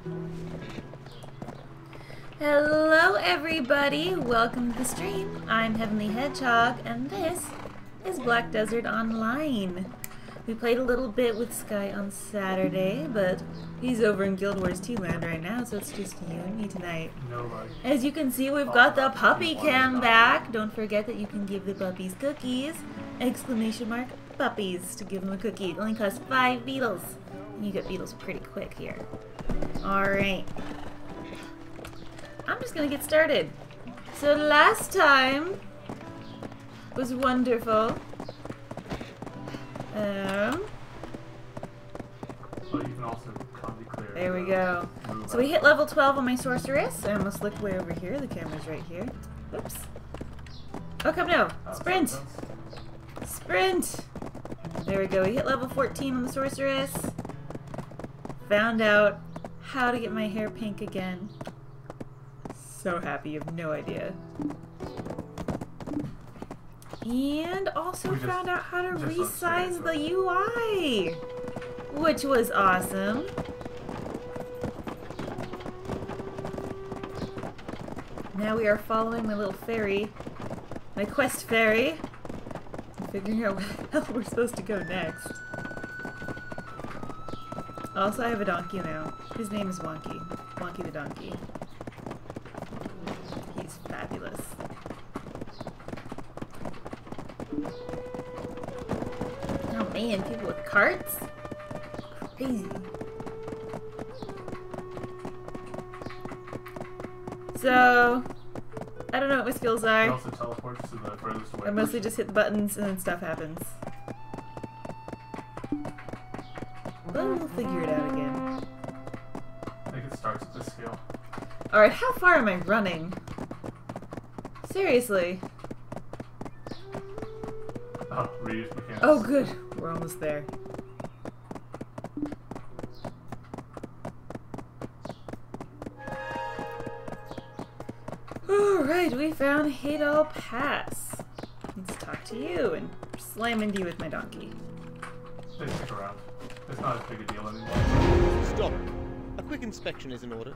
Hello everybody, welcome to the stream. I'm Heavenly Hedgehog and this is Black Desert Online. We played a little bit with Sky on Saturday, but he's over in Guild Wars 2 land right now, so it's just you and me tonight. As you can see, we've got the puppy cam back. Don't forget that you can give the puppies cookies. Exclamation mark puppies to give them a cookie. It only costs 5 beetles. You get beetles pretty quick here. Alright. I'm just gonna get started. So last time was wonderful. So you can also declare. There we go. So we hit level 12 on my sorceress. I almost looked way over here. The camera's right here. Oops. Oh, come now. Sprint. Sprint. There we go. We hit level 14 on the sorceress. Found out how to get my hair pink again. So happy, you have no idea. And also found out how to resize the UI, which was awesome. Now we are following my little fairy, my quest fairy, and figuring out where the hell we're supposed to go next. Also, I have a donkey now. His name is Wonky. Wonky the donkey. He's fabulous. Oh man, people with carts? Crazy. So, I don't know what my skills are. It also teleports to the furthest away. I mostly just hit the buttons and then stuff happens. But we'll figure it out again. I think it starts at this scale. Alright, how far am I running? Seriously. Oh, reuse mechanics. Oh good, we're almost there. Alright, we found Hadal Pass. Let's talk to you and slam into you with my donkey. They stick around. It's not as big a deal anymore. Stop. A quick inspection is in order.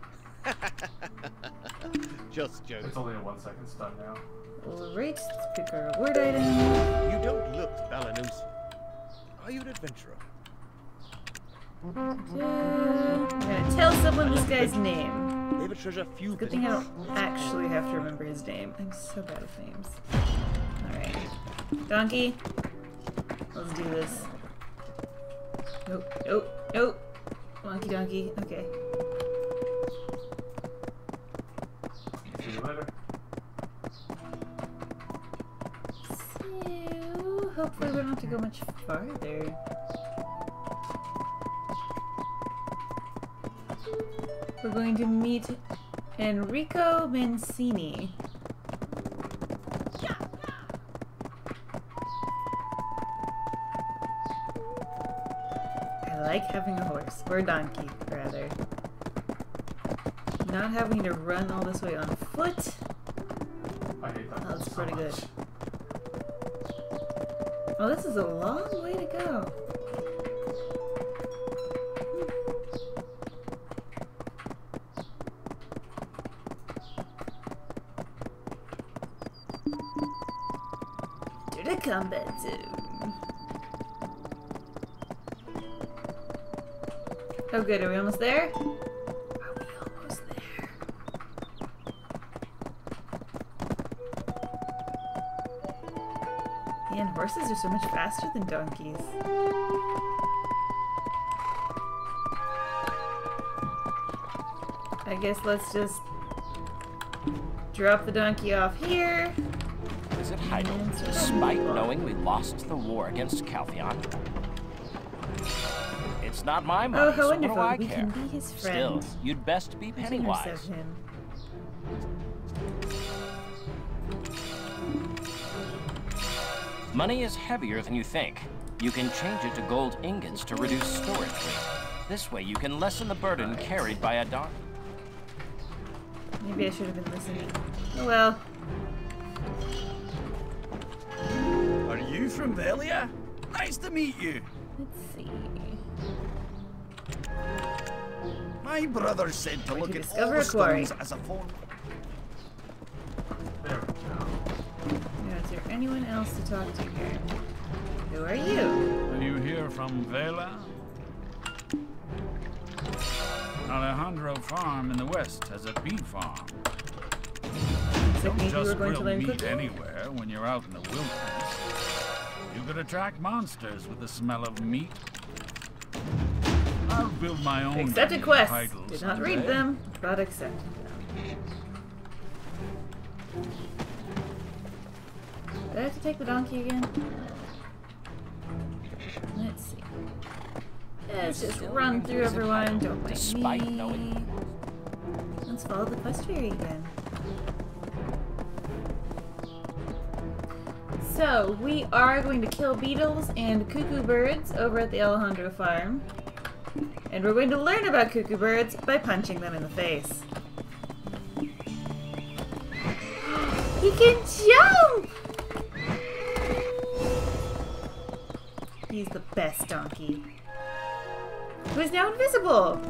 Just joking. It's only a 1 second stun now. Alright, let's pick our reward item. You don't look Balanus. Are you an adventurer? I'm gonna tell someone this guy's name. They have a treasure few. Good thing I don't actually have to remember his name. I'm so bad with names. Alright. Donkey. Let's do this. Nope, nope, nope. Monkey donkey. Okay. See you later. So, hopefully we don't have to go much farther. We're going to meet Enrico Mancini. I like having a horse, or a donkey, rather. Not having to run all this way on foot. I hate that. That's so pretty much. good. Oh, this is a long way to go. To the combat zone. Oh good, are we almost there? Are we almost there? Man, horses are so much faster than donkeys. I guess let's just drop the donkey off here. Is it Heidel, despite knowing we lost the war against Caltheon? It's not my money, Oh, how so what do wonderful. I We care? can be his friend. Still, you'd best be Let's Pennywise. intercept him. Money is heavier than you think. You can change it to gold ingots to reduce storage weight. This way you can lessen the burden carried by a donkey. Maybe I should have been listening. Oh well. Are you from Velia? Nice to meet you. Let's see. My brother said to Where look to at all discover the a quarry. stones as a form. There we go. Now, is there anyone else to talk to here? Who are you? Are you here from Vela? Alejandro Farm in the west has a bee farm. So Don't maybe we're just going to grill learn meat cooking? anywhere when you're out in the wilderness. You could attract monsters with the smell of meat. I'll build my own. Accepted mini quests. idol Did not someday. read them, but accepted them. Do I have to take the donkey again? Let's see. Let's just run through everyone. Don't mind Despite me. knowing- Let's follow the quest tree again. So, we are going to kill beetles and cuckoo birds over at the Alejandro farm. And we're going to learn about cuckoo birds by punching them in the face. He can jump! He's the best donkey. Who is now invisible?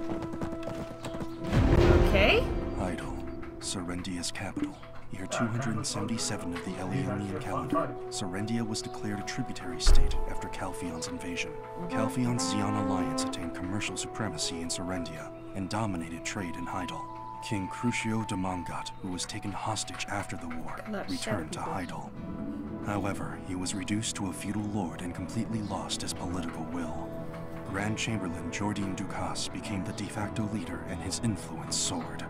Okay. Idle, Serendia's capital. Year 277 of the Elianian calendar. Serendia was declared a tributary state after Calphion's invasion. Calphion's Xian alliance attained commercial supremacy in Serendia and dominated trade in Hydel. King Crucio de Mongat, who was taken hostage after the war, returned to Hydel. However, he was reduced to a feudal lord and completely lost his political will. Grand Chamberlain Jordine Ducasse became the de facto leader and his influence soared.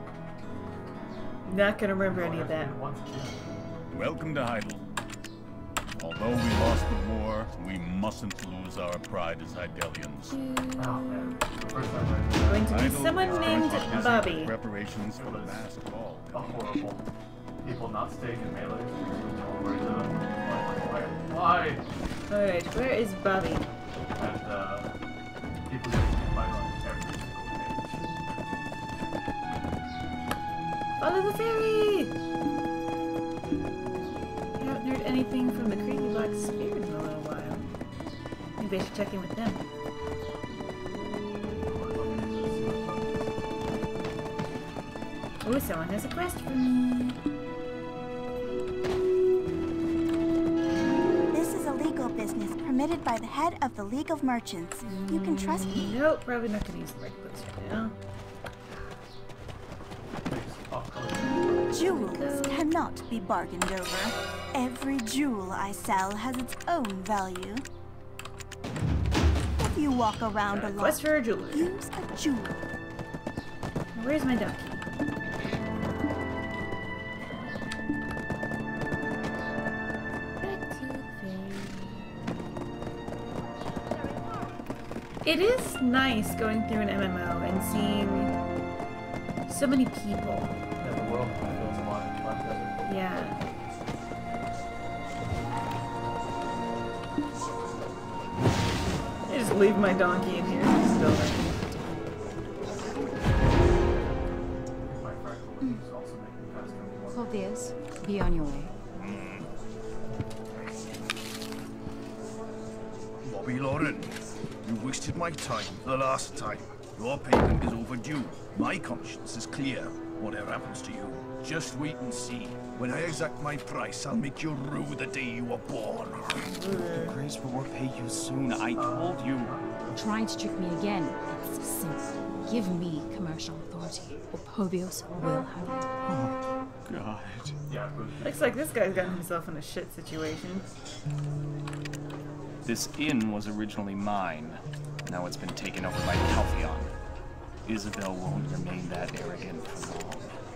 Not gonna remember any of that. Welcome to Heidel. Although we lost the war, we mustn't lose our pride as Heidelians. Oh man, first time Going to be Heidel someone is named busy with Bobby. Preparations for the mass ball. a horrible. People not staying in melee. Where is why? Alright, where is Bobby? And people just fight on every single page. Follow the ferry! I haven't heard anything from the creepy black spirit in a little while. Maybe I should check in with them. Ooh, someone has a quest for me. This is a legal business permitted by the head of the League of Merchants. You can trust me. Nope, probably not gonna use the right place right now. Jewels cannot be bargained over. Every jewel I sell has its own value. If you walk around a lot, Quest for a jeweler. use a jewel. Where's my donkey? Back to the ferry. It is nice going through an MMO and seeing so many people. Yeah, the world feels a lot better. Yeah. I just leave my donkey in here. It's still there. My fractal leaves also make me faster. Claudius, be on your way. Bobby Lauren, you wasted my time the last time. Your payment is overdue. My conscience is clear. Whatever happens to you, just wait and see. When I exact my price, I'll make you rue the day you were born. Grace will repay you soon. I told you. Trying to trick me again. It's simple. Give me commercial authority, or Pobios will have it. Oh, God. Yeah, Looks like this guy's gotten himself in a shit situation. This inn was originally mine. Now it's been taken over by Calphion. Isabel won't remain that arrogant for long.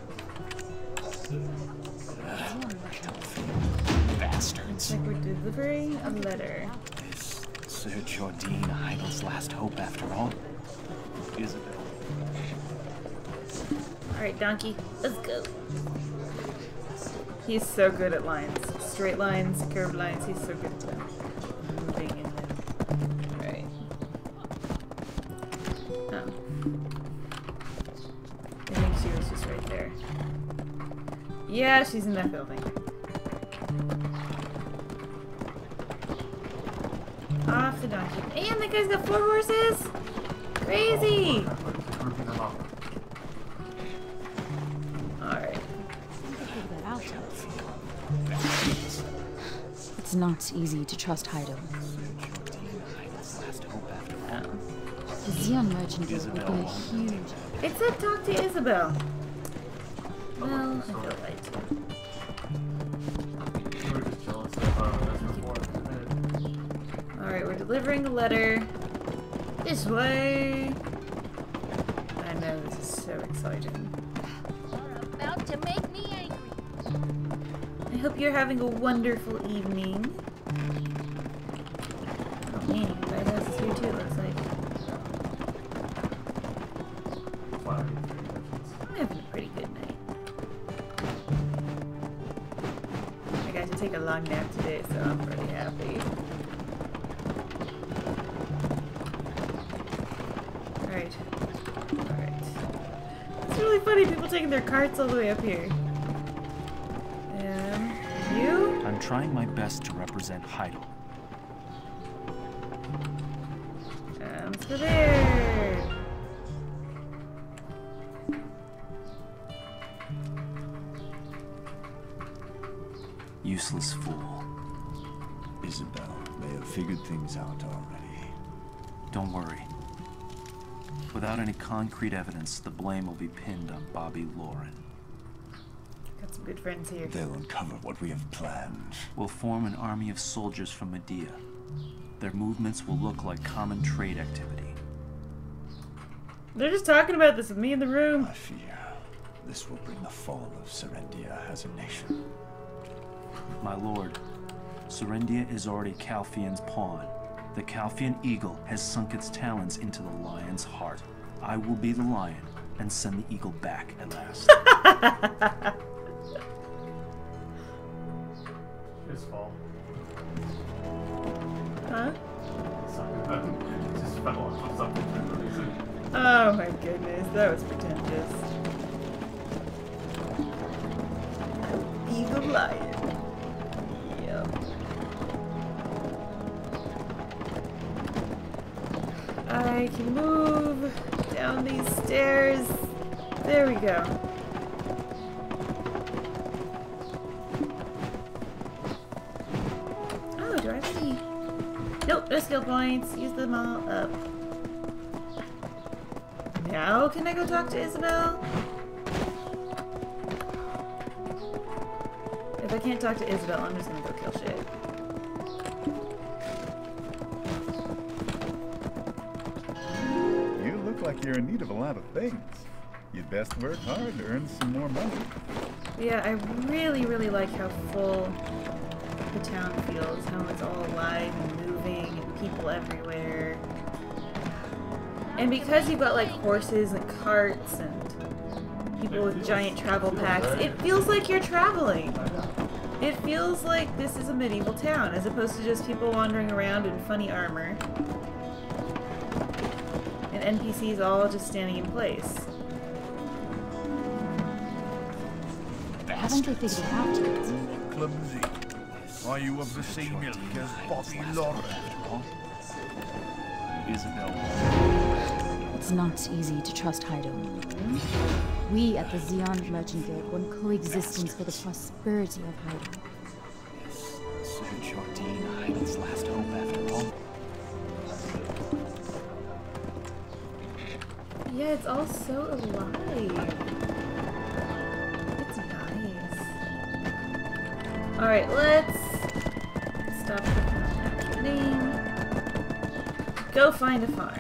Calphion bastards. Looks like we're delivering a letter. Is Sir Jordine Heidel's last hope after all? Isabel. Alright, donkey, let's go. He's so good at lines. Straight lines, curved lines, he's so good at them. Moving in them. Alright. Oh. I think she was just right there. Yeah, she's in that building. Off the donkey. And that guy's got 4 horses! Crazy! Alright. It's not easy to trust Heido. The Xeon Merchant Guild would be a huge... It said talk to Isabel. Well, I feel lied to. Alright, we're delivering a letter. This way! I know, this is so exciting. You're about to make me angry. I hope you're having a wonderful evening. Oh man, everybody else is here too, it looks like. I'm having a pretty good night. I got to take a long nap today, so I'm pretty happy. Alright. Alright. It's really funny, people taking their carts all the way up here. You? I'm trying my best to represent Heido. Let's go there. Useless fool. Isabel may have figured things out already. Don't worry. Without any concrete evidence, the blame will be pinned on Bobby Lauren. Got some good friends here. They'll uncover what we have planned. We'll form an army of soldiers from Medea. Their movements will look like common trade activity. They're just talking about this with me in the room. I fear this will bring the fall of Serendia as a nation. My lord, Serendia is already Calphian's pawn. The Calphian eagle has sunk its talons into the lion's heart. I will be the lion and send the eagle back at last. His fault. Huh? Just fell off something for no reason. Oh my goodness, that was pretentious. Be the lion. Yep. I can move down these stairs. There we go. Oh, do I have any? Nope, no skill points. Use them all up. Now can I go talk to Isabel? If I can't talk to Isabel, I'm just gonna go kill shit. You look like you're in need of a lot of things. You'd best work hard to earn some more money. Yeah, I really, really like how full the town feels, how it's all alive and moving and people everywhere. And because you've got like horses and carts and people with giant travel packs, it feels like you're traveling. It feels like this is a medieval town as opposed to just people wandering around in funny armor. And NPCs all just standing in place. Haven't they figured it out yet? Clumsy. Are you of the same ilk as Bobby Lauren? Isabel. It's not easy to trust Heido. We at the Xeon Merchant Guild want coexistence for the prosperity of Heido. Sir Jardine, Heidel's last hope after all. Yeah, it's all so alive. It's nice. Alright, let's stop looking at your name. Go find a farm.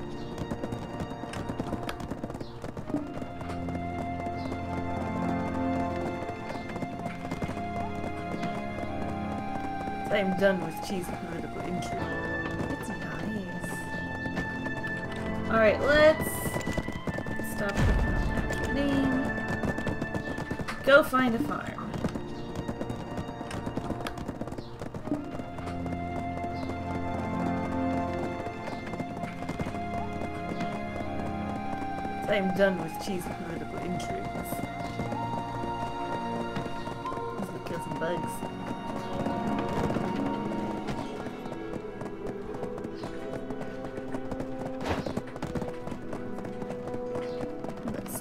I'm done with cheesy political intrigue. It's nice. Alright, let's stop looking at your name. Go find a farm. I'm done with cheesy political intrigues. Let's go kill some bugs.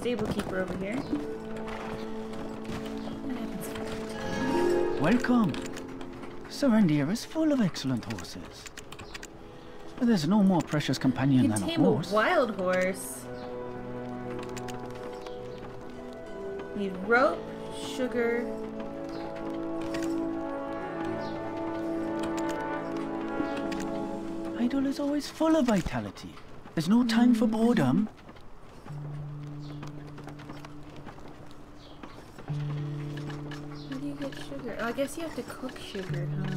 stable keeper over here. Welcome. Serendia is full of excellent horses. But there's no more precious companion You can than a tame a horse. wild horse. Need rope, sugar. Idle is always full of vitality. There's no time for boredom. How do you get sugar? Oh, I guess you have to cook sugar, huh?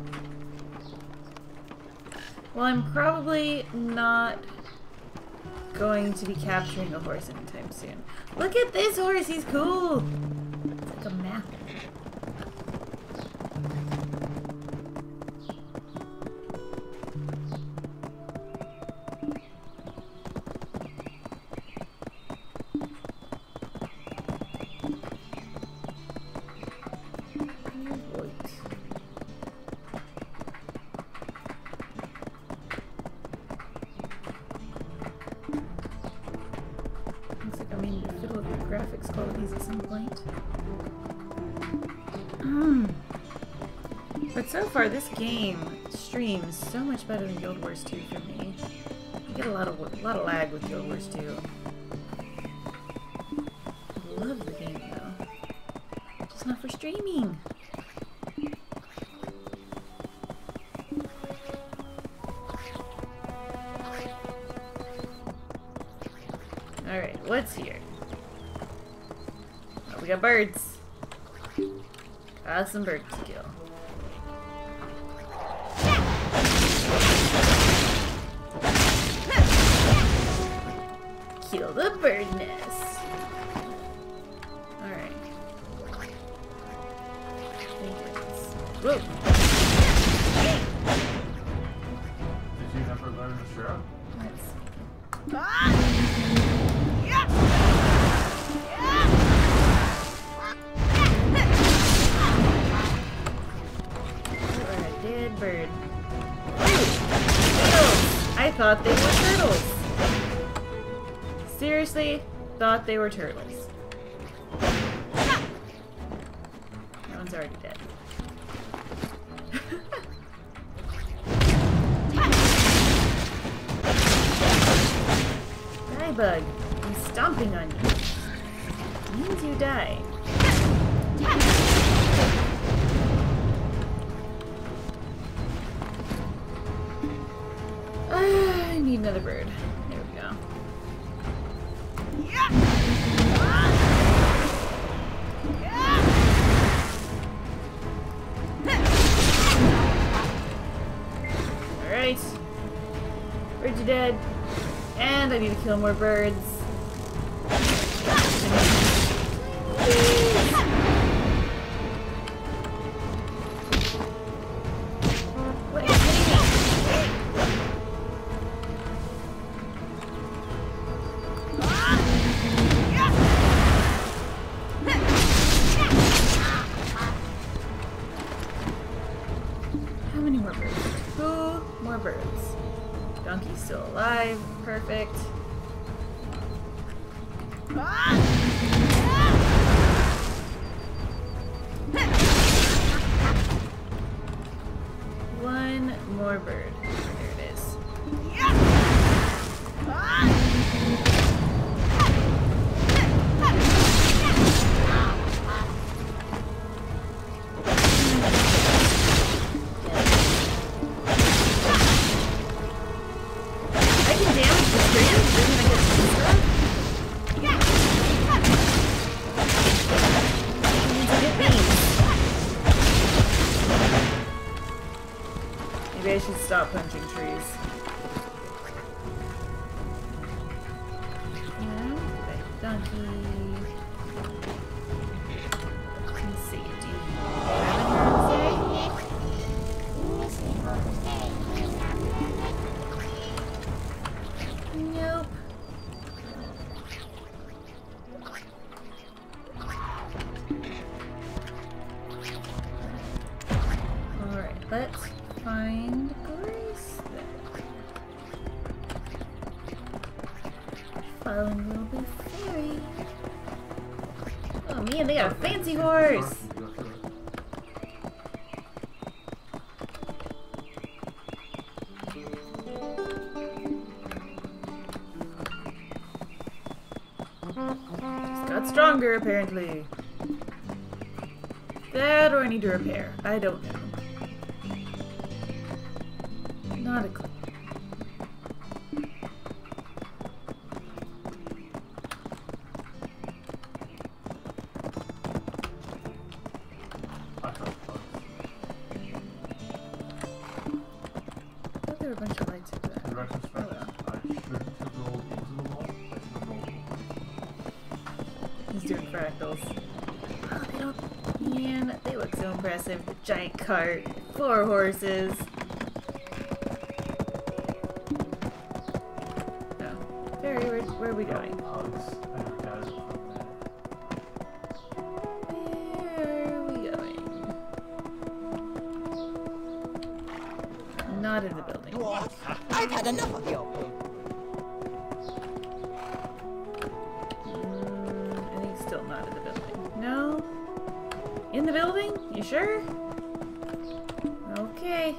Well, I'm probably not going to be capturing a horse anytime soon. Look at this horse, he's cool! It's like a map. Looks like I'm in the fiddle with the graphics qualities at some point. But so far, this game streams so much better than Guild Wars 2 for me. I get a lot of lag with Guild Wars 2. I love the game though, just not for streaming. Alright, what's here? Oh, we got birds. Got some birds to kill. Kill the bird nest. Alright. Whoa! Did you never learn to share? Dead bird. Turtles! I thought they were turtles. Seriously, thought they were turtles. That one's already dead. Die bug. I'm stomping on you. Means you die. I need another bird. There we go. Alright. Birds are dead. And I need to kill more birds. What is hitting me? How many more birds? 2 more birds. Donkey's still alive. Perfect. One more bird. There it is. I can damage the tree, doesn't I get some stuff? It means I get beans. Maybe I should stop punching trees. Donkey. Let's see, do you have anything to say? Nope. Alright, let's find Grace then. Following will be fairy. man, they got a fancy horse! Just got stronger, apparently. That or I need to repair. I don't know. Not a clue. There were a bunch of lights over there. In retrospect, I shouldn't have rolled into the wall. I should have rolled over. He's doing fractals. Oh, they don't... Man, they look so impressive. The giant cart, 4 horses. Oh. Barry, where are we going? Hugs and your guys from there. Where are we going? Not in the building. What? I've had enough of your food. I think still not in the building. No? In the building? You sure? Okay.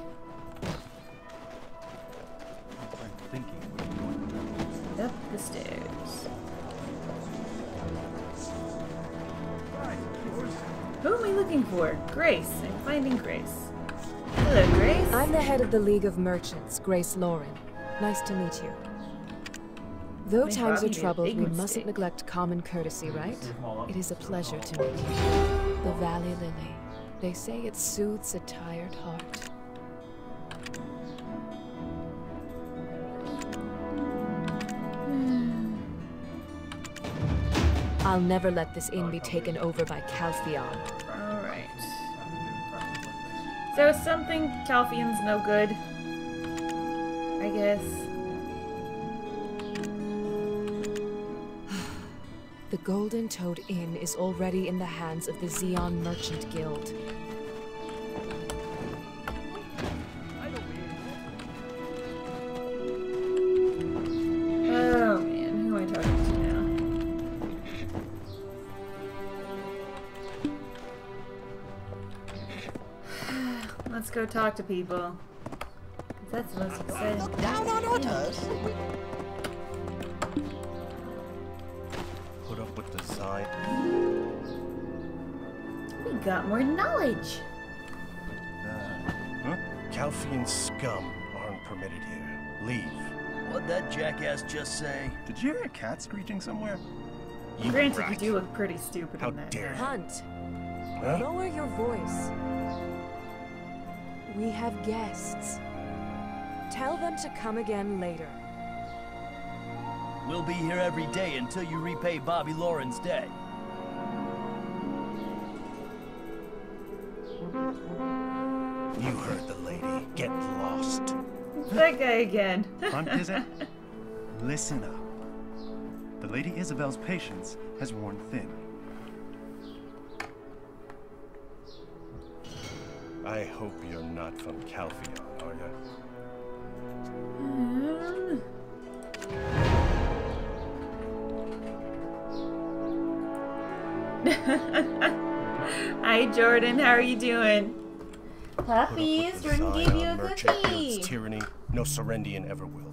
I'm thinking. Up the stairs. Who am I looking for? Grace. I'm finding Grace. Hello, Grace. I'm the head of the League of Merchants, Grace Lauren. Nice to meet you. Though My times are hobby, troubled, big we mistake. mustn't neglect common courtesy, right? It is a pleasure to meet you. The Valley Lily. They say it soothes a tired heart. I'll never let this inn be taken over by Caltheon. Alright. So something Calphian's no good. I guess. The Golden Toad Inn is already in the hands of the Xeon Merchant Guild. Oh man, who am I talking to now? Let's go talk to people. 'Cause that's the most exciting. Look down on otters. Put up with the Zion. We got more knowledge. Huh? Calfian scum aren't permitted here. Leave. What'd that jackass just say? Did you hear a cat screeching somewhere? You Granted, rat. you do look pretty stupid How in that. dare you. Hunt, Huh? lower your voice. We have guests. Tell them to come again later. We'll be here every day until you repay Bobby Lauren's debt. You heard the lady. Get lost. It's that guy again. Hunt, is it? Listen up. The Lady Isabel's patience has worn thin. I hope you're not from Calphion, are you? Hi, Jordan. How are you doing? Put up Puppies, with the Jordan gave you a Zion Merchant cookie. Guild's tyranny. No Serendian ever will.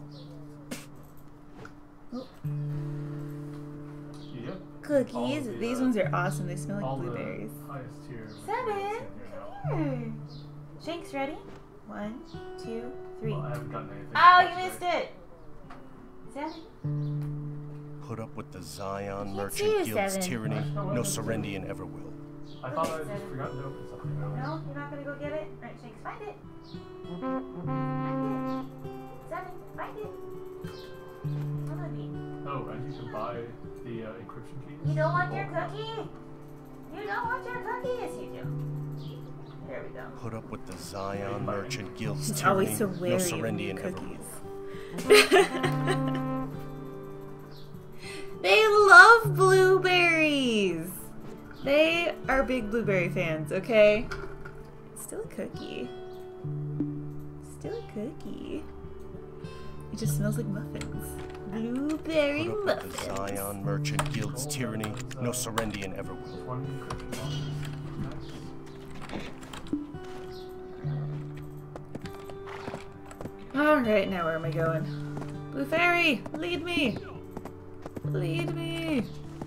Yep. Cookies. All the, These ones are awesome. They smell all like the blueberries. highest tier. Seven, come here. Shank's ready. 1, 2, 3. Well, I haven't gotten anything. Oh, you missed it. 7. Put up with the Zion Can't Merchant see you, Guild's Seven. tyranny. No Serendian ever will. I thought I just forgot to open something. No, you're not gonna go get it. Right, Shanks, find it. Find it. 7, find it. Come on, me. Oh, and you can buy the encryption keys. You don't want your cookie? You don't want your cookie? Yes, you do. There we go. Put up with the Zion Merchant Guild's He's tyranny. always so No wary of Serendian ever will. cookies. They love blueberries. They are big blueberry fans, okay? Still a cookie. Still a cookie. It just smells like muffins. blueberry Put up with the muffins. Zion Merchant Guild's tyranny. No Serendian ever will. Alright, now where am I going? Blue Fairy, lead me! Lead me!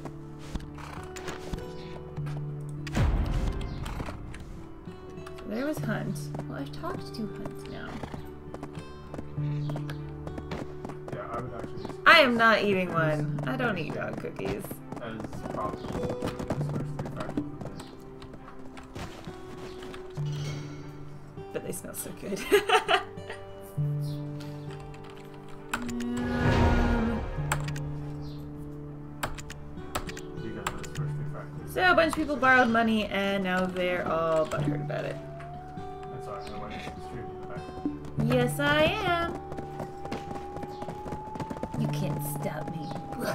So there was Hunt. Well, I've talked to Hunt now. Yeah, I would actually just... I am not eating one. I don't eat dog cookies. As probably this first 3 factors. But they smell so good. So a bunch of people borrowed money and now they're all butthurt about it. That's alright, I went to the street in the back. Yes, I am. You can't stop me.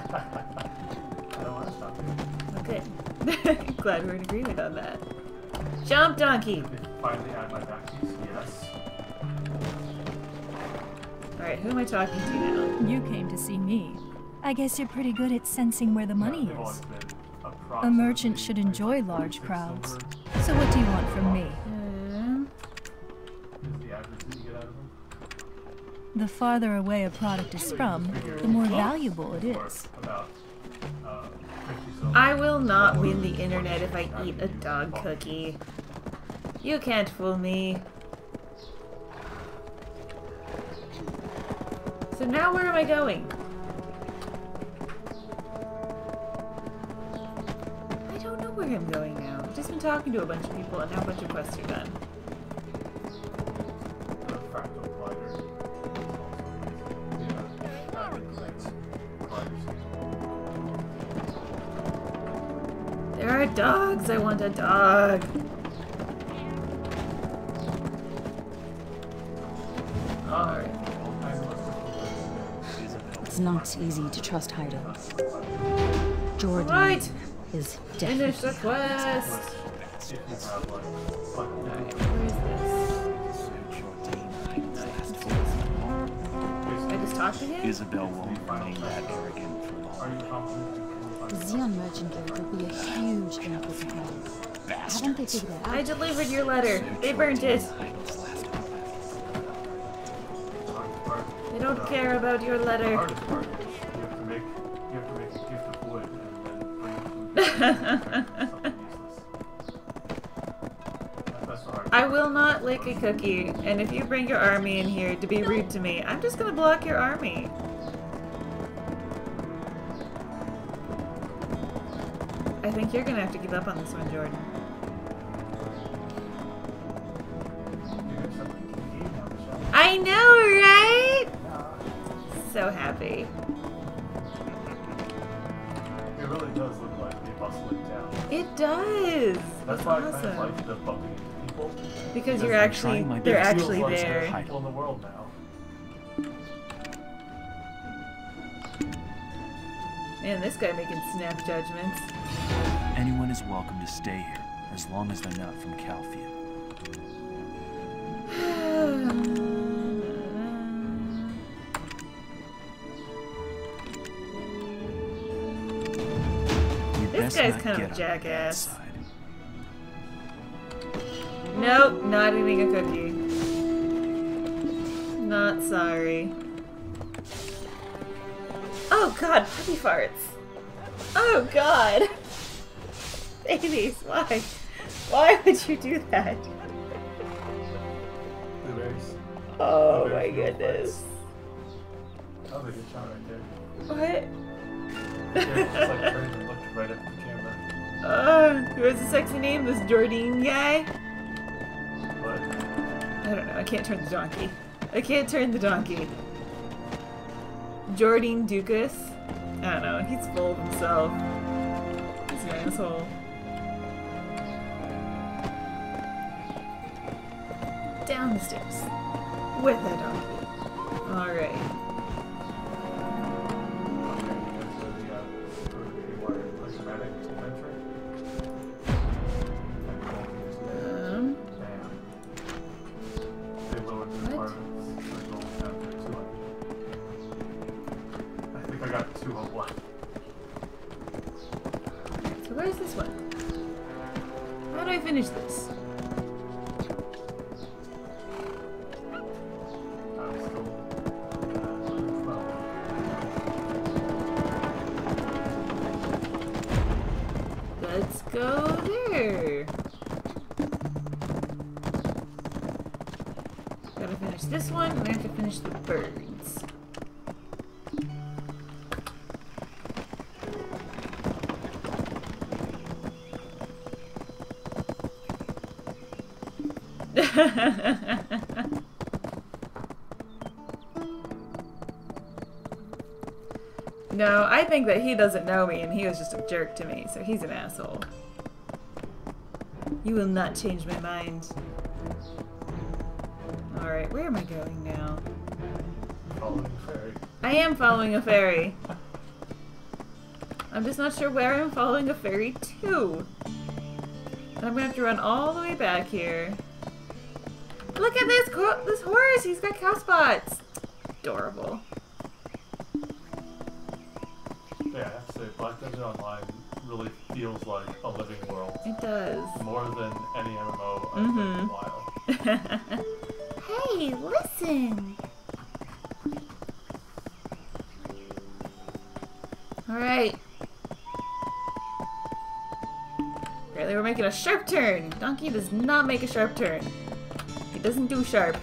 I don't want to stop you. Okay. Glad we're in agreement on that. Jump, donkey! Finally add my back piece, yes. Alright, who am I talking to now? You came to see me. I guess you're pretty good at sensing where the money is. A merchant should enjoy large crowds. So what do you want from me? The farther away a product is from, the more valuable it is. I will not win the internet if I eat a dog cookie. You can't fool me. So now where am I going? I don't know where I'm going now. I've just been talking to a bunch of people and now a bunch of quests are done. There are dogs! I want a dog! Alright. It's not easy to trust Heido. Jordan is dead. Finish the quest! Alright, where is this? I just talked to him? Isabel won't remain that arrogant for long. The Zion Merchant Guild will be a huge input to Heido. Haven't they figured that out? I delivered your letter. They burnt it. They don't care about your letter. You have to make a gift of wood and then bring it to I will not lick a cookie, and if you bring your army in here to be rude to me, I'm just gonna block your army. I think you're gonna have to give up on this one, Jordan. I know, right? So happy. It really does look like a bustling town. It does. That's why I kind of like the bumping into people. Because you're actually, they're actually there. People in the world now. Man, this guy making snap judgments. Anyone is welcome to stay here, as long as they're not from Calphia. This guy's kind of a jackass. Nope, not eating a cookie. Not sorry. Oh god, puppy farts. Oh god. Babies, why? Why would you do that? Blueberries. Oh my goodness. That was a good shot right there. What? Yeah, just like turned and looked right at the camera. Who has a sexy name? This Jordine guy? What? I don't know, I can't turn the donkey. I can't turn the donkey. Jordine Dukas? I don't know, he's full of himself. He's an asshole. Down the stairs. With a donkey. Alright. this one? How do I finish this? Let's go there. Gotta finish this one, and I have to finish the birds. No, I think that he doesn't know me and he was just a jerk to me, so he's an asshole. You will not change my mind. Alright, where am I going now? Following a fairy. I am following a fairy. I'm just not sure where I'm following a fairy to. And I'm gonna have to run all the way back here. Look at this horse! He's got cow spots! Adorable. Yeah, I have to say, Black Desert Online really feels like a living world. It does. More than any MMO I've played in a while. Hey, listen! Alright. Apparently we're making a sharp turn. Donkey does not make a sharp turn. He doesn't do sharp.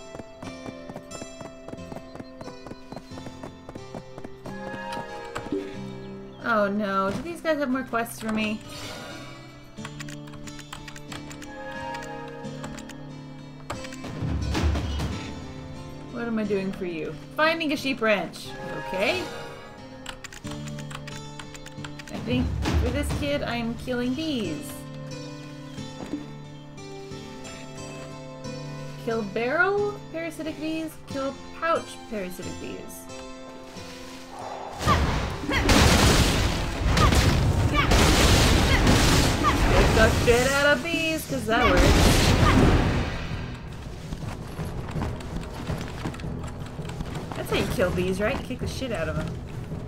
Oh no, do these guys have more quests for me? What am I doing for you? Finding a sheep ranch. Okay. I think for this kid, I'm killing bees. Kill barrel parasitic bees, kill pouch parasitic bees. Kick the shit out of bees, cause that works. That's how you kill bees, right? Kick the shit out of them.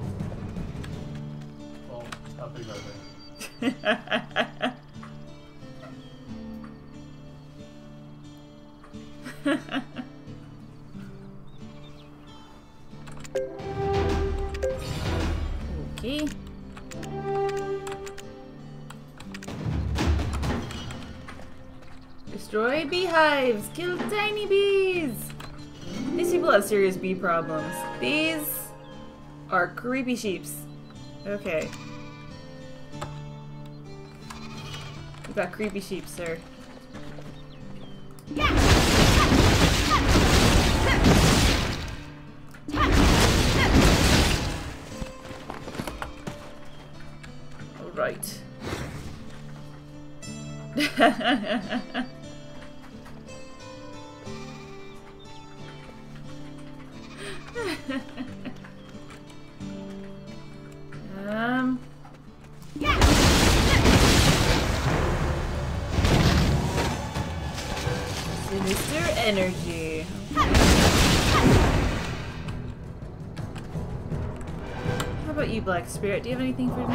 Well, how big are they? Okay. Destroy beehives! Kill tiny bees! These people have serious bee problems. These are creepy sheeps. Okay. We've got creepy sheep, sir. Alright. Sinister energy. How about you, Black Spirit? Do you have anything for me?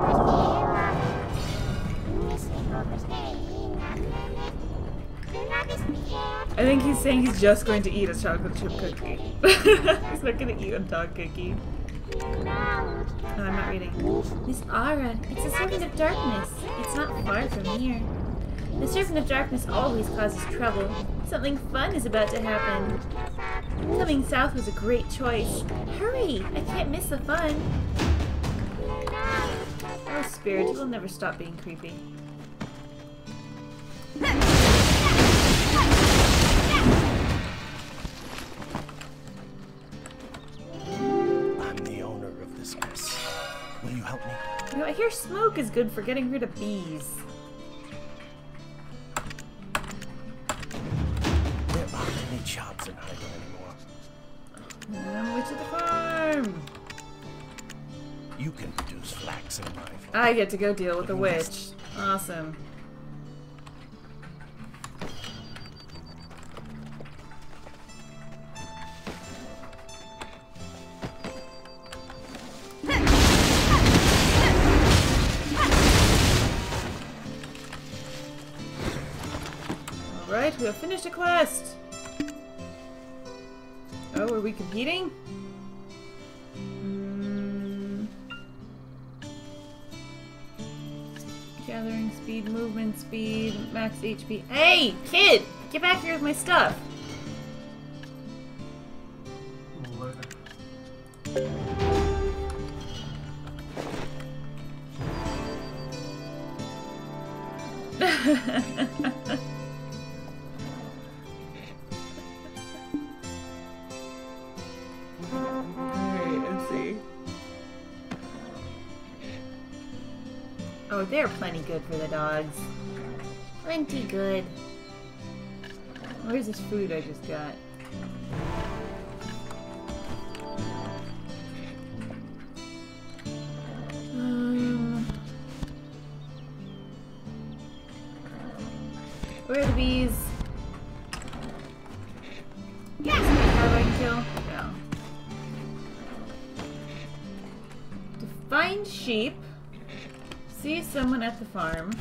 I think he's saying he's just going to eat a chocolate chip cookie. He's not going to eat a dog cookie. No, I'm not reading. Miss Ara, it's the Serpent of Darkness. It's not far from here. The Serpent of Darkness always causes trouble. Something fun is about to happen. Coming south was a great choice. Hurry! I can't miss the fun. Oh, Spirit, you will never stop being creepy. I'm the owner of this mess. Will you help me? You know, I hear smoke is good for getting rid of bees. There aren't any jobs in Hydra anymore. Witch at the farm! You can produce flax in my farm. I get to go deal with the witch. Awesome. We have finished a quest! Oh, are we competing? Gathering speed, movement speed, max HP. Hey, kid! Get back here with my stuff! Alright, let's see. Oh, they're plenty good for the dogs. Plenty good. Where's this food I just got? Where are the bees? Yes! How do I kill? No. To find sheep. See someone at the farm.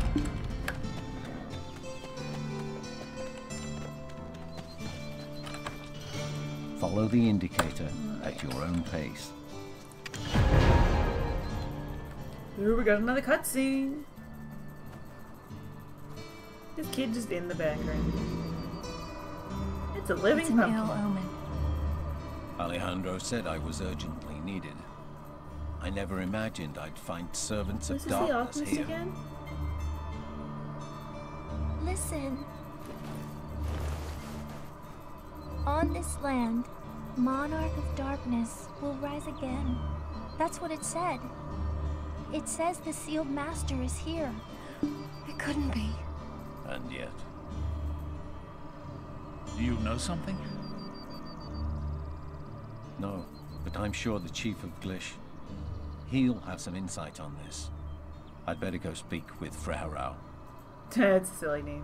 Follow the indicator at your own pace. Ooh, we got another cutscene. This kid just in the background. It's a living It's an pumpkin. ill omen. Alejandro said I was urgently needed. I never imagined I'd find servants This of is the darkness alchemist here. again? Listen. On this land, Monarch of Darkness will rise again. That's what it said. It says the sealed master is here. It couldn't be. And yet, Do you know something? no. But I'm sure the chief of Glish, he'll have some insight on this. I'd better go speak with Frau Rao. That's a silly name.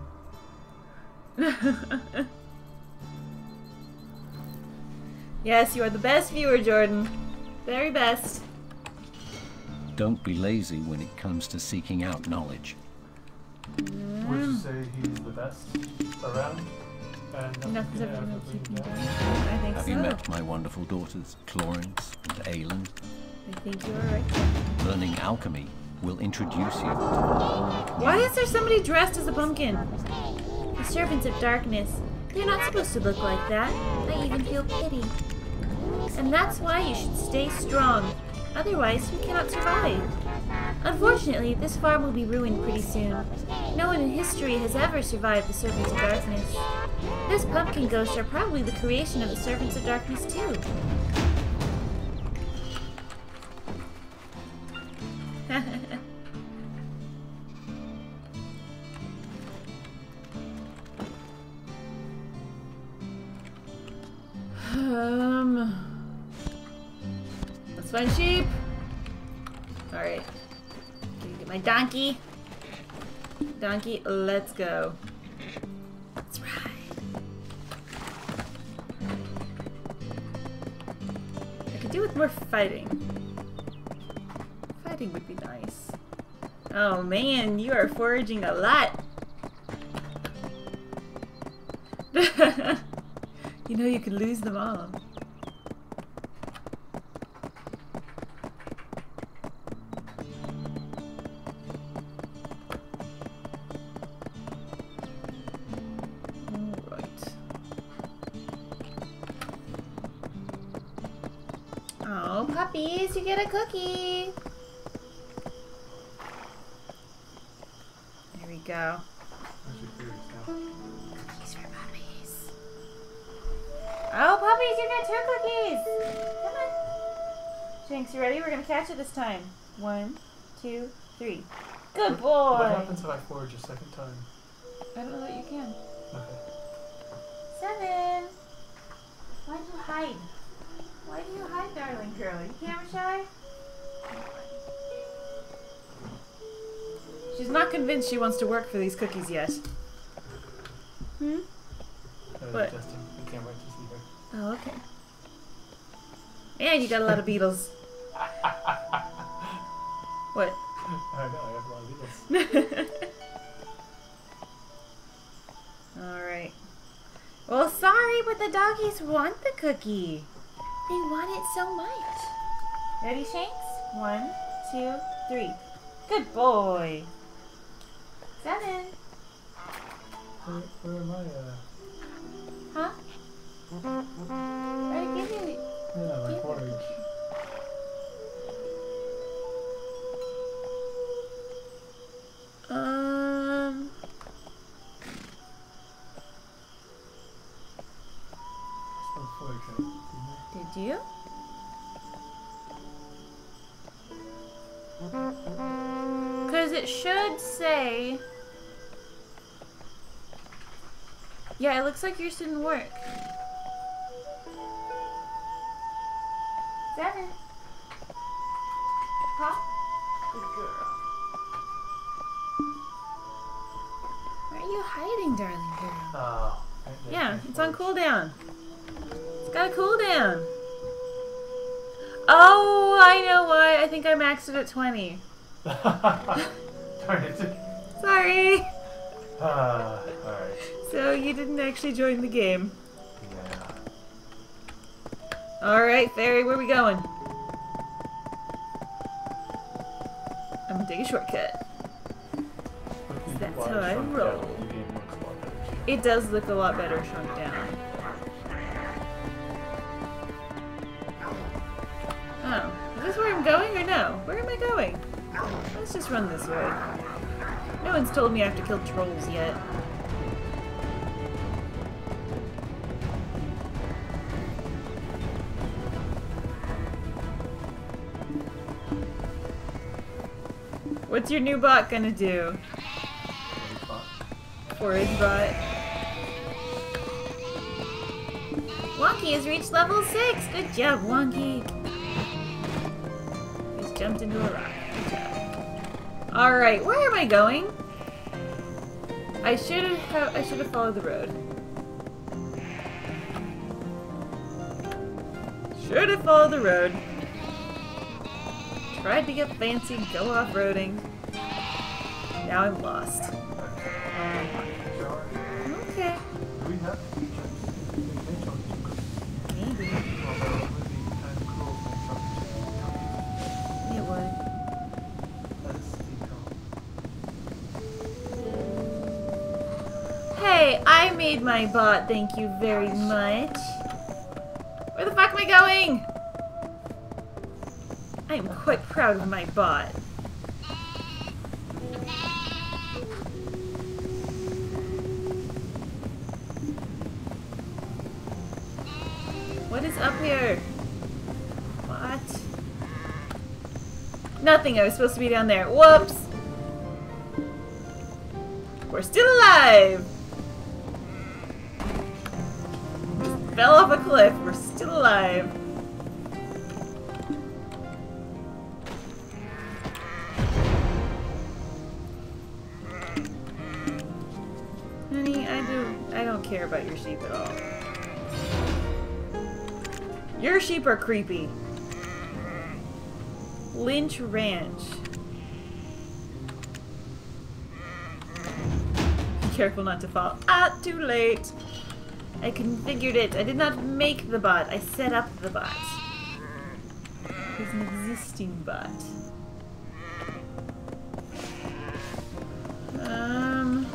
Yes, you are the best viewer, Jordan. Very best. Don't be lazy when it comes to seeking out knowledge. Would you say he's the best around? And Nothing's ever yeah, gonna keep me everything down. I think Have so. you met my wonderful daughters, Florence and Aylin? I think you are right. Learning alchemy will introduce you to Why is there somebody dressed as a pumpkin? The servants of darkness. They're not supposed to look like that. I even feel pity. And that's why you should stay strong. Otherwise, you cannot survive. Unfortunately, this farm will be ruined pretty soon. No one in history has ever survived the Servants of Darkness. This pumpkin ghosts are probably the creation of the Servants of Darkness, too. Let's find sheep. Alright. Can you get my donkey? Donkey, let's go. Let's ride. I could do with more fighting. Fighting would be nice. Oh man, you are foraging a lot. You know you could lose them all. Oh, puppies, you get a cookie. There we go. Cookies for puppies. Oh, puppies, you get 2 cookies. Come on. Jinx, you ready? We're gonna catch it this time. 1, 2, 3. Good boy. What happens if I forage a second time? I don't know that you can. Okay. 7. Why do you hide? Why do you hide, darling girl? Are you camera shy? She's not convinced she wants to work for these cookies yet. Hmm? What? Testing. I can't wait to see her. Oh, okay. And you got a lot of beetles. What? I know, I have a lot of beetles. Alright. Well, sorry, but the doggies want the cookie. They want it so much. Ready, Shanks? 1, 2, 3. Good boy. 7. Where am I Huh? I give you. Yeah, my porridge. Did you? Because it should say... Yeah, it looks like yours didn't work. 7. Huh? Good girl. Where are you hiding, darling girl? Yeah, it's on cooldown. It's got a cooldown. Oh, I know why. I think I maxed it at 20. Darn it. Sorry. Alright. So you didn't actually join the game. Yeah. Alright, Fairy, where are we going? I'm gonna take a shortcut. That's how I roll. It does look a lot better shrunk down. Oh, is this where I'm going or no? Where am I going? Let's just run this way. No one's told me I have to kill trolls yet. What's your new bot gonna do? Forage bot. Wonky has reached level 6! Good job, Wonky! Just jumped into a rock. Good job. Alright, where am I going? I should have followed the road. Should have followed the road. Tried to get fancy, go off-roading. Now I'm lost. Okay. Maybe. It would. Hey, I made my bot, thank you very much. Where the fuck am I going? I am quite proud of my bot. What is up here? What? Nothing, I was supposed to be down there. Whoops! We're still alive! Just fell off a cliff, we're still alive. Honey, I don't care about your sheep at all. Your sheep are creepy. Lynch Ranch. Be careful not to fall. Ah, too late. I configured it. I did not make the bot. I set up the bot. It's an existing bot. Am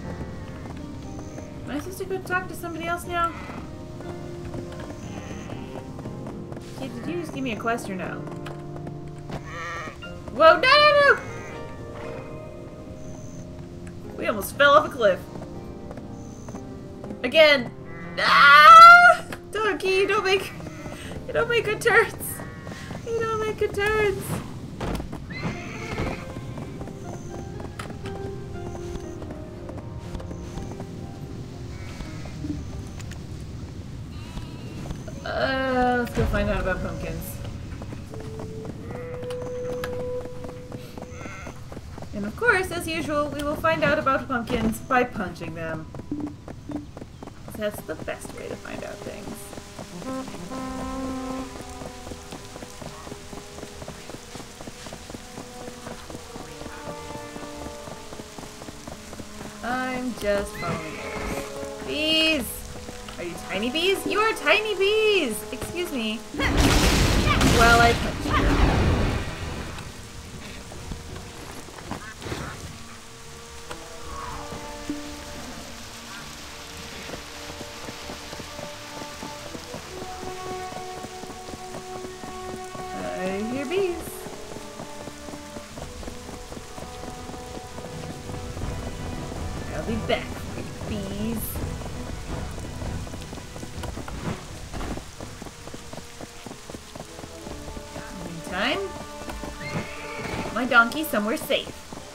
I supposed to go talk to somebody else now? Okay, did you just give me a quest or no? Whoa, no! We almost fell off a cliff. Again! Ah! Donkey, you don't make good turns. You don't make good turns. Let's go find out about pumpkins. And of course, as usual, we will find out about pumpkins by punching them. That's the best way to find out things. I'm just following yours. Bees! Are you tiny bees? You are tiny bees! Excuse me. Well, I punch you. I hear bees. I'll be back with bees. Meantime, my donkey somewhere safe.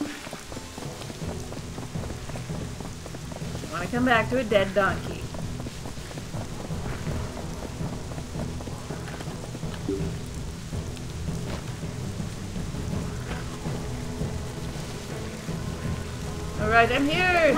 I want to come back to a dead donkey. Alright, I'm here!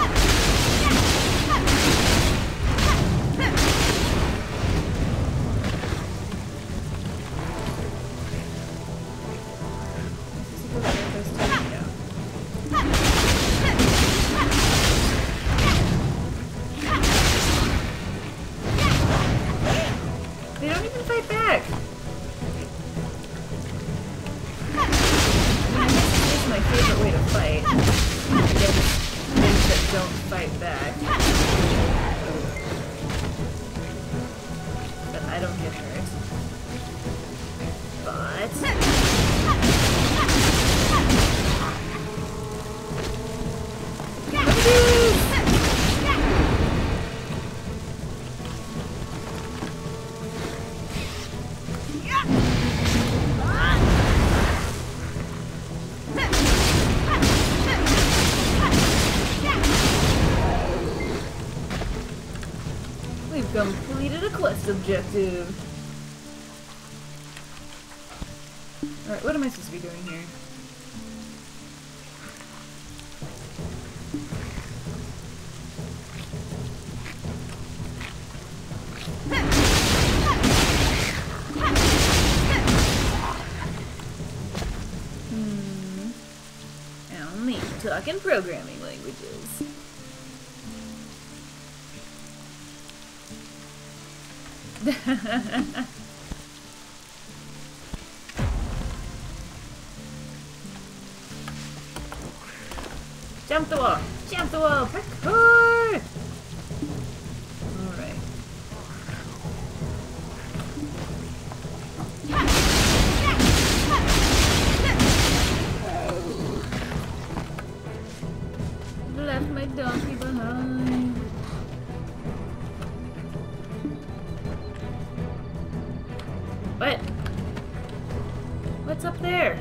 They don't even fight back! I mean, this is my favorite way to fight. Against things that don't fight back. But I don't get hurt. We've completed a quest objective. Alright, what am I supposed to be doing here? Now me, talking programming languages. Jump the wall! Jump the wall! Parkour! Alright. Left my donkey behind. What? What's up there?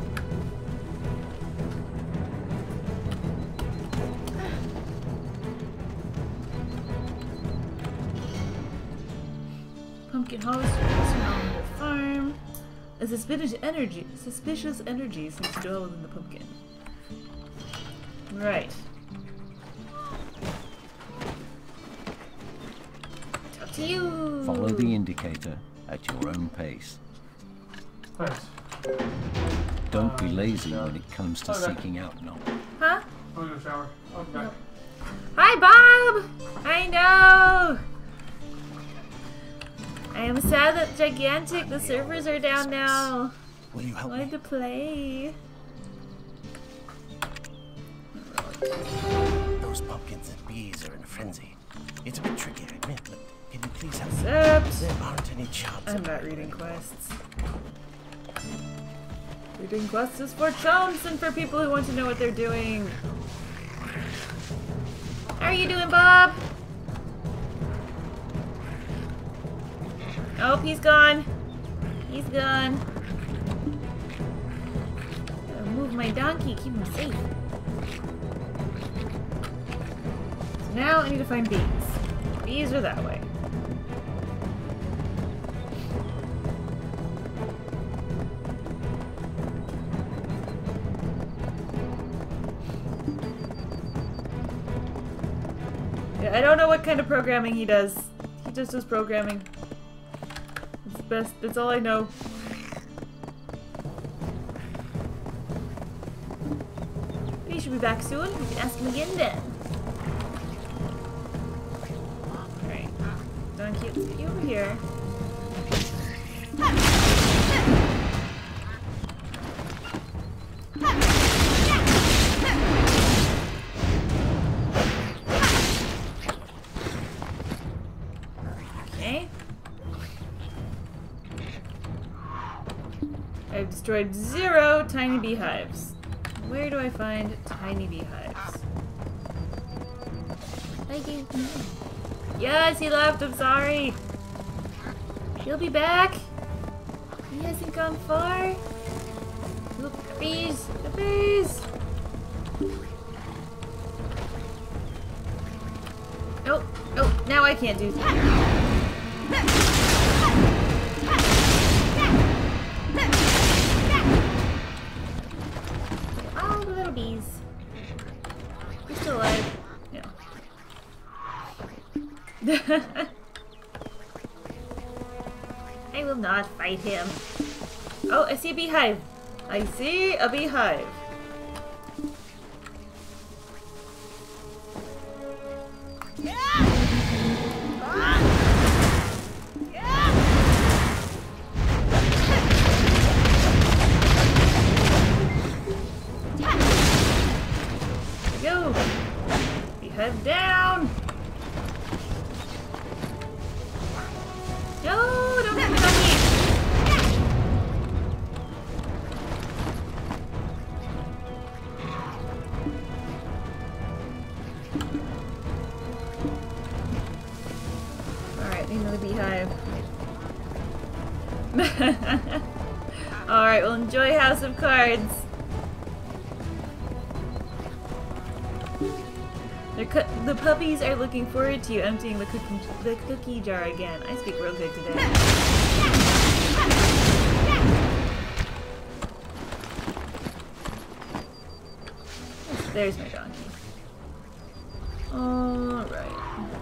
Pumpkin harvester on the farm. A suspicious energy seems to dwell within the pumpkin. Right. Talk to you. Follow the indicator at your own pace. Thanks. Don't be lazy when it comes to seeking out knowledge. Huh? I'm gonna shower. Okay. Nope. Hi, Bob! I know! I am sad that Gigantic, the servers are down now. Will you help I wanted to play. Those pumpkins and bees are in a frenzy. It's a bit tricky, I admit, but can you please help me? Except There aren't any chops. I'm not reading quests. Reading quests is for chumps and for people who want to know what they're doing. How are you doing, Bob? Oh, he's gone. He's gone. Gotta move my donkey, keep him safe. So now I need to find bees. Bees are that way. Yeah, I don't know what kind of programming he does. He just does programming. It's best. That's all I know. He should be back soon. We can ask him again then. Donkey, let's get you over here. Okay. I've destroyed 0 tiny beehives. Where do I find tiny beehives? Thank you. Yes, he left. I'm sorry. He'll be back. He hasn't gone far. Look, the bees. The bees. Oh, oh, now I can't do that. Oh, the little bees. You're still alive. Yeah. I will not fight him. Oh, I see a beehive. I see a beehive. Go! Beehive down! No! Don't hit me, donkey! Alright, need another beehive. Alright, we'll enjoy House of Cards. The puppies are looking forward to you emptying the cookie jar again. I speak real good today. Yes, there's my donkey. Alright.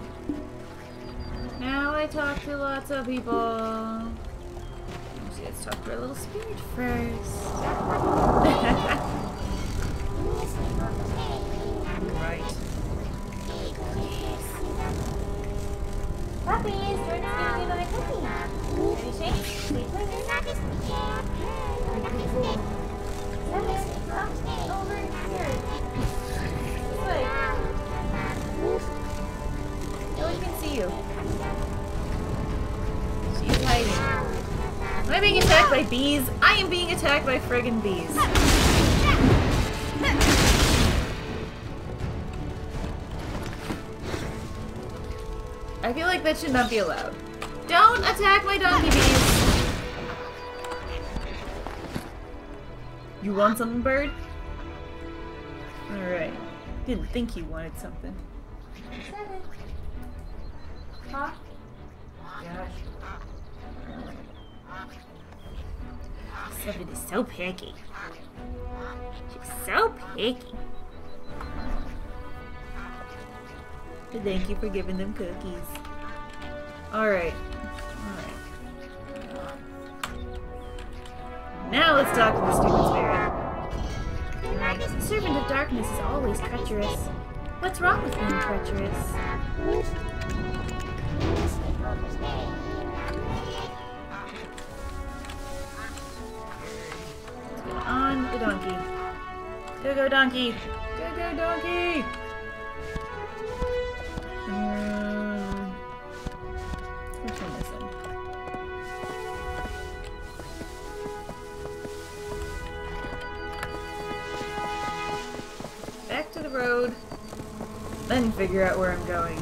Now I talk to lots of people. Actually, let's talk to our little spirit first. Right. Puppies, Jordan's giving you another cookie. Ready, Shane? Stay put in. Come over here. This way. No one can see you. She's hiding. Am I being attacked by bees? I am being attacked by friggin' bees. I feel like that should not be allowed. Don't attack my donkey bees! You want something, bird? Alright. Didn't think you wanted something. Huh? Gosh. Seven is so picky. She's so picky. But thank you for giving them cookies. Alright. Alright. Now let's talk to the stupid spirit. Alright, the servant of darkness is always treacherous. What's wrong with being treacherous? Let's get on the donkey. Go, go, donkey! Go, go, donkey! Which one is it? Back to the road, then figure out where I'm going.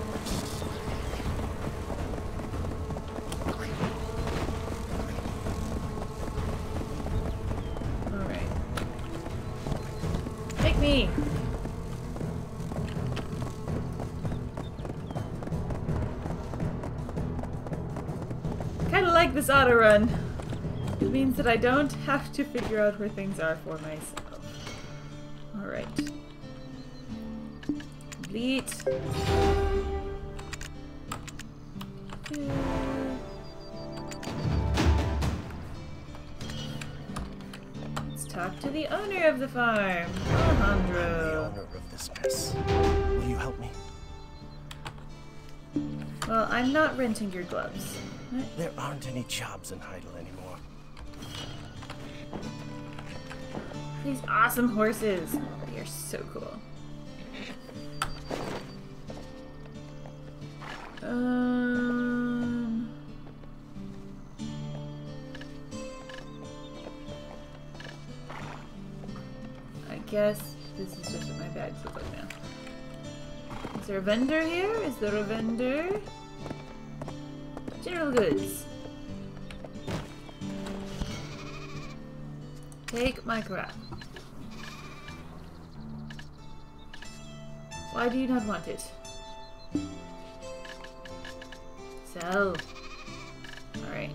Alright. Take me! This auto run. It means that I don't have to figure out where things are for myself. Alright. Complete. Let's talk to the owner of the farm, Alejandro. The owner of this mess. Will you help me? Well, I'm not renting your gloves. What? There aren't any jobs in Heidel anymore. These awesome horses. They are so cool. I guess this is just what my bags look like now. Is there a vendor here? Is there a vendor? General goods. Take my crap. Why do you not want it? Sell. Alright.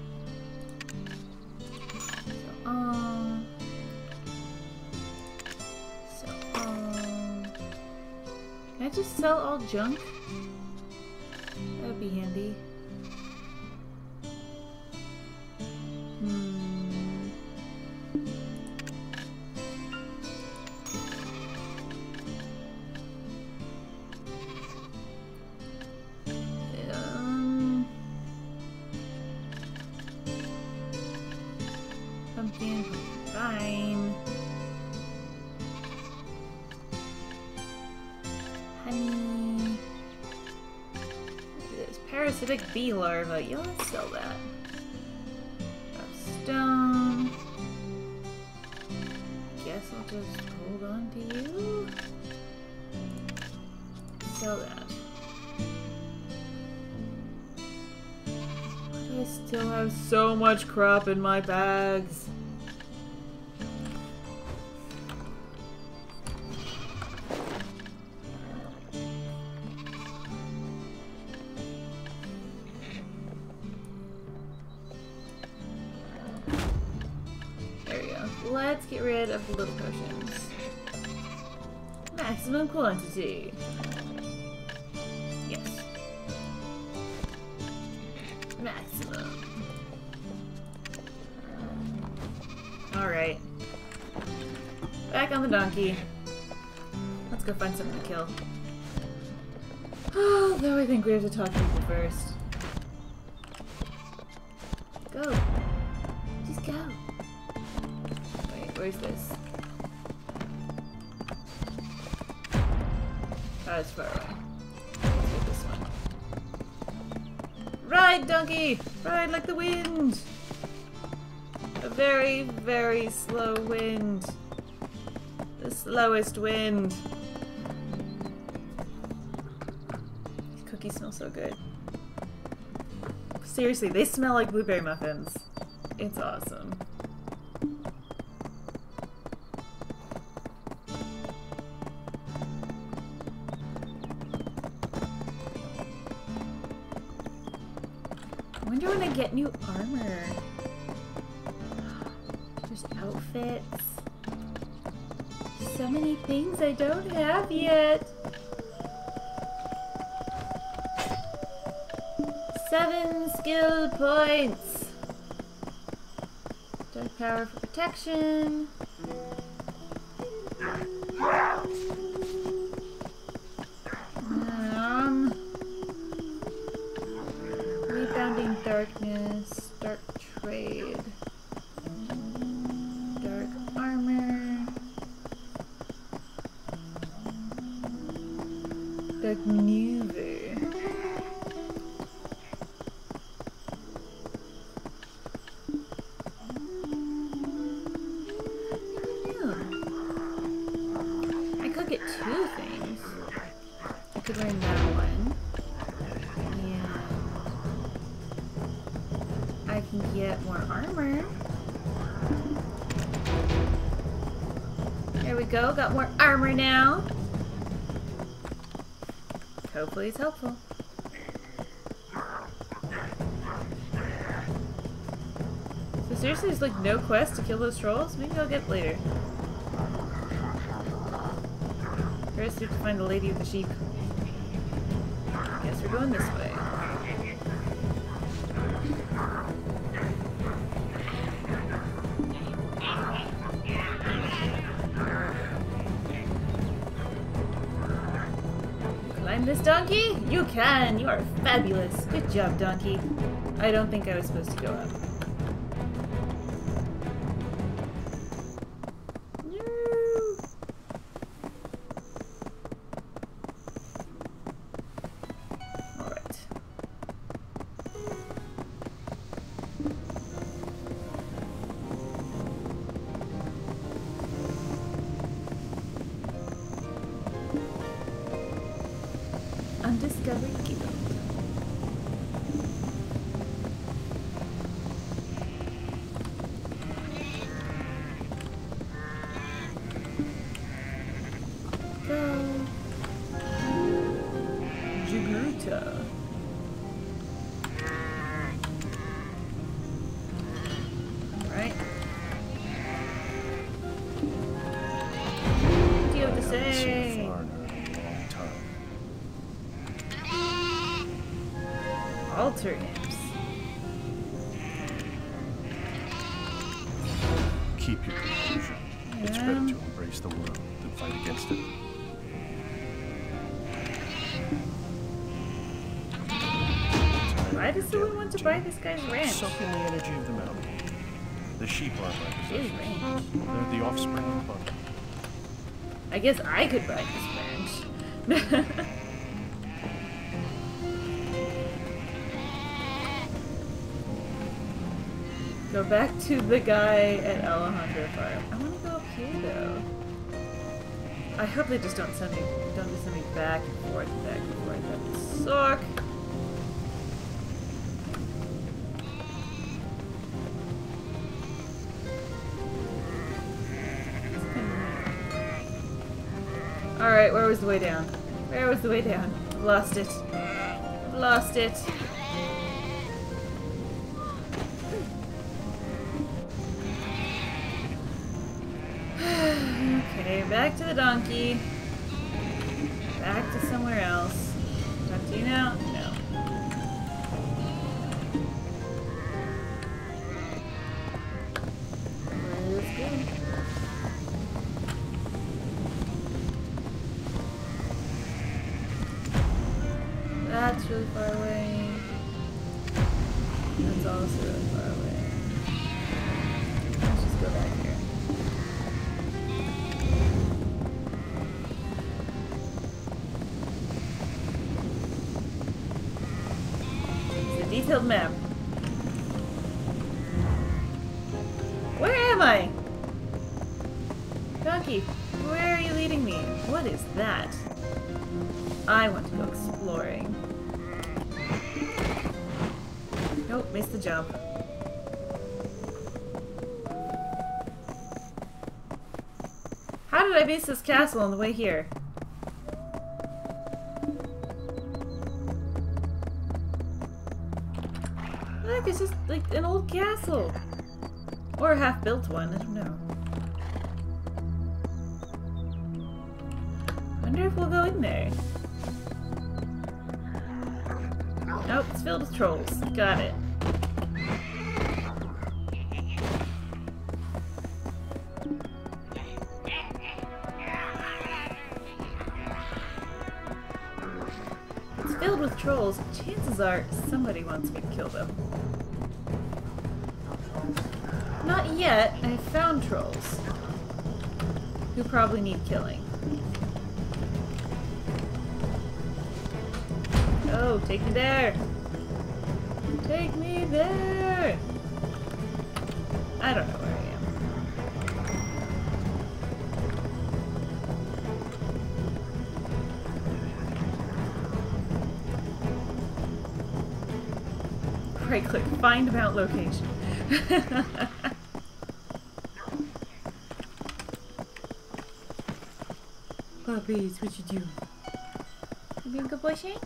Can I just sell all junk? That would be handy. Pumpkin, fine. Honey. This parasitic bee larva. Yeah, let's sell that. Stone. Guess I'll just hold on to you. Sell that. I still have so much crap in my bags. There we go. Let's get rid of the little potions. Maximum quantity. Yes. Maximum. Alright. Back on the donkey. Let's go find something to kill. Oh, though I think we have to talk to people first. Go. Just go. Wait, where's this? Oh, it's far away. Let's get this one. Ride, donkey! Ride like the wind! A very, very slow wind. The slowest wind. These cookies smell so good. Seriously, they smell like blueberry muffins. It's awesome. I wonder when I get new armor. There's outfits. So many things I don't have yet. 7 skill points. Dark power for protection. Rebounding darkness, dark trade, dark armor, dark maneuver. I could get 2 things. I could learn that one. I can get more armor. There we go, got more armor now. Hopefully it's helpful. So seriously, there's like no quest to kill those trolls? Maybe I'll get it later. First we have to find the lady with the sheep. Guess we're going this way. climb this donkey? You can! You are fabulous! Good job, donkey. I don't think I was supposed to go up. Undiscovered guild. Go. Jugurta. Alright. What do you have to say? Alter imps. Keep your composure. It's better to embrace the world than fight against it. Why does someone want to buy this guy's ranch? Soak in the energy of the mountain. The sheep are my possessions. They're the offspring of Buck. I guess I could buy this ranch. Go back to the guy at Alejandro Farm. I want to go up here though. I hope they just don't send me back and forth, back and forth. That would suck. Alright, where was the way down? Where was the way down? I've lost it. I've lost it. Okay, back to the donkey. Back to somewhere else. Talk to you now? No. Let's go. That's really far away. That's also really far away. Let's just go back here. It's a detailed map. Where am I? Donkey, where are you leading me? What is that? I want to go exploring. Nope, missed the jump. How did I miss this castle on the way here? Look, it's just like an old castle. Or a half-built one, I don't know. Wonder if we'll go in there. Nope, it's filled with trolls. Got it. It's filled with trolls. Chances are somebody wants me to kill them. Not yet. I have found trolls. Who probably need killing. Oh, take me there! Take me there! I don't know where I am. Right click, find mount location. Puppies, what you do? You being a good boy, Shanks?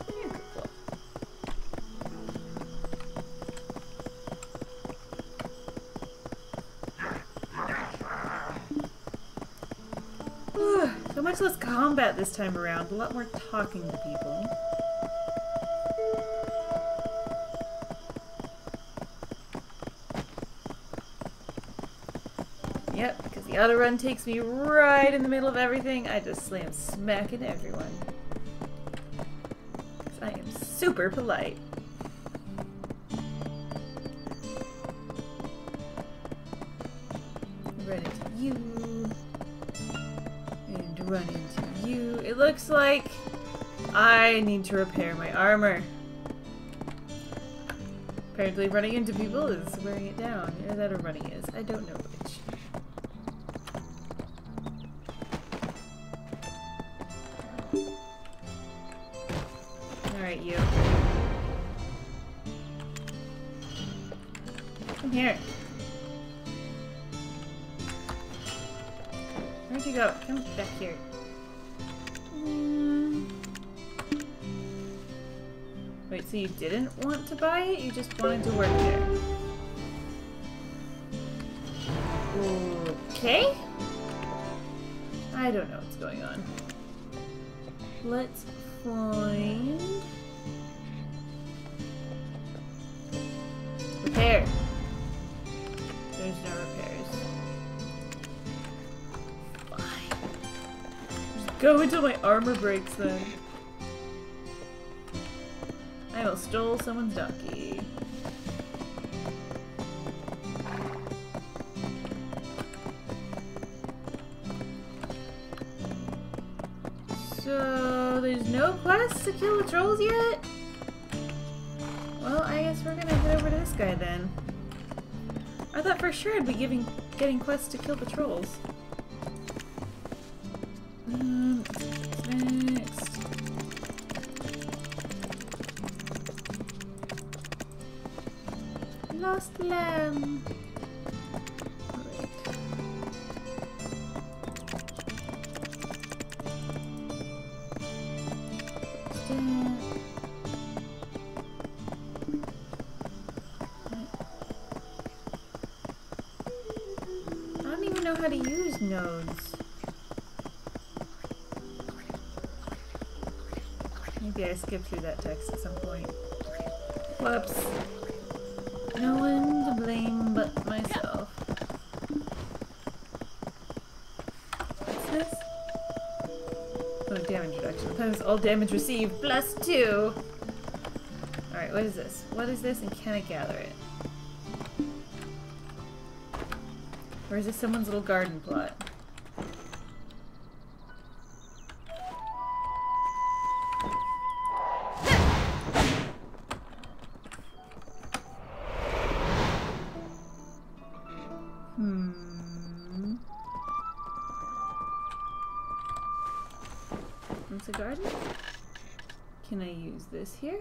So much less combat this time around, a lot more talking to people. Yep, because the auto run takes me right in the middle of everything. I just slam smack into everyone. I am super polite. Run into you. And run into you. It looks like I need to repair my armor. Apparently running into people is wearing it down. Either that or running is. I don't know which. Alright, you. Come here. Where'd you go? Come back here. Wait, so you didn't want to buy it? You just wanted to work there? Okay? I don't know what's going on. Let's find... Repair. There's no repairs. Fine. Just go until my armor breaks then. I almost stole someone's donkey. So, there's no quest to kill the trolls yet? Well, I guess we're gonna head over to this guy then. I thought for sure I'd be getting quests to kill the trolls. Next. Lost lamb. I don't even know how to use nodes. Maybe I skipped through that text at some point. Whoops. No one to blame but myself. What's this? Oh, damage reduction. Times all damage received +2. Alright, what is this? What is this and can I gather it? Or is this someone's little garden plot? It's a garden? Can I use this here?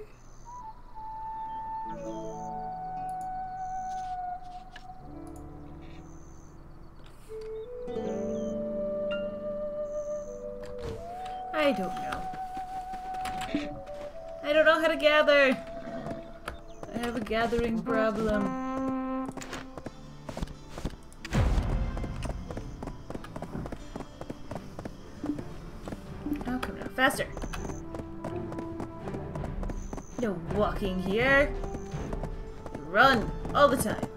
I don't know. I don't know how to gather. I have a gathering problem. Oh, come on, faster. No walking here. Run all the time.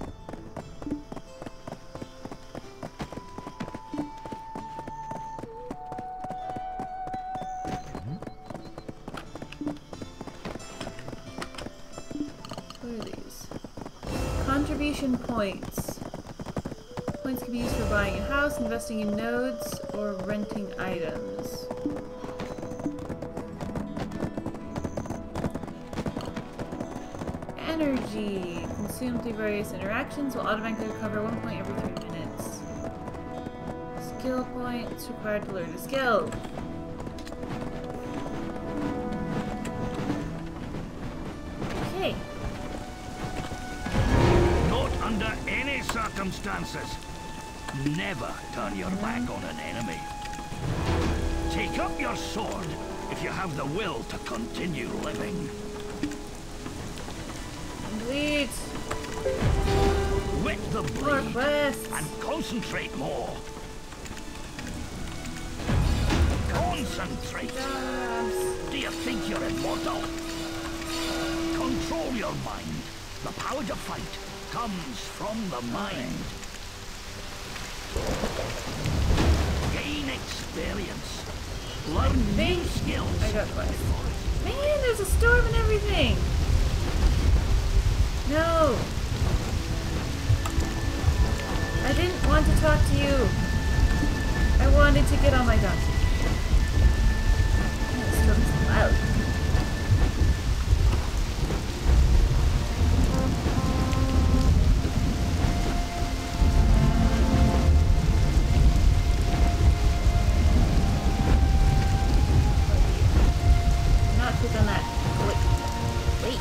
Contribution points. Points can be used for buying a house, investing in nodes, or renting items. Energy. Consumed through various interactions will automatically recover 1 point every 3 minutes. Skill points required to learn a skill. Okay. Under any circumstances, never turn your back on an enemy. Take up your sword if you have the will to continue living. Complete. Wet the blade and concentrate more. Concentrate. Do you think you're immortal? Control your mind. The power to fight comes from the mind. Gain experience. Learn new skills. I got quest. Man, there's a storm and everything. No. I didn't want to talk to you. I wanted to get on my donkey. Oh, the storm's loud. Not click on that. Wait.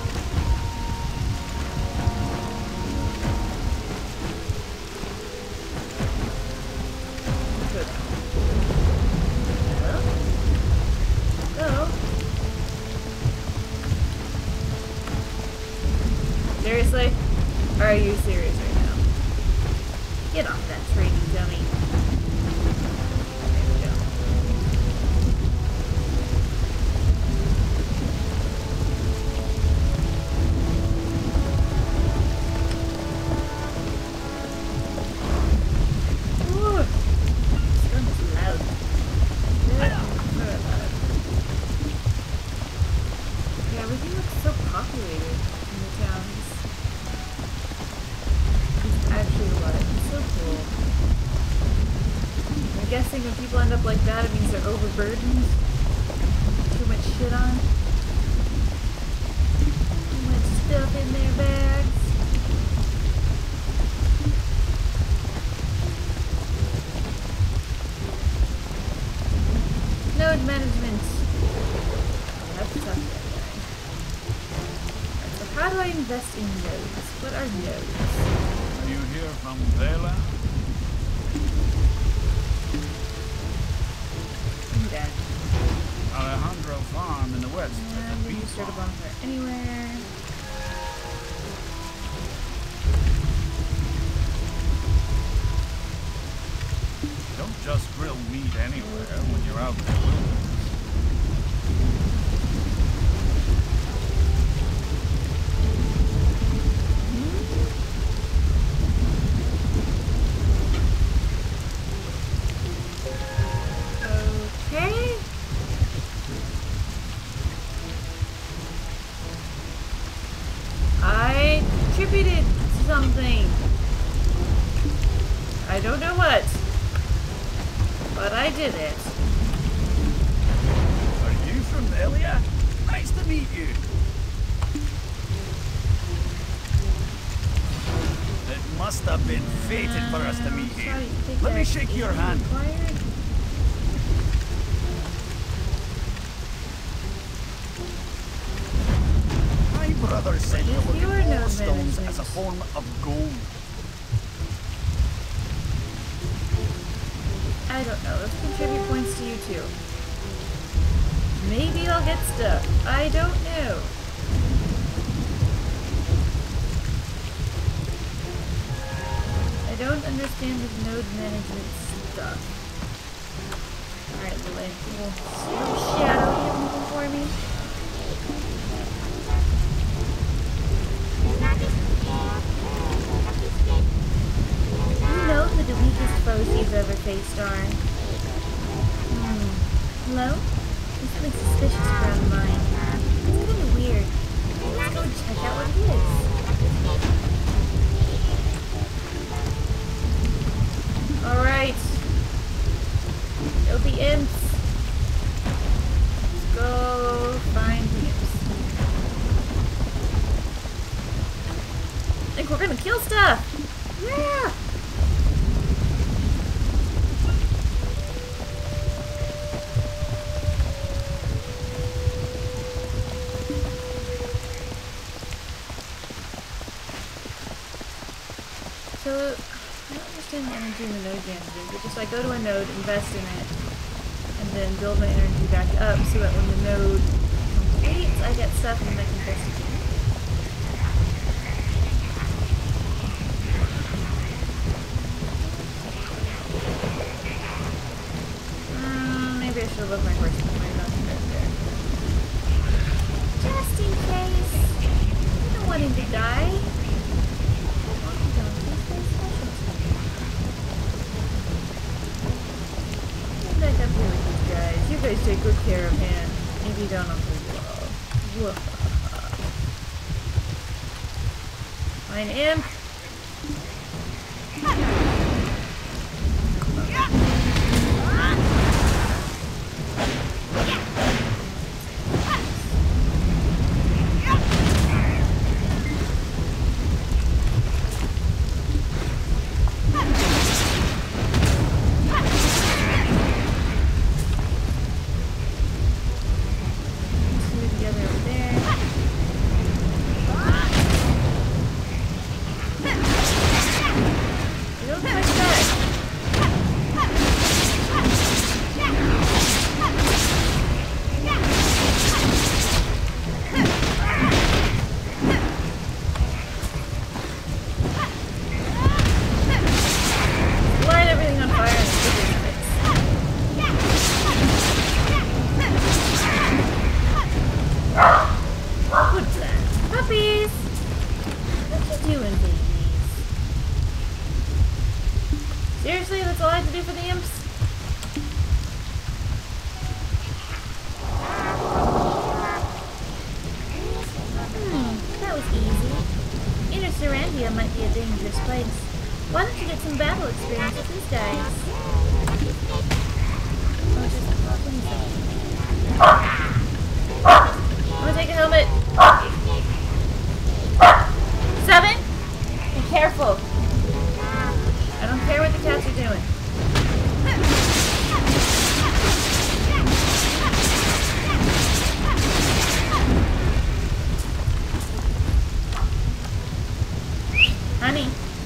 Seriously? Are you serious right now? Get off that train, you dummy. There we go. Ooh. Storm is loud. Yeah, everything looks so populated in the towns. Actually what? It's so cool. I'm guessing when people end up like that, it means they're overburdened. Too much shit on. Too much stuff in their bags. Node management. That's tough that guy. Alright, so how do I invest in nodes? What are nodes? You hear from Vela? Okay. Alejandro Farm in the west. And did you start a bonfire anywhere? Don't just grill meat anywhere when you're out in the wilderness. Okay. I contributed something. I don't know what, but I did it. Are you from Elia? Nice to meet you. It must have been fated for us to meet here. Let me shake your hand. My brother said you look at all stones as a form of gold. I don't know. Let's contribute points to you too. Maybe I'll get stuff. I don't know. I don't understand this node management stuff. Alright, Lily. Little shadow here moving for me. You know who the weakest foes you've ever faced are. Hello? There's something suspicious around mine. It's kind of weird. Let's go and check out what it is. Alright. It'll be imps. Let's go find the imps. I think we're gonna kill stuff! Yeah! So, I don't understand the energy in the node damages, but just like go to a node, invest in it, and then build my energy back up so that when the node completes, I get stuff and then I can invest again. Maybe I should have left my horse with my donkey right there. Just in case. I don't want him to die. Back up here with these guys. You guys take good care of him. If you don't, I'll kill you all. Whoa. Fine, imp. Seriously, that's all I have to do for the imps? That was easy. Inner Serendia might be a dangerous place. Why don't you get some battle experience with these guys? Oh, just I'm gonna take a helmet. 7? Be careful. I don't care what the cats are doing. Honey.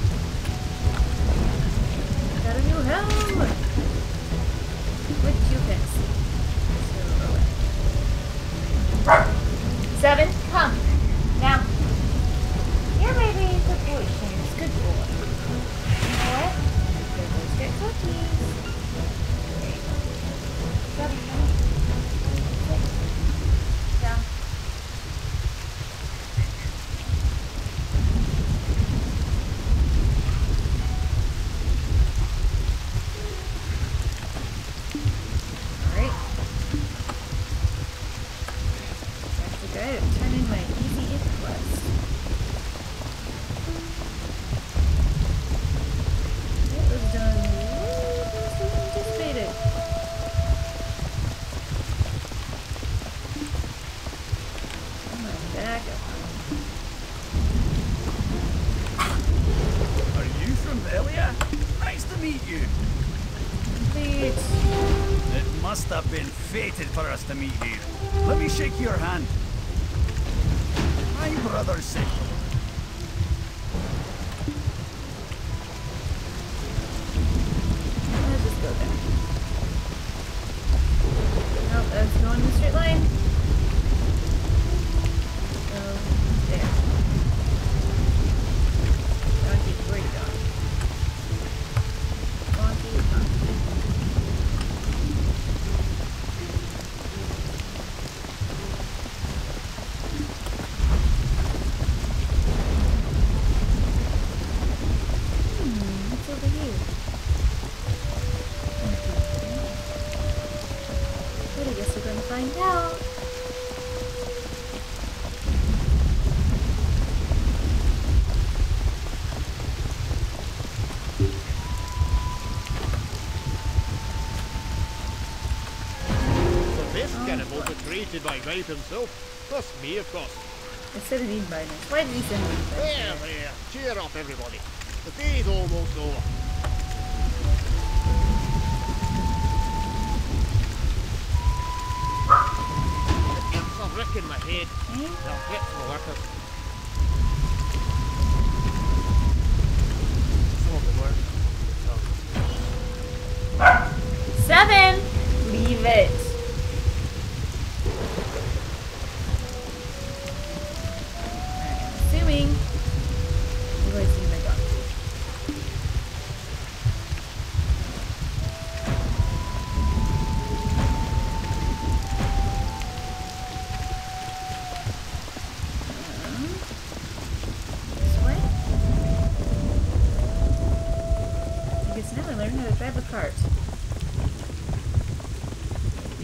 Got a new helm. Which you fix? 7, come. Now. Here, baby. Good boy, James. Good boy. You know what? Good boys get cookies. 7, come on. Down. Alright. That's the guy to turn in my easy if quest. That was done way faster than anticipated. Come on, back up. Are you from Velia? Nice to meet you. Complete. It must have been fated for us to meet here. Let me shake your hand. My brother said. Let's just go there. Nope, that's going in a straight line. So, there. Donkey, where you going? Donkey, donkey. What's over here? But I guess we're going to find out. So this cannibal betrayed by Vibe himself. Plus me, of course. I said it in by now. Why did he send me? There, there. Cheer up, everybody. The day's almost over. The imps are wrecking my head. They'll get to the workers. Some of the work. 7! Leave it. Assuming you guys see my dog. This way? I guess now I learned how to drive a cart.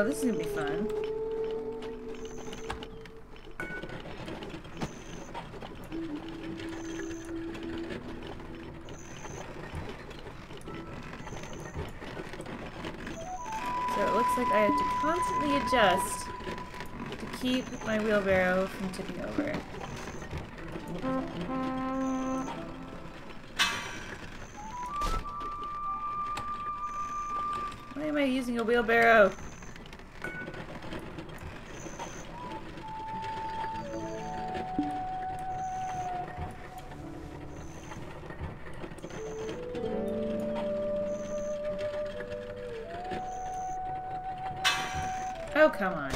Oh, this is gonna be fun. So it looks like I have to constantly adjust to keep my wheelbarrow from tipping over. Why am I using a wheelbarrow? Oh, come on.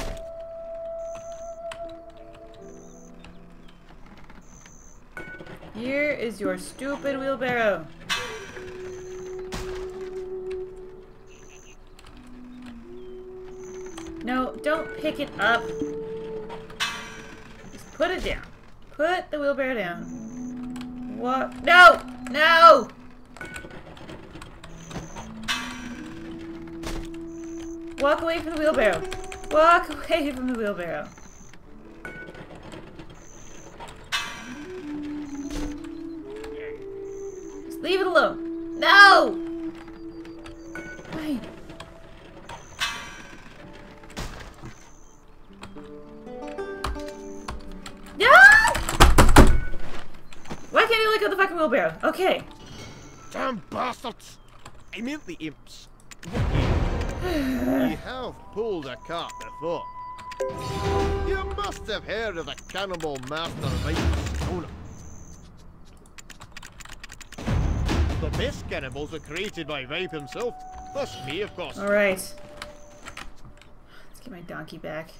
Here is your stupid wheelbarrow. No, don't pick it up. Just put it down. Put the wheelbarrow down. What? No! No! Walk away from the wheelbarrow. Walk away from the wheelbarrow. Just leave it alone. No! Why? No! Why can't you let go of the fucking wheelbarrow? Okay. Damn bastards! I meant the imps. You have pulled a cart before. You must have heard of the cannibal master Viper. The best cannibals are created by Vipe himself. Plus me, of course. Alright. Let's get my donkey back.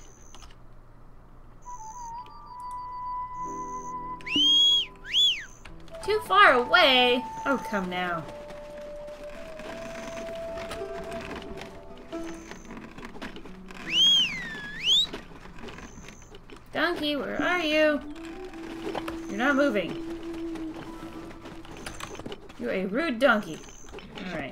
Too far away! Oh, come now. Donkey, where are you? You're not moving. You're a rude donkey. Alright.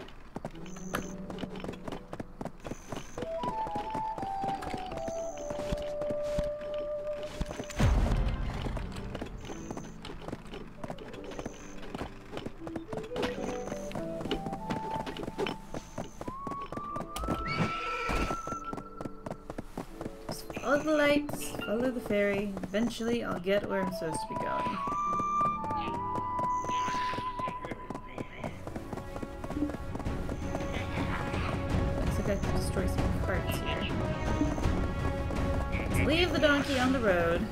Follow the lights, follow the ferry. Eventually, I'll get where I'm supposed to be going. Looks like I can destroy some parts here. Let's leave the donkey on the road.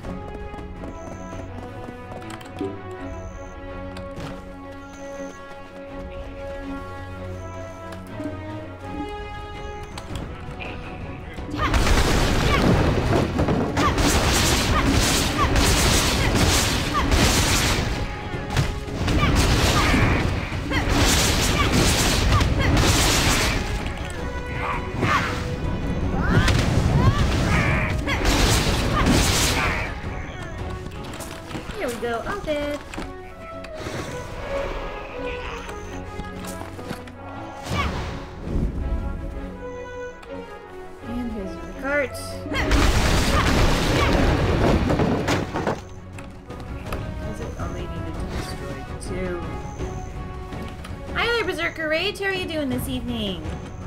Here we go, all dead. And here's the cart. Because it only needed to destroy 2. Hi there, Berserker Rage. How are you doing this evening?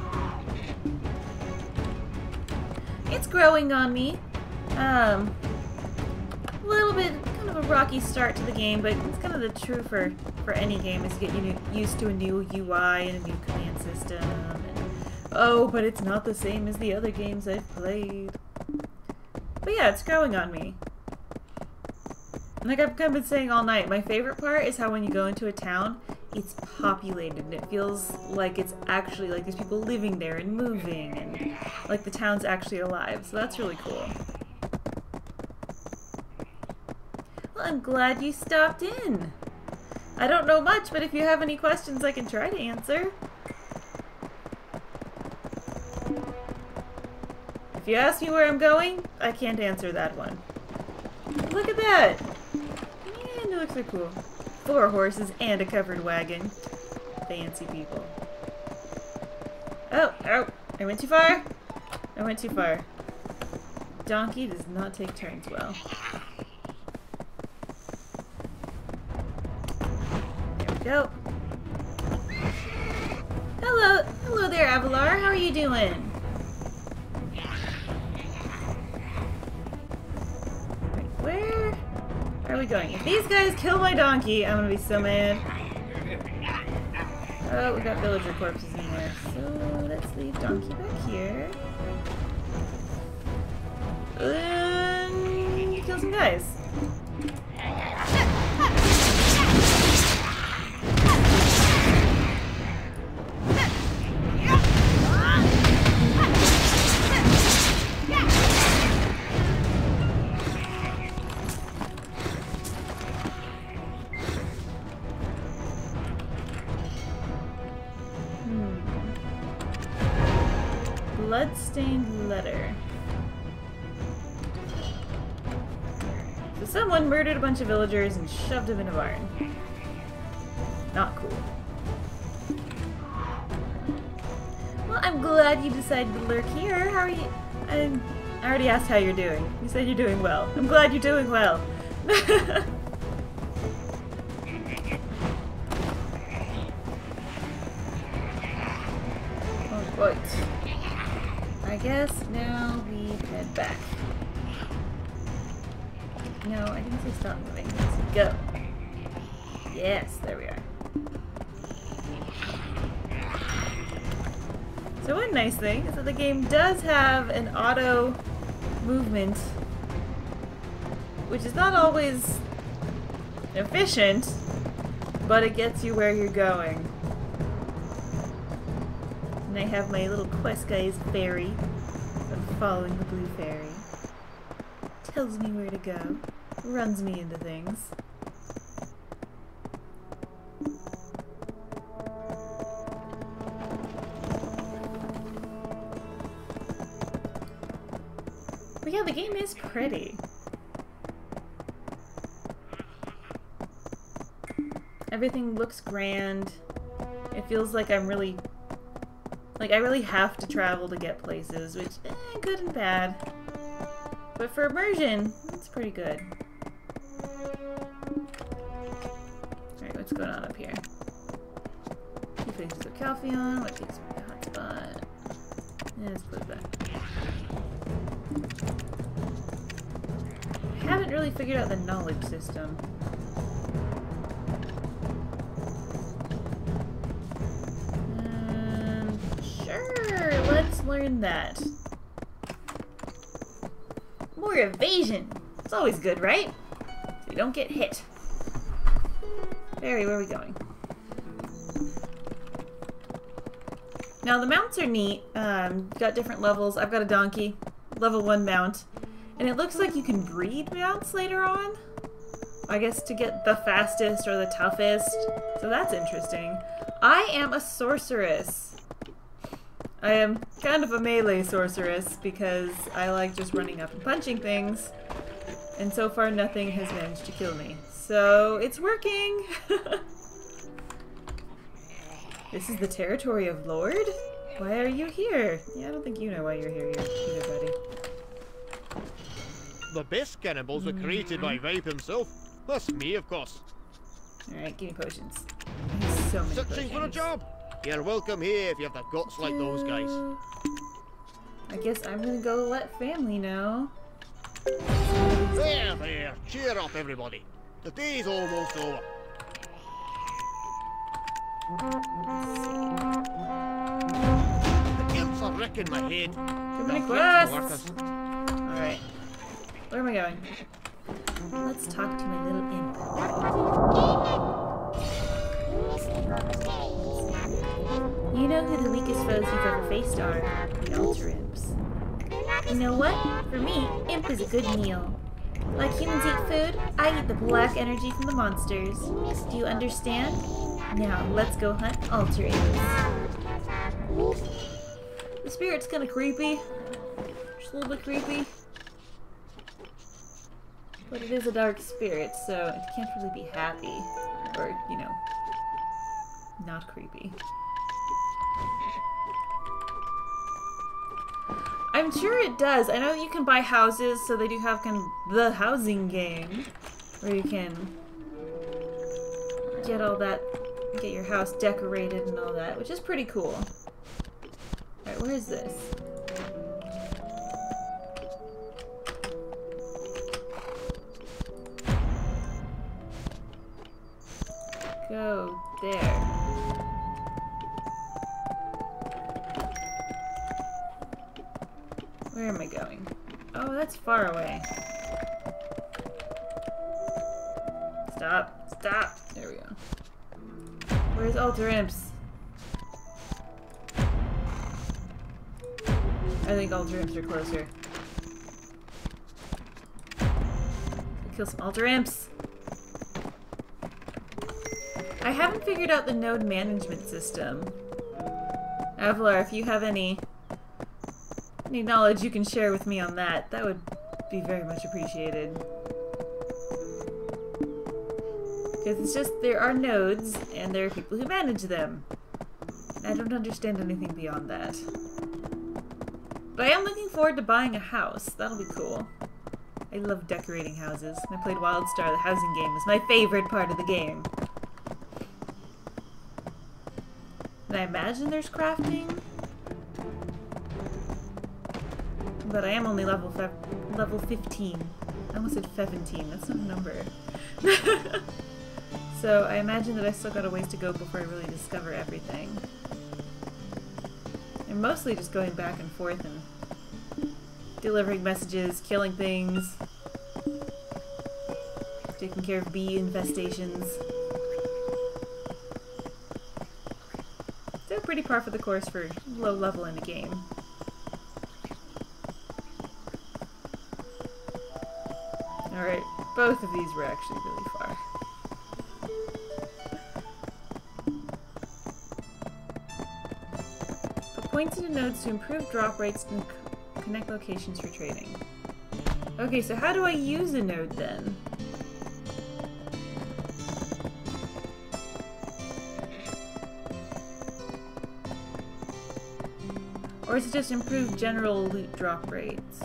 It's growing on me. A little bit kind of a rocky start to the game, but it's kind of the true for any game is to get used to a new UI and a new command system. And, oh, but it's not the same as the other games I've played. But yeah, it's growing on me. Like I've kind of been saying all night, my favorite part is how when you go into a town, it's populated and it feels like it's actually like there's people living there and moving and like the town's actually alive. So that's really cool. Well, I'm glad you stopped in. I don't know much, but if you have any questions, I can try to answer. If you ask me where I'm going, I can't answer that one. Look at that! And it looks so cool. 4 horses and a covered wagon. Fancy people. Oh, oh, I went too far. I went too far. Donkey does not take turns well. There we go. Hello, hello there, Avalar. How are you doing? Right, where are we going? If these guys kill my donkey, I'm gonna be so mad. Oh, we got villager corpses in there. So let's leave donkey back here. And kill some guys. Bloodstained letter. So someone murdered a bunch of villagers and shoved them in a barn. Not cool. Well, I'm glad you decided to lurk here. How are you? I already asked how you're doing. You said you're doing well. I'm glad you're doing well. Alright. I guess now we head back. No, I didn't say stop moving. Let's go. Yes, there we are. So one nice thing is that the game does have an auto movement, which is not always efficient, but it gets you where you're going. And I have my little quest guy's fairy. I'm following the blue fairy. Tells me where to go. Runs me into things. But yeah, the game is pretty. Everything looks grand. It feels like I'm really... Like, I really have to travel to get places, which, good and bad. But for immersion, it's pretty good. Alright, what's going on up here? Two faces of Calpheon, what takes me to the hot spot? Yeah, let's close that. I haven't really figured out the knowledge system. Sure, let's learn that. More evasion! It's always good, right? So you don't get hit. Barry, where are we going? Now the mounts are neat. Got different levels. I've got a donkey. Level 1 mount. And it looks like you can breed mounts later on. I guess to get the fastest or the toughest. So that's interesting. I am a sorceress. I am kind of a melee sorceress because I like just running up and punching things. And so far nothing has managed to kill me. So it's working! This is the territory of Lord? Why are you here? Yeah, I don't think you know why you're here either, buddy. The best cannibals were created by Vibe himself. That's me, of course. Alright, give me potions. So many Searching for a job? You're welcome here if you have the guts like those guys. I guess I'm gonna go let family know. There, there. Cheer up, everybody. The day's almost over. The imps are wrecking my head. Too many quests! Alright. Where am I going? Let's talk to my little imp. You know who the weakest foes you've ever faced are. The Altar Imps. You know what? For me, imp is a good meal. Like humans eat food, I eat the black energy from the monsters. Do you understand? Now, let's go hunt Altar Imps. The spirit's kinda creepy. Just a little bit creepy. But it is a dark spirit, so it can't really be happy. Or, you know, not creepy. I'm I'm sure it does. I know you can buy houses, so they do have kind of the housing game where you can get all that, get your house decorated and all that, which is pretty cool. Alright, where is this? Go there. Where am I going? Oh, that's far away. Stop. Stop. There we go. Where's Alter Imps? I think Alter Imps are closer. Kill some Alter Imps. I haven't figured out the node management system. Avalar, if you have any knowledge you can share with me on that, that would be very much appreciated. Because it's just, there are nodes, and there are people who manage them. I don't understand anything beyond that. But I am looking forward to buying a house. That'll be cool. I love decorating houses. When I played WildStar, the housing game was my favorite part of the game. And I imagine there's crafting. But I am only level 15. I almost said 17. That's not a number. So I imagine that I still got a ways to go before I really discover everything. I'm mostly just going back and forth and delivering messages, killing things, taking care of bee infestations. Still pretty par for the course for low level in the game. Alright, both of these were actually really far. Put points into nodes to improve drop rates and connect locations for trading. Okay, so how do I use a node then? Or is it just improve general loot drop rates?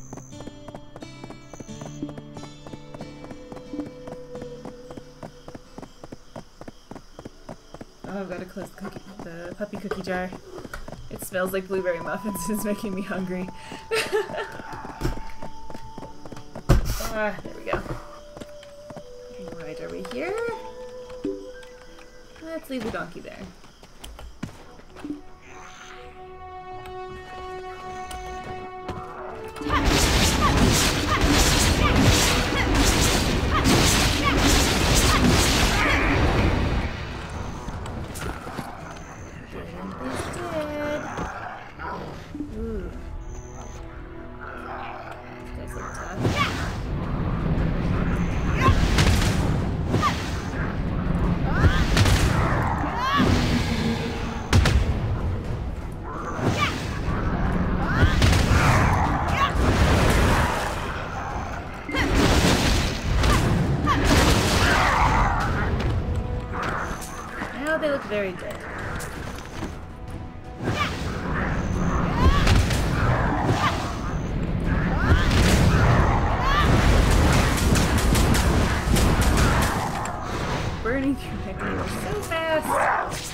Oh, I've got to close the puppy cookie jar. It smells like blueberry muffins. It's making me hungry. Ah, there we go. Right, are we here? Let's leave the donkey there. They look very dead. Burning through my people so fast.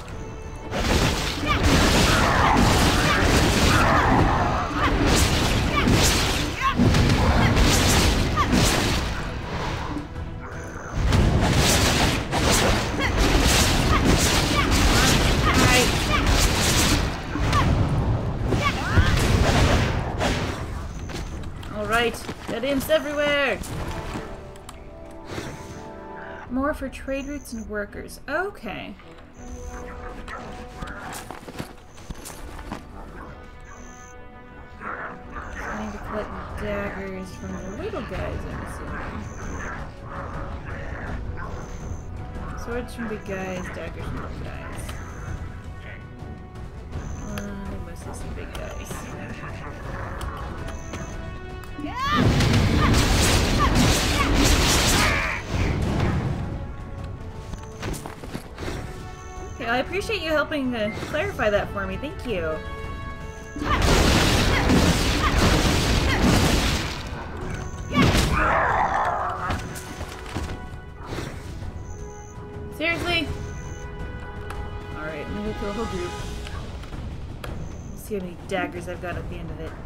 Alright, dead imps everywhere! More for trade routes and workers. Okay. I need to collect daggers from the little guys, I'm assuming. Swords from big guys, daggers from little guys. Mostly some big guys. Okay, I appreciate you helping clarify that for me. Thank you. whole group. See how many daggers I've got at the end of it.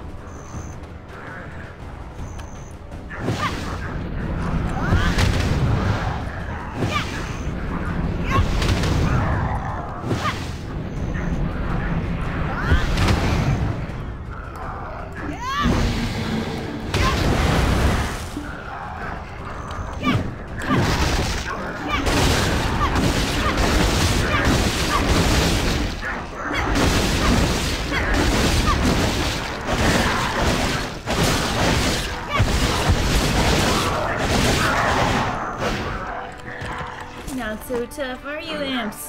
Not so tough, are you, imps?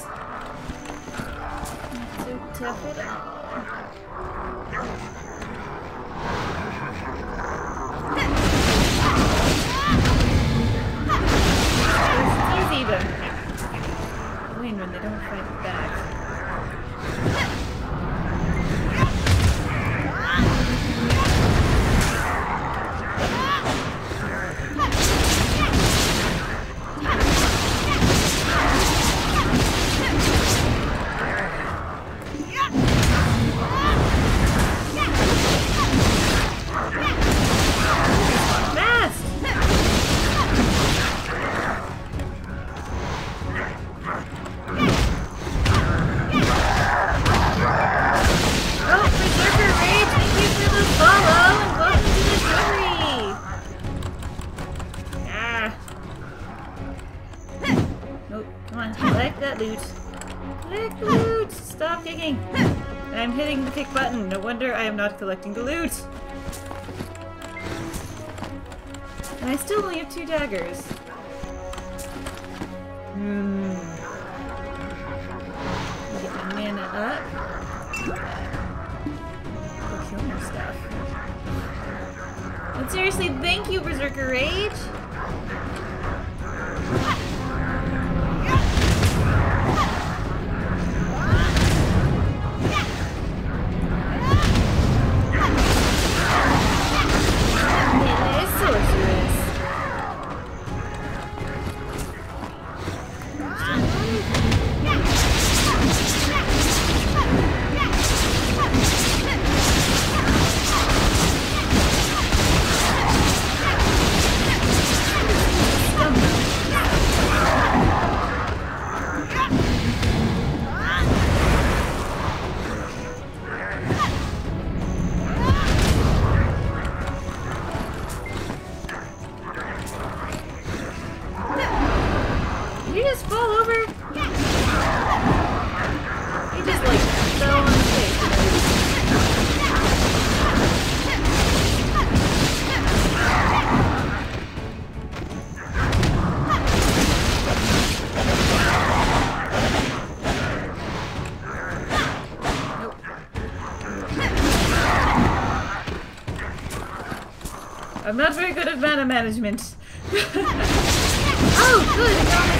Not so tough at all. It's easy, but win when they don't fight back. I'm hitting the kick button. No wonder I am not collecting the loot. And I still only have 2 daggers. Get my mana up. Go kill more stuff. But seriously, thank you, Berserker Rage! I'm not very good at mana management. Oh, good! I got my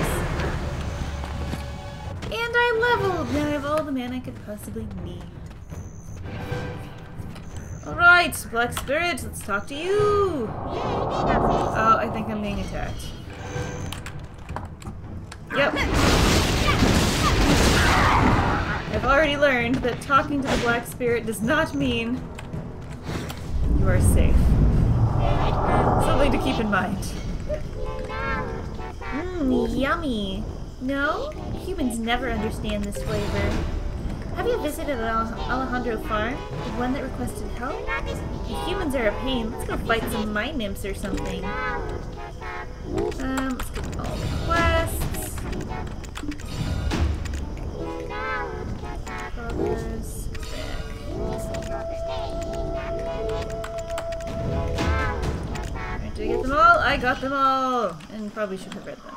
daggers. And I leveled! Now I have all the mana I could possibly need. Alright, Black Spirit, let's talk to you! Oh, I think I'm being attacked. Yep. I've already learned that talking to the Black Spirit does not mean you are safe. Something to keep in mind. Yummy. No? Humans never understand this flavor. Have you visited Alejandro Farm? The one that requested help? If humans are a pain, let's go fight some mine nymphs or something. Let's get all the quests. Progress. Alright, did I get them all? I got them all! And probably should have read them.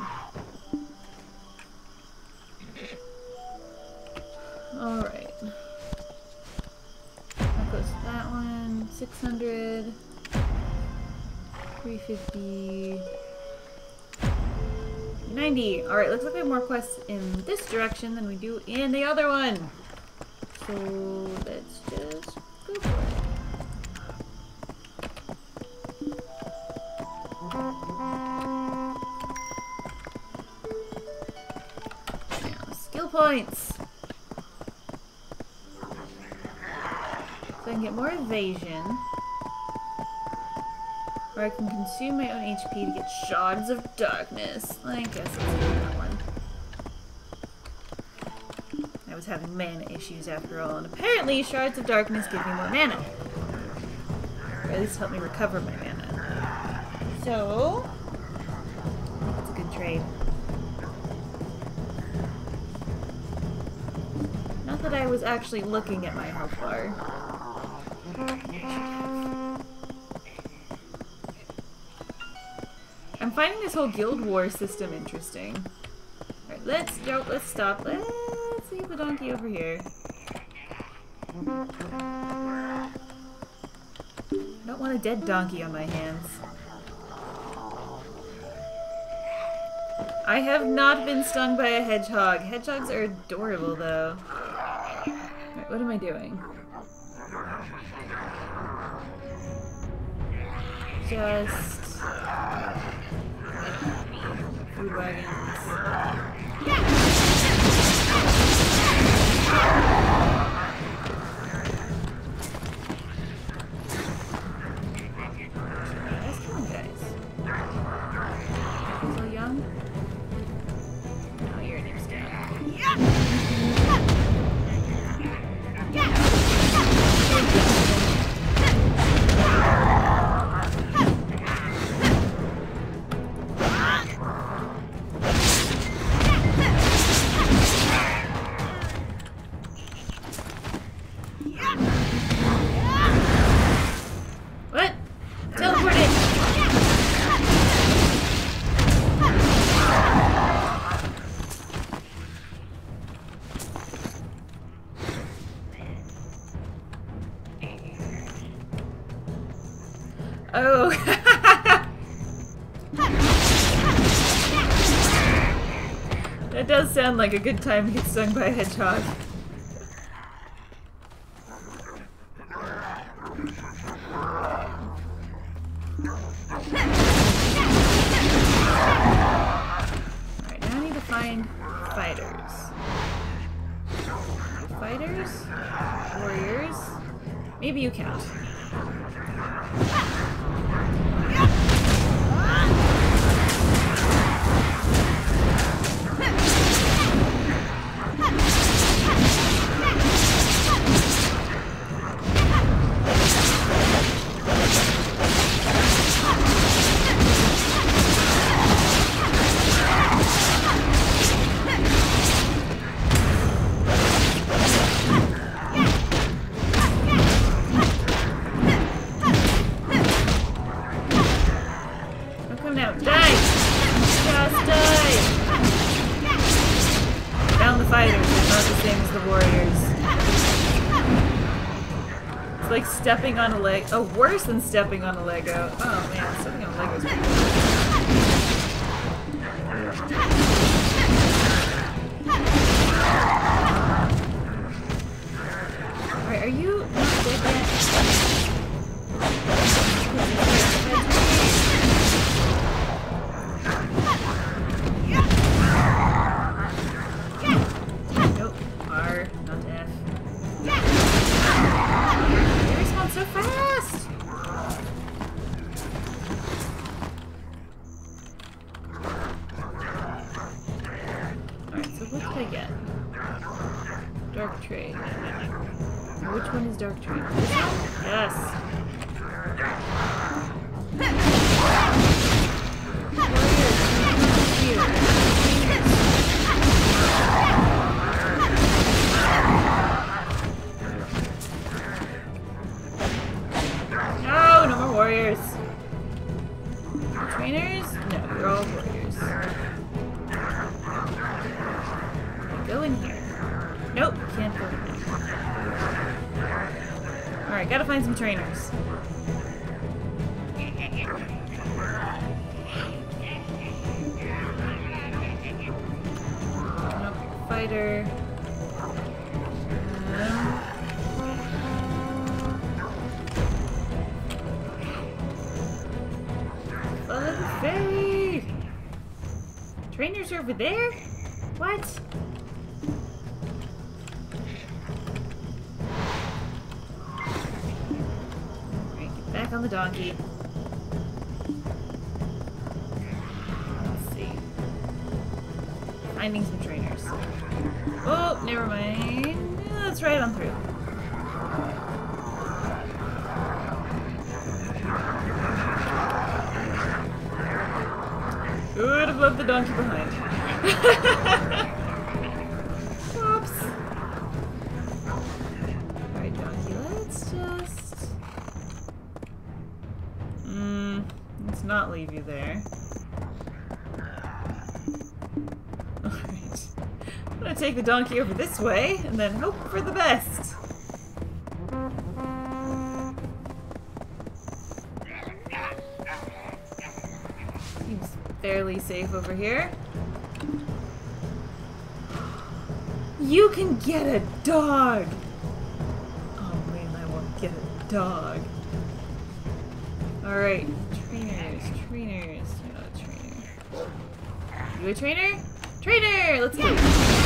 Alright. That goes to that one. 600. 350. 90. Alright, looks like we have more quests in this direction than we do in the other one. So let's just go for it. Now, skill points. can get more evasion. Or I can consume my own HP to get shards of darkness. I guess let's do that one. I was having mana issues after all, and apparently shards of darkness give me more mana. Or at least help me recover my mana. So, that's a good trade. Not that I was actually looking at my health bar. I'm finding this whole Guild War system interesting. Alright, let's stop. Let's leave the donkey over here. I don't want a dead donkey on my hands. I have not been stung by a hedgehog. Hedgehogs are adorable, though. Alright, what am I doing? Just... food wagons. Nice killing, guys. You still young? Oh, you're an scout. What? Teleported! Oh. That does sound like a good time to get stung by a hedgehog. Alright, now I need to find fighters. Fighters? Warriors? Maybe you count. Stepping on a leg. Oh, worse than stepping on a Lego. Oh man, stepping on a Lego is pretty good. Alright, are you not dead yet? Nope. R, not F. So fast! Alright, so what did I get? Dark trade. Now, which one is dark trade? This one? Yes! Warriors. Trainers? No, you're all warriors. Go in here. Nope, can't go in here. Alright, gotta find some trainers. Nope, fighter. Ferry! Trainers are over there? What? on the donkey. Let's see. Finding some trainers. Oh, never mind. Let's ride on through. Would have left the donkey behind. Oops. Alright, donkey, let's just... let's not leave you there. Alright. I'm gonna take the donkey over this way, and then hope for the best. Seems fairly safe over here. You can get a dog! Oh man, I want to get a dog. Alright, trainers. You're not a trainer. You a trainer? Trainer! Let's go!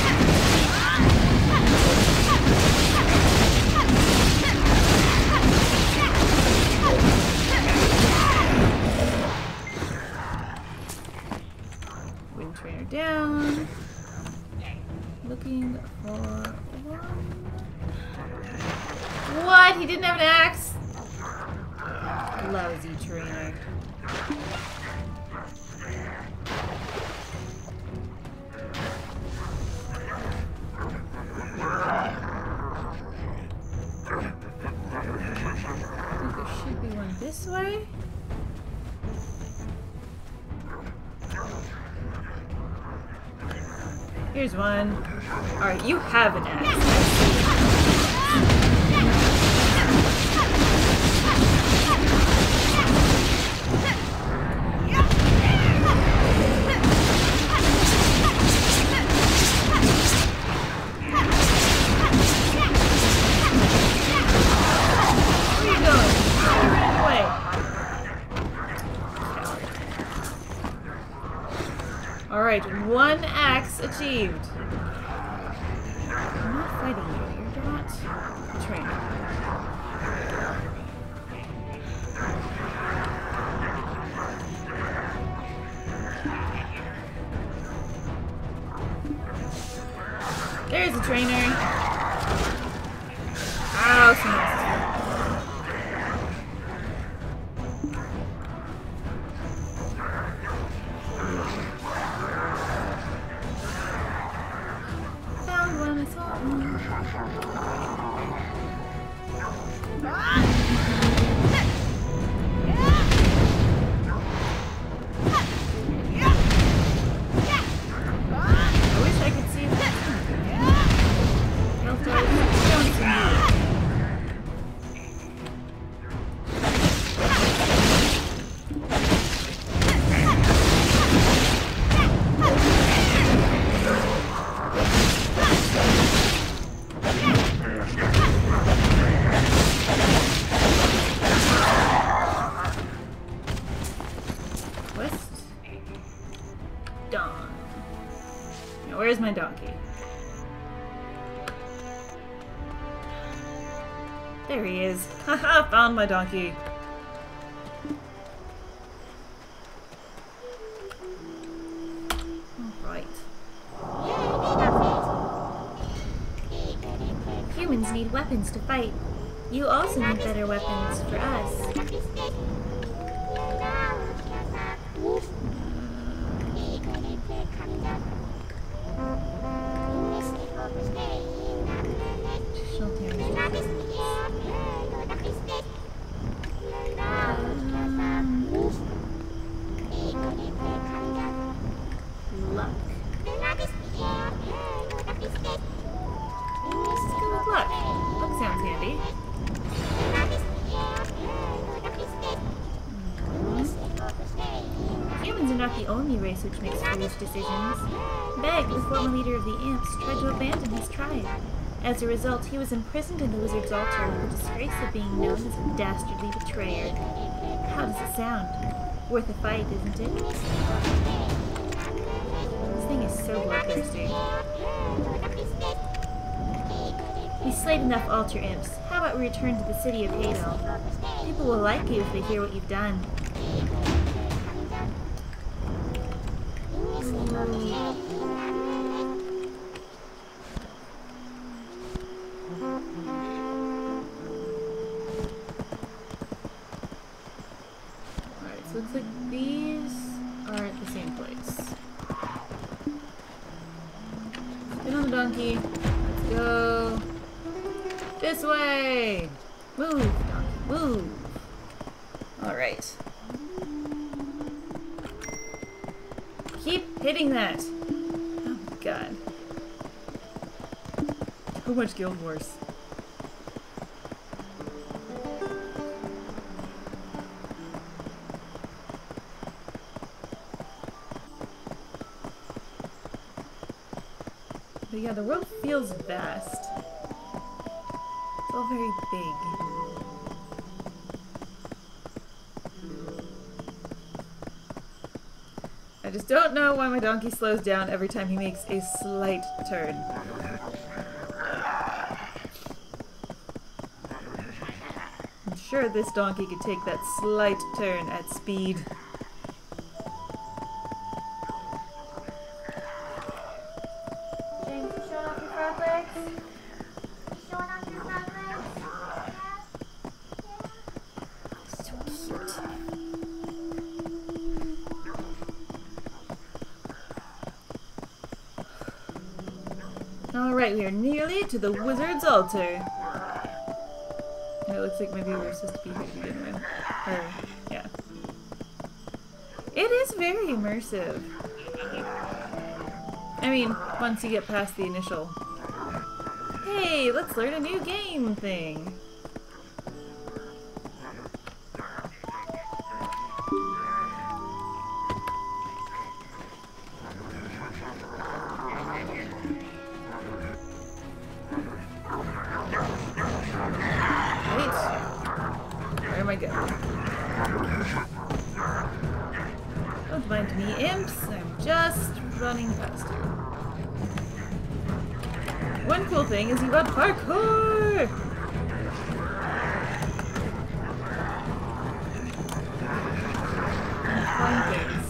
Wind trainer down. Looking for one. What? He didn't have an axe? Lousy trainer. I think there should be one this way. Here's one. Alright, you have an axe. Alright, one axe achieved. I'm not fighting you. You're not a trainer. There's a trainer. Ow, someone else. Where's my donkey? There he is. Haha, found my donkey. Alright. Humans need weapons to fight. You also need better weapons for us. The only race which makes foolish decisions. Beg, the former leader of the Imps, tried to abandon his tribe. As a result, he was imprisoned in the Wizard's Altar with the disgrace of being known as a dastardly betrayer. How does it sound? Worth a fight, isn't it? This thing is so bloodthirsty. We slayed enough altar imps. How about we return to the city of Hadel? People will like you if they hear what you've done. Alright, so looks like these are at the same place. Get on the donkey. Let's go. This way! Move, donkey, move! Alright. Keep hitting that! Oh my god. So much Guild Wars. But yeah, the world feels vast. It's all very big. I just don't know why my donkey slows down every time he makes a slight turn. I'm sure this donkey could take that slight turn at speed. James, you showing off your front legs? You showing off your front legs? So cute. Alright, we are nearly to the wizard's altar. It looks like maybe we were supposed to be here to begin with. Or, yeah. It is very immersive. I mean, once you get past the initial, hey, let's learn a new game thing. Where am I going? Don't mind me, imps. I'm just running past you. One cool thing is you got parkour! And flying things.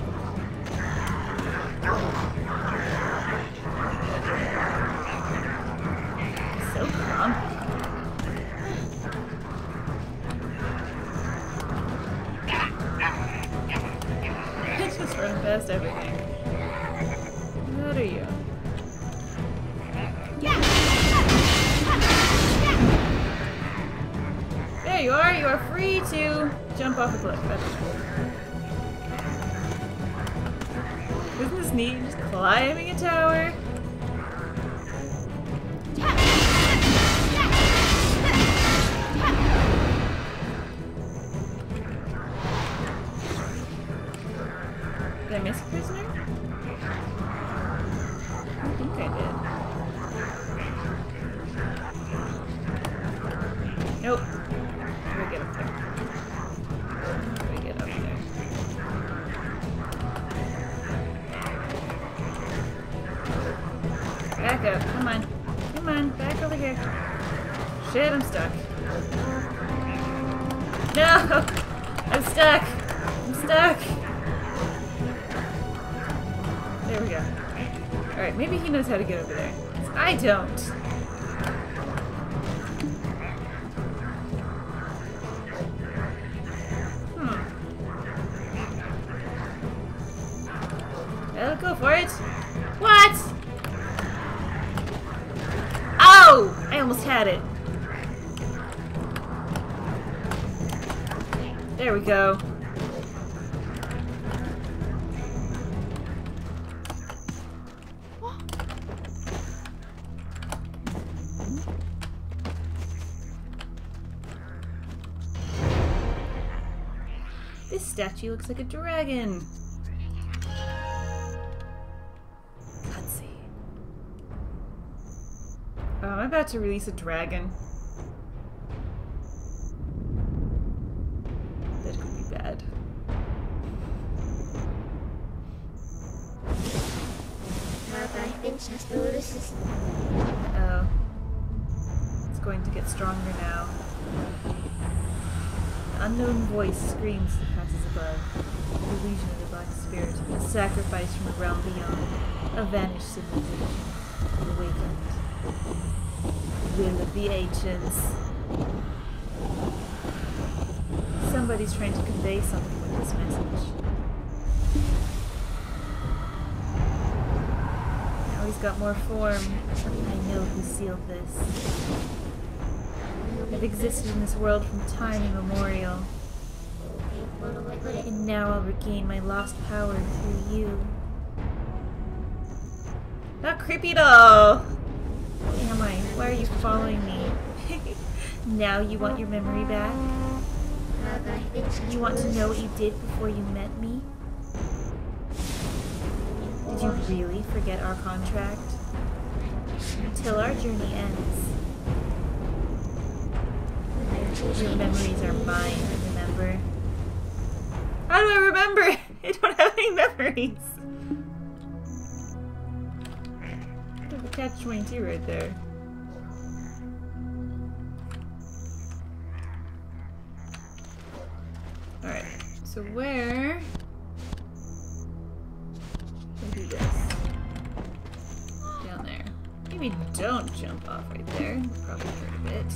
So grumpy. Just run past everything. What are you? There you are. You are free to jump off a cliff. That's cool. Isn't this neat? Just climbing a tower. Did I miss a prisoner? I think I did. Nope. How do I get up there? How do I get up there? Back up. Come on. Come on. Back over here. Shit, I'm stuck. No! I'm stuck! I'm stuck! There we go. Alright, maybe he knows how to get over there. I don't. I'll go for it. What? Oh! I almost had it. There we go. This statue looks like a dragon. Cutscene. Oh, I'm about to release a dragon. That could be bad. Oh. going to get stronger now. An unknown voice screams and passes above. The illusion of the black spirit, a sacrifice from the realm beyond, a vanished civilization, awakened. Will of the ancients. Somebody's trying to convey something with this message. Now he's got more form. I know who sealed this. I've existed in this world from time immemorial. And now I'll regain my lost power through you. Not creepy at all! Who am I? Why are you following me? Now you want your memory back? You want to know what you did before you met me? Did you really forget our contract? Until our journey ends. Your memories are mine, remember? How do I remember? I don't have any memories. There's a catch-22 right there. Alright, so where... We'll do this. Down there. Maybe don't jump off right there. Probably hurt a bit.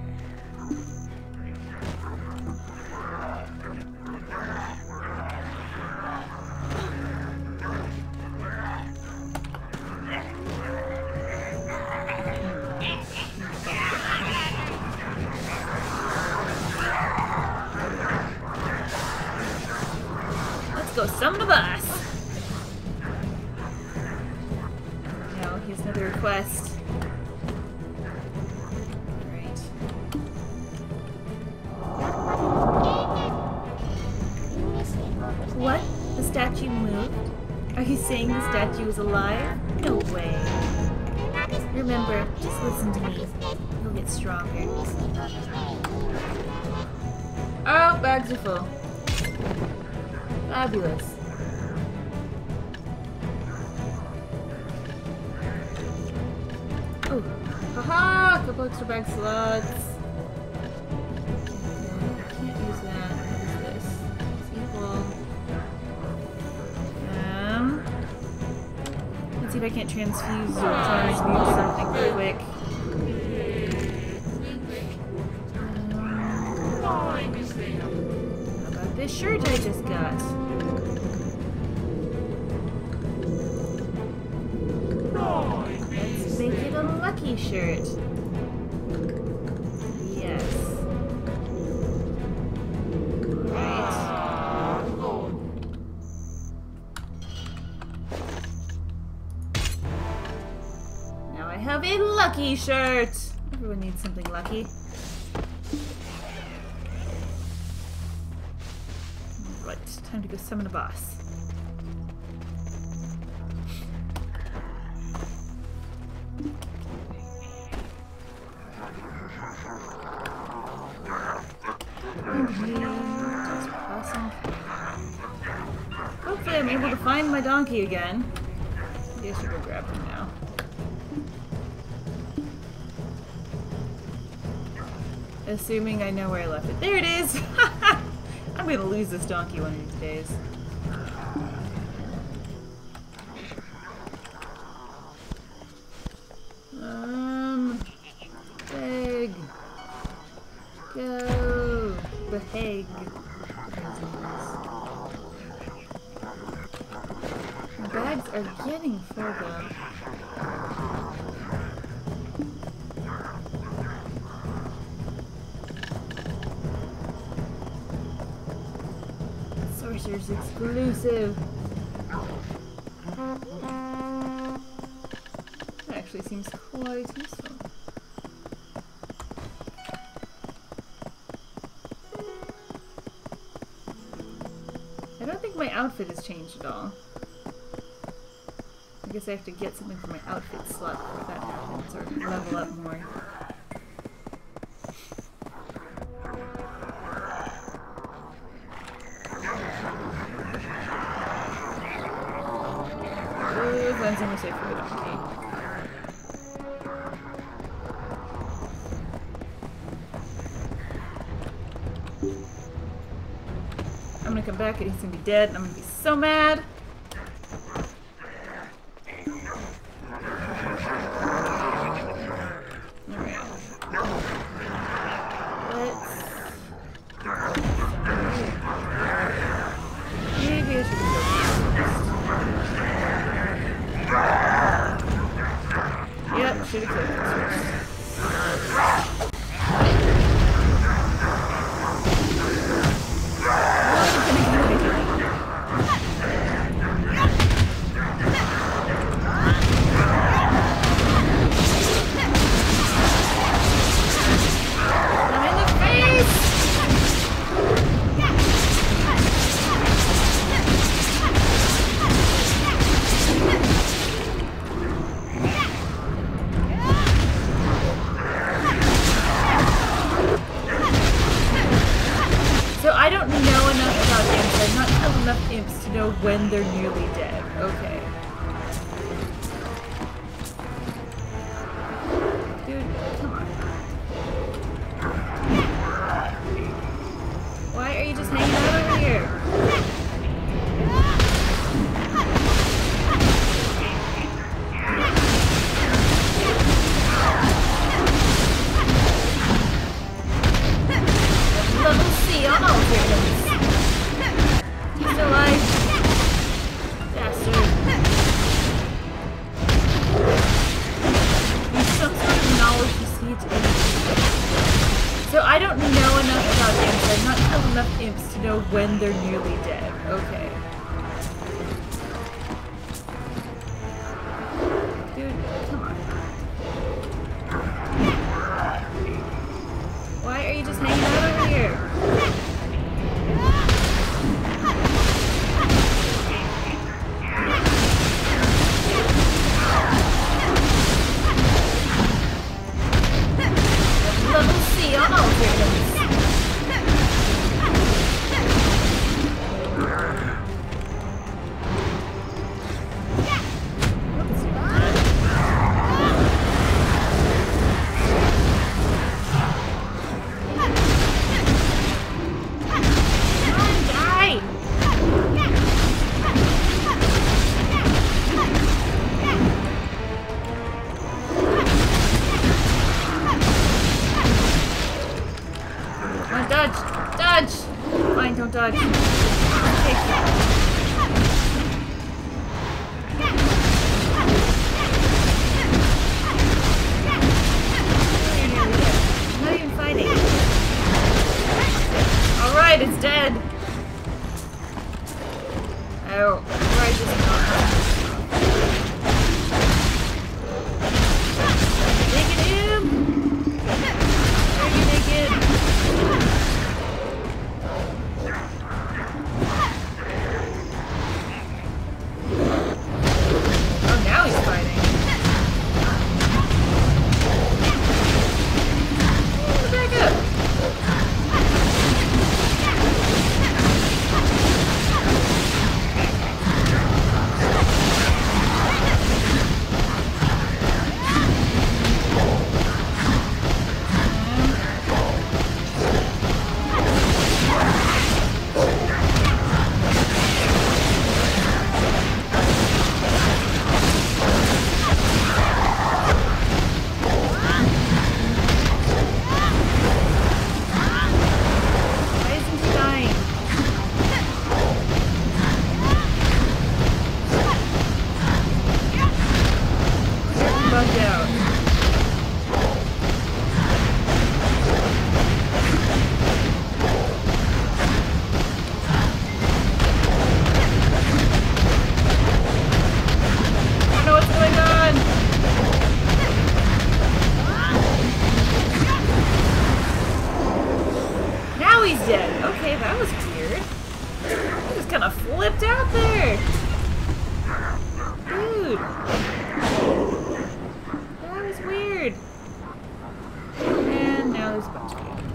Go summon a boss! Now, here's another request. Alright. What? The statue moved? Are you saying the statue is alive? No way. Remember, just listen to me. You'll get stronger. Oh, bags are full. Fabulous. Oh, haha! A couple extra bag slots. Can't use that. What is this? It's equal. Let's see if I can't transfuse or transmute something real quick. How about this shirt I just got? Let's make it a lucky shirt. Yes. Right. Now I have a lucky shirt. Everyone needs something lucky. Right, time to go summon a boss. Hopefully I'm able to find my donkey again. Maybe I should go grab him now. Assuming I know where I left it. There it is! I'm gonna lose this donkey one of these days. Beg. Go. Behag. The bags are getting filled up. Sorcerer's exclusive. That actually seems quite useful. I don't think my outfit has changed at all. I guess I have to get something from my outfit slot before that happens, or level up more. Find somewhere safe for the donkey. back and he's gonna be dead, and I'm gonna be so mad. Alright. Maybe I should go first. Yep, should have killed this first. Imps to know when they're nearly dead. Okay. Dude, come on. Why are you just hanging out over here? Level C on all victims. He's alive. Bastard. Use some sort of knowledge to see its energy. So I don't know enough about imps. I've not killed enough imps to know when they're nearly dead. Okay. Dude, come on. Why are you just hanging out over here? Level C on all victims. Dodge! Fine, don't dodge. Okay. I'm not even fighting. Alright, it's dead! Oh, right, just not. Naked him! Are you naked? Flipped out there! Dude! That was weird. And now there's a bunch of people.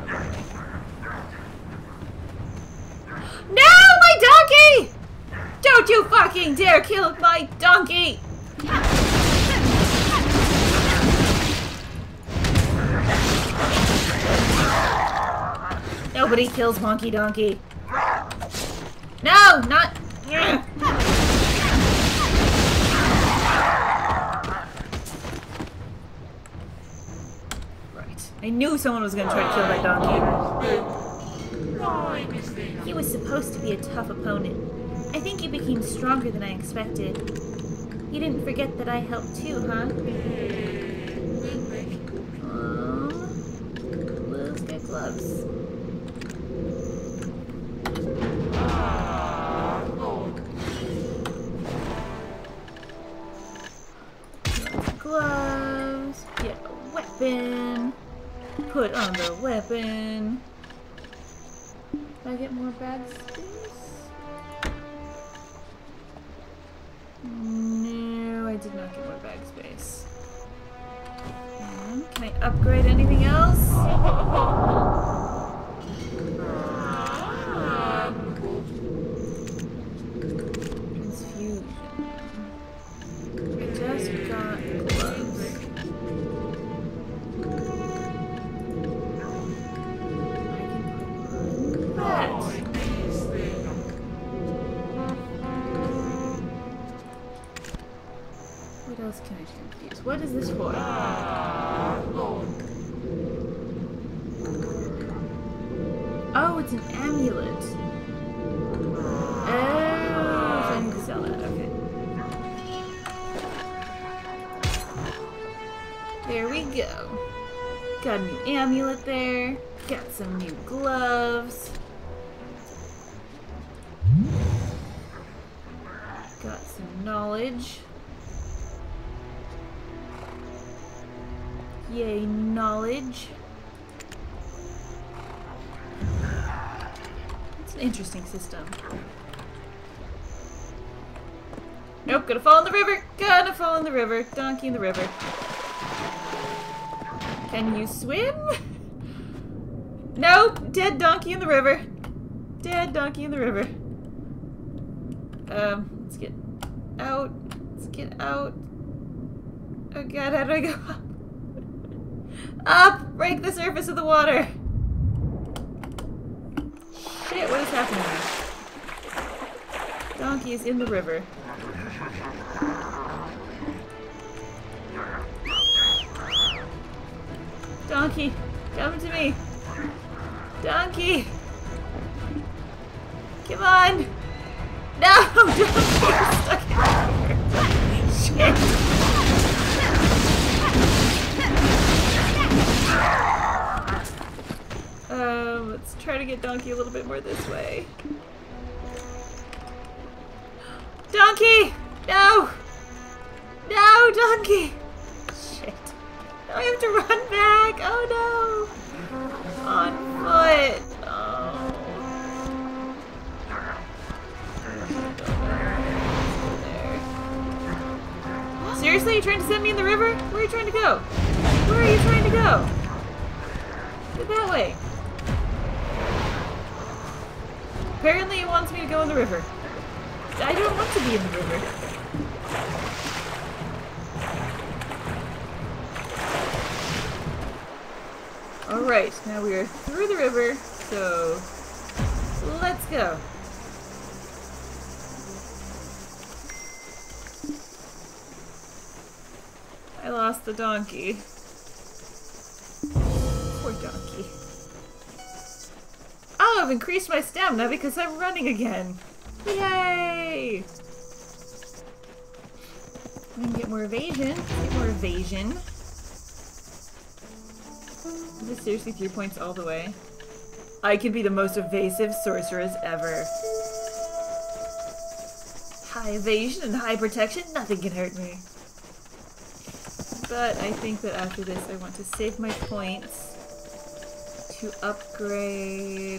No! My donkey! Don't you fucking dare kill my donkey! Nobody kills Honky Donkey. No, not. Right. I knew someone was gonna try to kill that donkey. He was supposed to be a tough opponent. I think he became stronger than I expected. You didn't forget that I helped too, huh? Let's get gloves. Gloves. Get a weapon. Put on the weapon. Did I get more bag space? No, I did not get more bag space. Can I upgrade anything else? Transfusion. I just got gloves. I can put on that. What else can I transfuse? What is this for? Oh, it's an amulet. Oh, so I need to sell that. Okay. There we go. Got a new amulet there. Got some new gloves. Got some knowledge. Yay, knowledge. It's an interesting system. Nope, gonna fall in the river! Gonna fall in the river! Donkey in the river. Can you swim? Nope! Dead donkey in the river. Dead donkey in the river. Let's get out. Let's get out. Oh god, how do I go up? Up! Break the surface of the water! Shit, what is happening? Donkey is in the river. Donkey, come to me! Donkey! Come on! No! Donkey is stuck in the river! Shit! Let's try to get Donkey a little bit more this way. Donkey! No! No, Donkey! Shit. Now I have to run back! Oh no! On foot! Oh. There. Seriously? You trying to send me in the river? Where are you trying to go? Where are you trying to go? Go that way. Apparently it wants me to go in the river. I don't want to be in the river. Alright, now we are through the river, so let's go. I lost the donkey. Poor donkey. Oh, I've increased my stamina because I'm running again. Yay! I can get more evasion. Get more evasion. Is this seriously 3 points all the way? I can be the most evasive sorceress ever. High evasion and high protection, nothing can hurt me. But I think that after this I want to save my points to upgrade...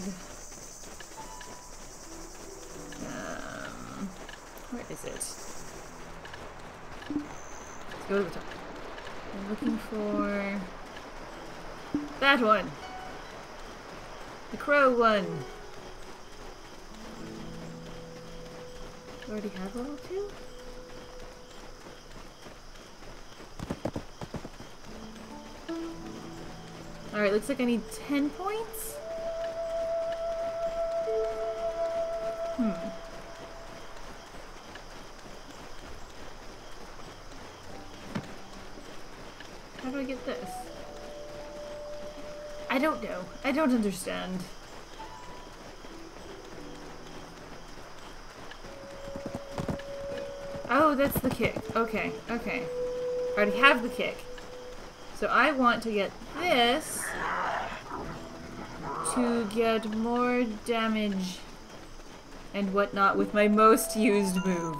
where is it? Let's go to the top. I'm looking for... that one! The crow one! I already have level 2? Alright, looks like I need 10 points? do I get this? I don't know. I don't understand. Oh, that's the kick. Okay, okay. I already have the kick. So I want to get this to get more damage and whatnot with my most used move.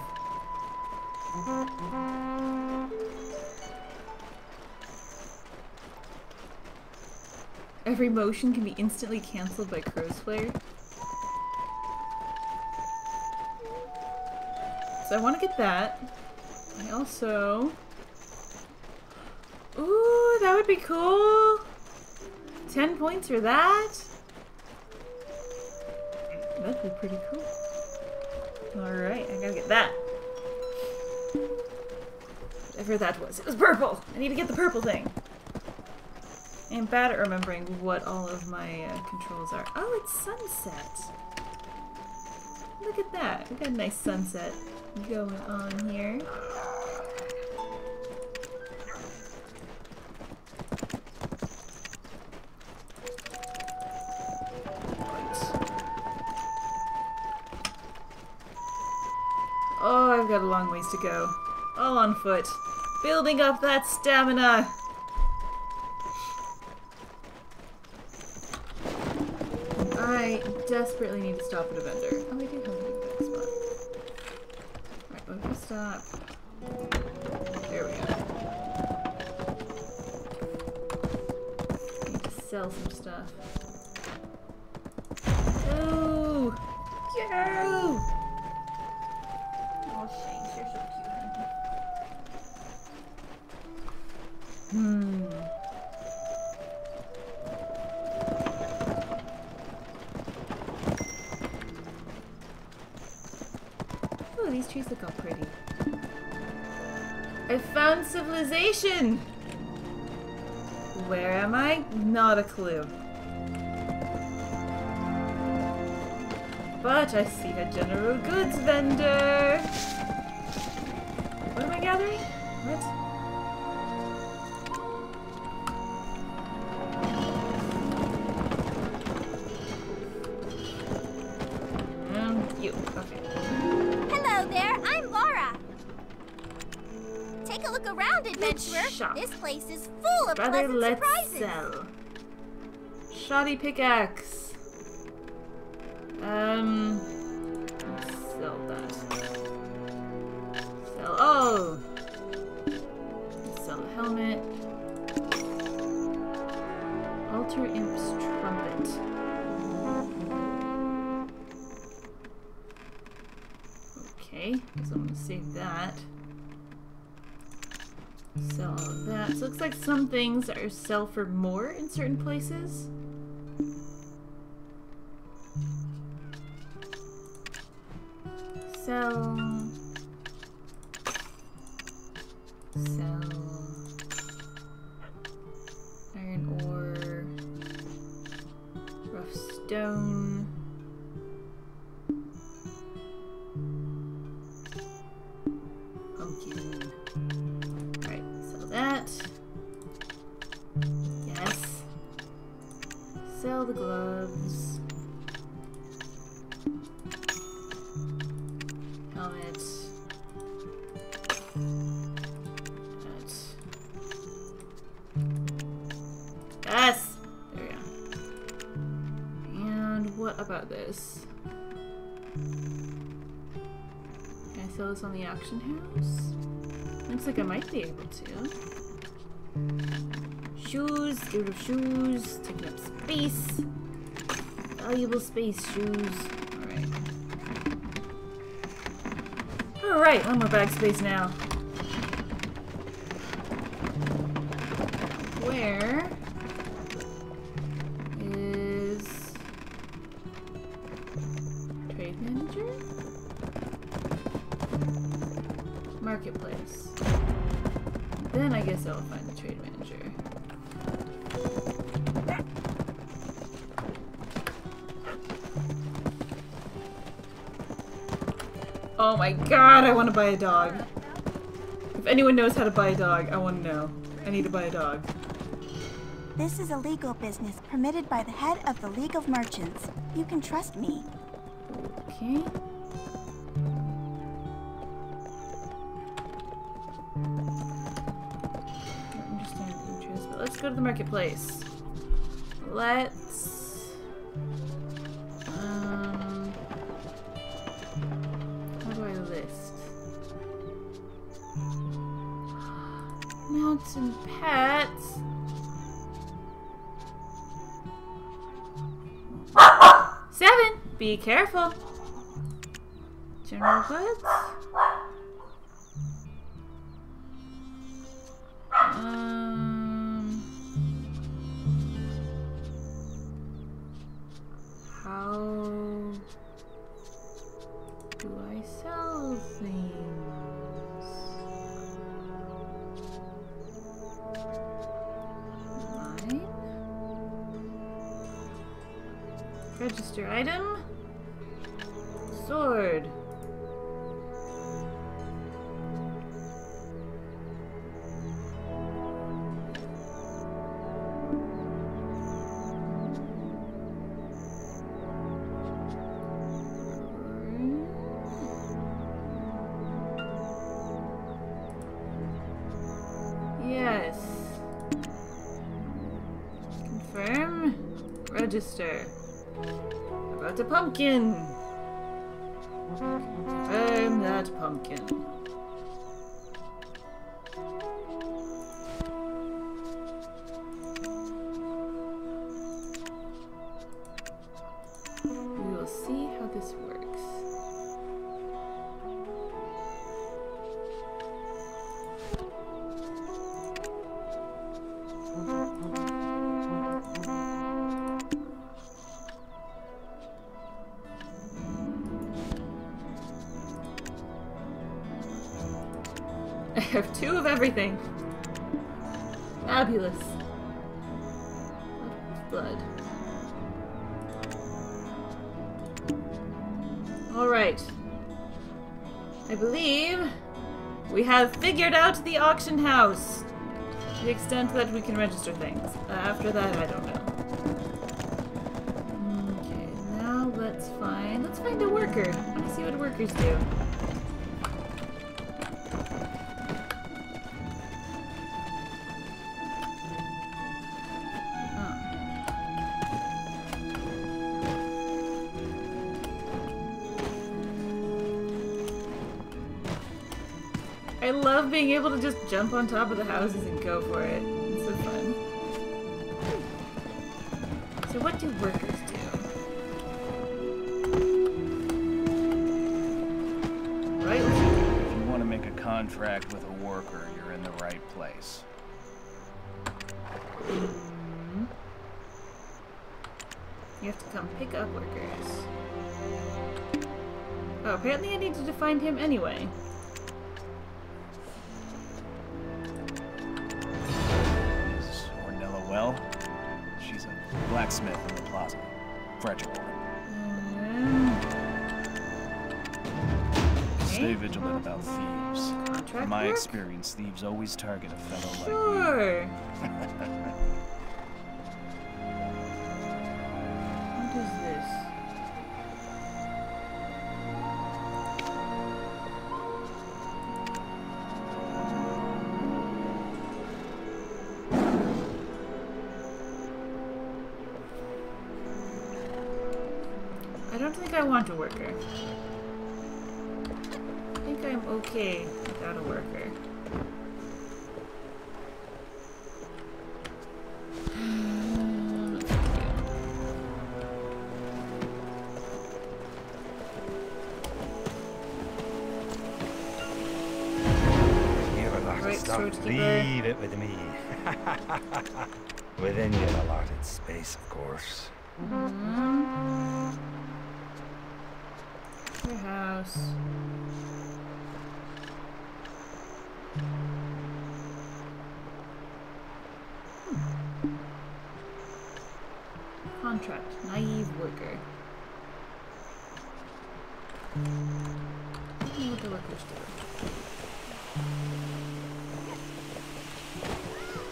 Every motion can be instantly cancelled by Crow's Flare. So I want to get that. I also... Ooh, that would be cool! 10 points for that? That'd be pretty cool. Alright, I gotta get that. Whatever that was. It was purple! I need to get the purple thing. I'm bad at remembering what all of my controls are. Oh, it's sunset! Look at that. We got a nice sunset going on here. Oh, I've got a long ways to go. All on foot. Building up that stamina! I desperately need to stop at a vendor. Oh, I do have a big back spot. Alright, what if we stop? There we go. Need to sell some stuff. Go! Go! Oh, Shanks, you're so cute. Oh, these trees look all pretty. I found civilization! Where am I? Not a clue. But I see a general goods vendor! What am I gathering? What? You. Okay. Hello there, I'm Laura. Take a look around, adventurer. This place is full of pleasant surprises. Sell. Shoddy pickaxe. Let's sell that. Sell. Oh! Let's sell the helmet. Alter Imp's trumpet. Okay, so I'm gonna save that. Sell all of that. So it looks like some things are sell for more in certain places. Sell. Sell. Iron ore. Rough stone. Pumpkin. Alright, sell that. Yes. Sell the gloves. Helmet. That. Yes! There we go. And what about this? Can I sell this on the auction house? Looks like I might be able to. Shoes, get rid of shoes, taking up space. Valuable space, shoes. Alright. Alright, one more bag space now. Where is trade manager? Marketplace. Then I guess I'll find the trade manager. Oh my god, I want to buy a dog. If anyone knows how to buy a dog, I want to know. I need to buy a dog. This is a legal business permitted by the head of the League of Merchants. You can trust me. Okay. Don't understand interest, but let's go to the marketplace. Let's... how do I list? Mountain pets. Seven. Be careful. General goods. How do I sell things? Mine. Register item. Sword. Yes. Confirm. Register. About a pumpkin. Confirm that pumpkin. We will see how this works. I have 2 of everything. Fabulous. Blood. Alright. I believe we have figured out the auction house. To the extent that we can register things. After that, I don't know. Okay, now let's find a worker. I want to see what workers do. I love being able to just jump on top of the houses and go for it. It's so fun. So what do workers do? Right? If you want to make a contract with a worker, you're in the right place. You have to come pick up workers. Oh, apparently I needed to find him anyway. Well, she's a blacksmith in the plaza. Fragile woman. Stay vigilant about thieves. In my experience, thieves always target a fellow like you. What is this? I don't think I want a worker. I think I'm okay without a worker. You're a lot of stuff. Leave it with me. Within your allotted space, of course. Your house. Contract. Naive worker. I don't know what the workers do.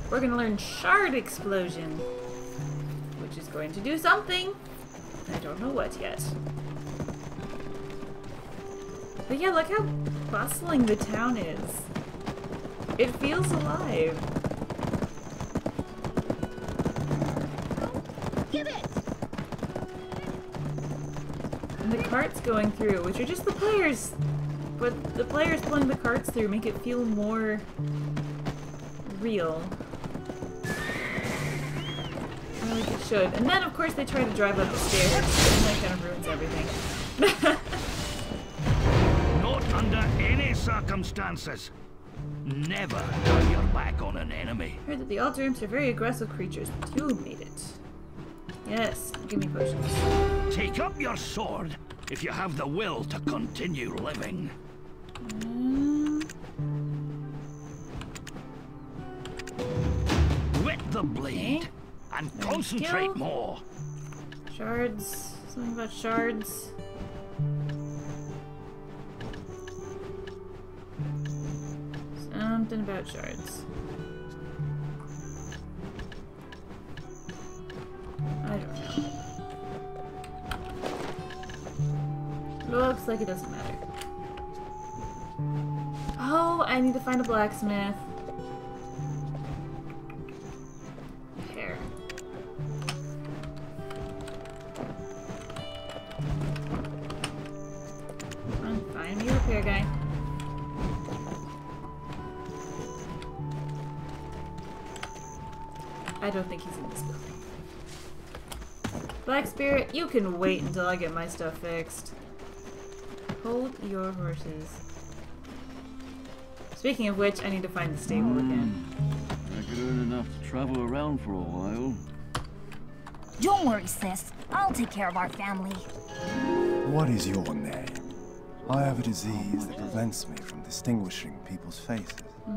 we're gonna learn Shard Explosion, which is going to do something. I don't know what yet. But yeah, look how bustling the town is. It feels alive. Give it! And the carts going through, which are just the players. But the players pulling the carts through make it feel more real. Like it should. And then, of course, they try to drive up the stairs, and that kind of ruins everything. Not under any circumstances. Never turn your back on an enemy. I heard that the altar imps are very aggressive creatures, but you made it. Yes, give me potions. Take up your sword if you have the will to continue living. Wet the blade and concentrate more. Shards. Something about shards. Something about shards. I don't know. Looks like it doesn't matter. Oh, I need to find a blacksmith. Hair. Find me a repair guy. I don't think he's in this building. Black Spirit, you can wait until I get my stuff fixed. Hold your horses. Speaking of which, I need to find the stable again. I could earn enough to travel around for a while. Don't worry, sis. I'll take care of our family. What is your name? I have a disease that prevents me from distinguishing people's faces.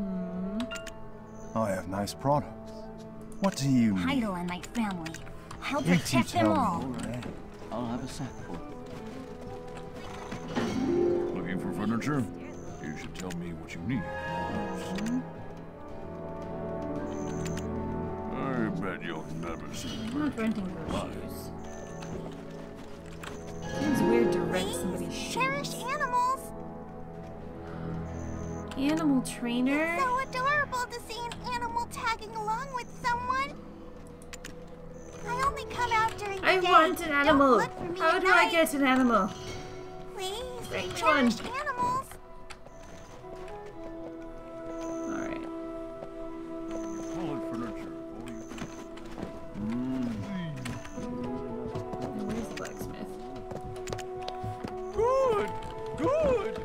I have nice products. What do you need? Heidel and my family. I'll If you protect them tell me, all. Alright, I'll have a sackful. Looking for furniture? You should tell me what you need. I bet you've never seen I'm not renting those shoes. Seems weird to rent somebody's shoes. Cherish animals. Animal trainer? So adorable to see an animal tagging along with someone. I only come out during the I day. want an animal. Don't look for me How at do I night. get an animal? Please, Strange cherish one. animals. Alright. Call it furniture. Where's the blacksmith? Good! Good!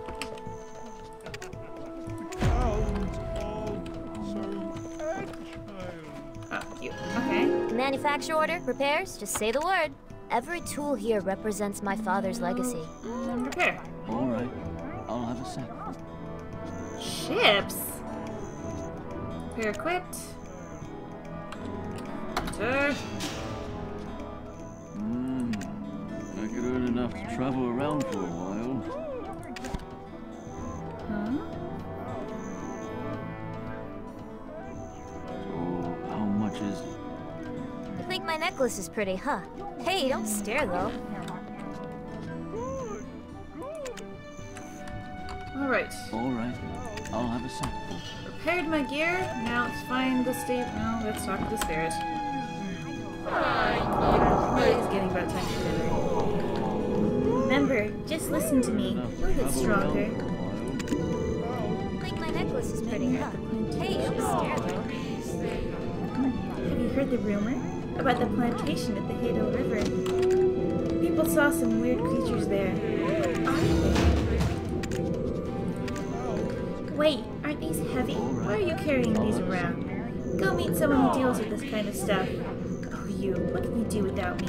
Oh, cute. Okay. Manufacture order, repairs, just say the word. Every tool here represents my father's legacy. Repair. Alright, I'll have a sackful. Ships? Repair equipped. Enter. I could earn enough to travel around for a while. So, how much is it? I think my necklace is pretty, huh? Hey, don't stare though. Alright. Alright, I'll have a sackful. Repaired my gear. Now let's find the state. No, let's talk to the spirit. It's getting about time for dinner. Remember, just listen to me. You'll get stronger. I think my necklace is pretty, huh? Hey, don't stare though. Have you heard the rumor about the plantation at the Hado River? People saw some weird creatures there. Wait, aren't these heavy? Why are you carrying these around? Go meet someone who deals with this kind of stuff. Oh, you. What can you do without me?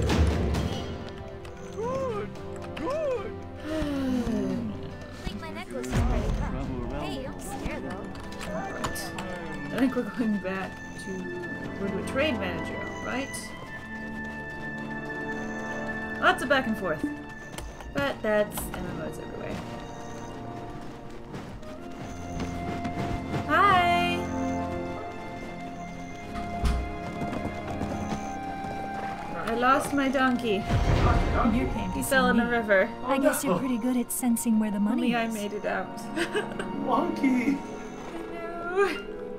I think my necklace is pretty, huh? Hey, don't stare though. Alright. I think we're going back to... We're to a trade manager, right? Lots of back and forth. But that's MMOs everywhere. Hi! I lost my donkey. You came to He see fell in me. the river. I guess you're pretty good at sensing where the money Only is. I made it out. Wonky. No.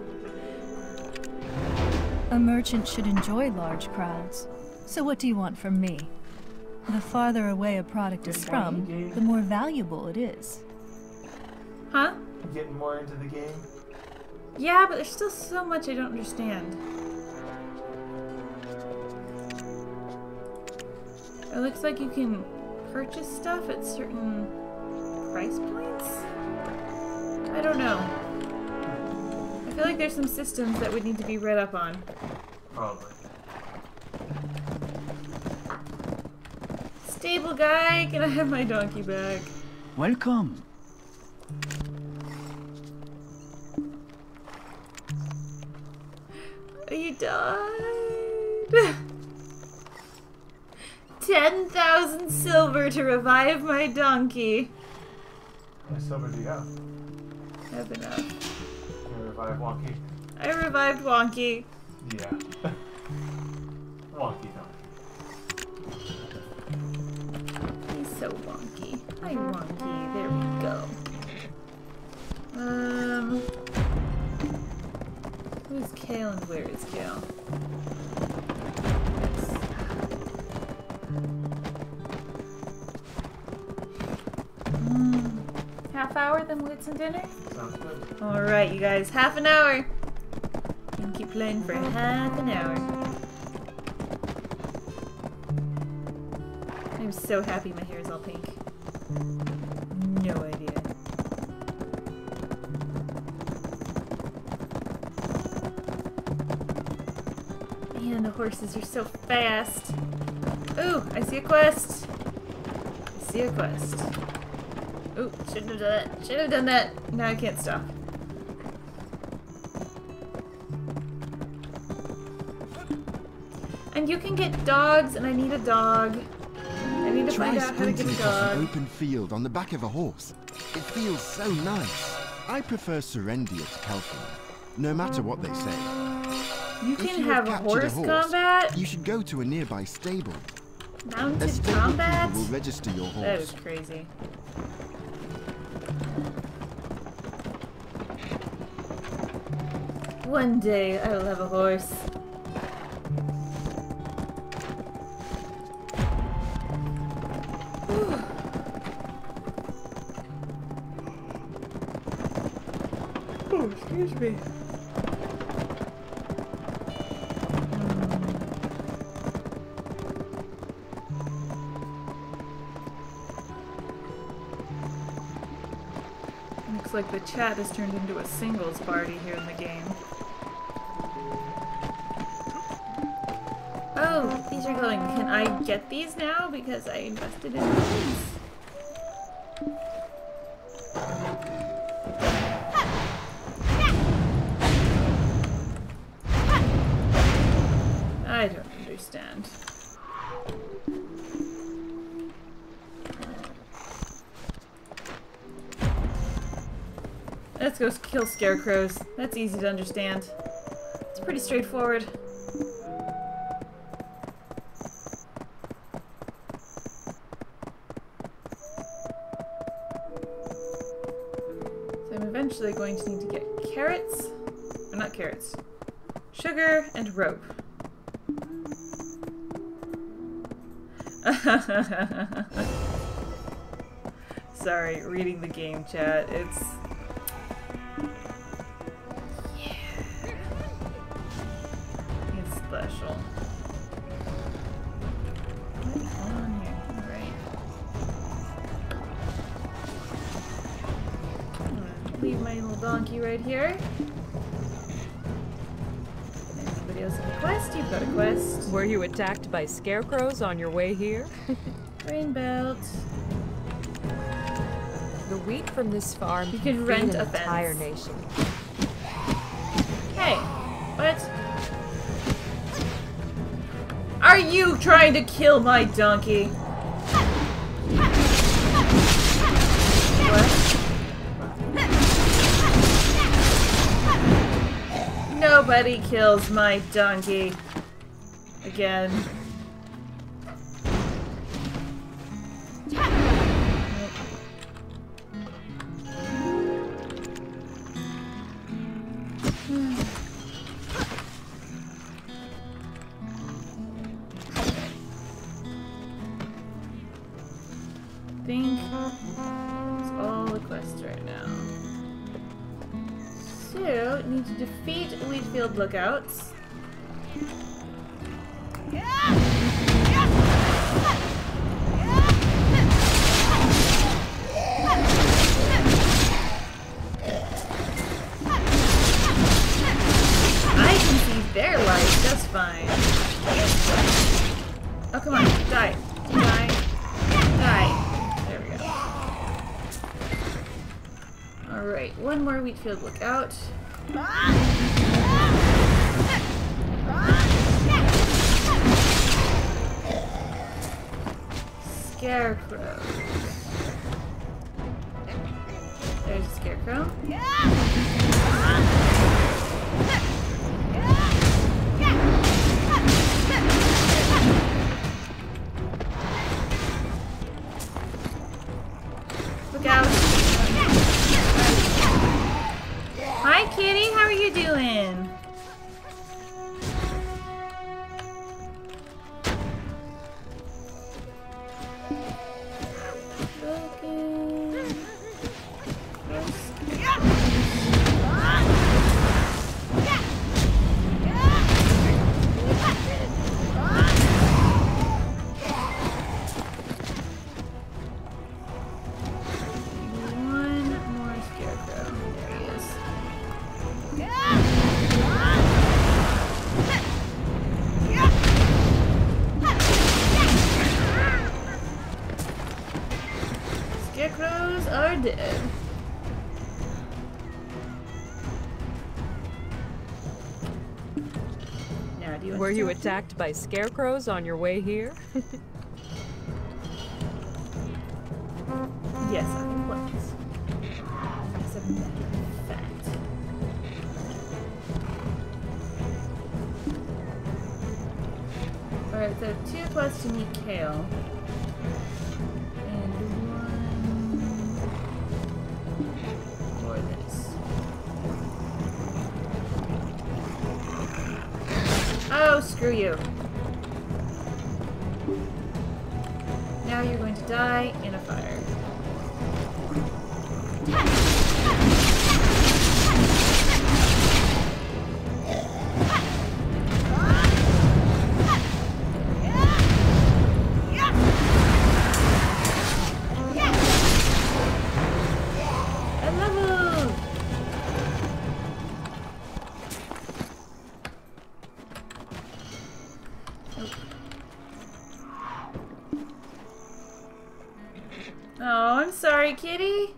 A merchant should enjoy large crowds. So what do you want from me? The farther away a product is from, the more valuable it is. Huh? Getting more into the game? Yeah, but there's still so much I don't understand. It looks like you can purchase stuff at certain price points? I don't know. I feel like there's some systems that would need to be read up on. Probably. Stable guy, can I have my donkey back? Welcome. You died. 10,000 silver to revive my donkey. How much silver do you have? I have enough. Can you revive Wonky? I revived Wonky. Yeah. Wonky donkey. He's so wonky. Hi, Wonky. There we go. Who's Kale and where is Kale? Half hour, then we'll get some dinner? Sounds good. Alright, you guys, half an hour. You can keep playing for half an hour. I'm so happy my hair is all pink. No idea. Man, the horses are so fast. Ooh, I see a quest. I see a quest. Ooh, shouldn't have done that. Should have done that. Now I can't stop. And you can get dogs, and I need a dog. I need to find out how to get a across dog. an open field on the back of a horse. It feels so nice. I prefer Serendia to Calphion, no matter what they say. You If can you have captured horse combat? You should go to a nearby stable. Mounted stable combat? keeper will register your horse. That was crazy. One day I will have a horse. Oh, excuse me. Looks like the chat has turned into a singles party here in the game. Oh, these are glowing. Can I get these now? Because I invested in these. I don't understand. Let's go kill scarecrows. That's easy to understand. It's pretty straightforward. So I'm eventually going to need to get carrots. Or not carrots. Sugar and rope. Sorry, reading the game chat. It's... It's special. What is going on here? Alright. Leave my little donkey right here. Anybody else have a quest? You've got a quest. Were you attacked by scarecrows on your way here? Grain belt. The wheat from this farm You can can rent feed a an entire fence. nation. Hey, what? Are you trying to kill my donkey? What? Nobody kills my donkey. Again. think it's all the quests right now. So, need to defeat Wheatfield lookouts. I can see their life just fine. Oh, come on, die. Die. Die. There we go. Alright, one more Wheatfield lookout. Scarecrow. There's a scarecrow. Look out. Hi, kitty. How are you doing? Scarecrows are dead. Now, do you Were you attacked by scarecrows on your way here? Yes, I was. As a matter of fact. Alright, so 2 quests to meet Kale. Oh, screw you. Now you're going to die in a fire. Oh, I'm sorry, kitty.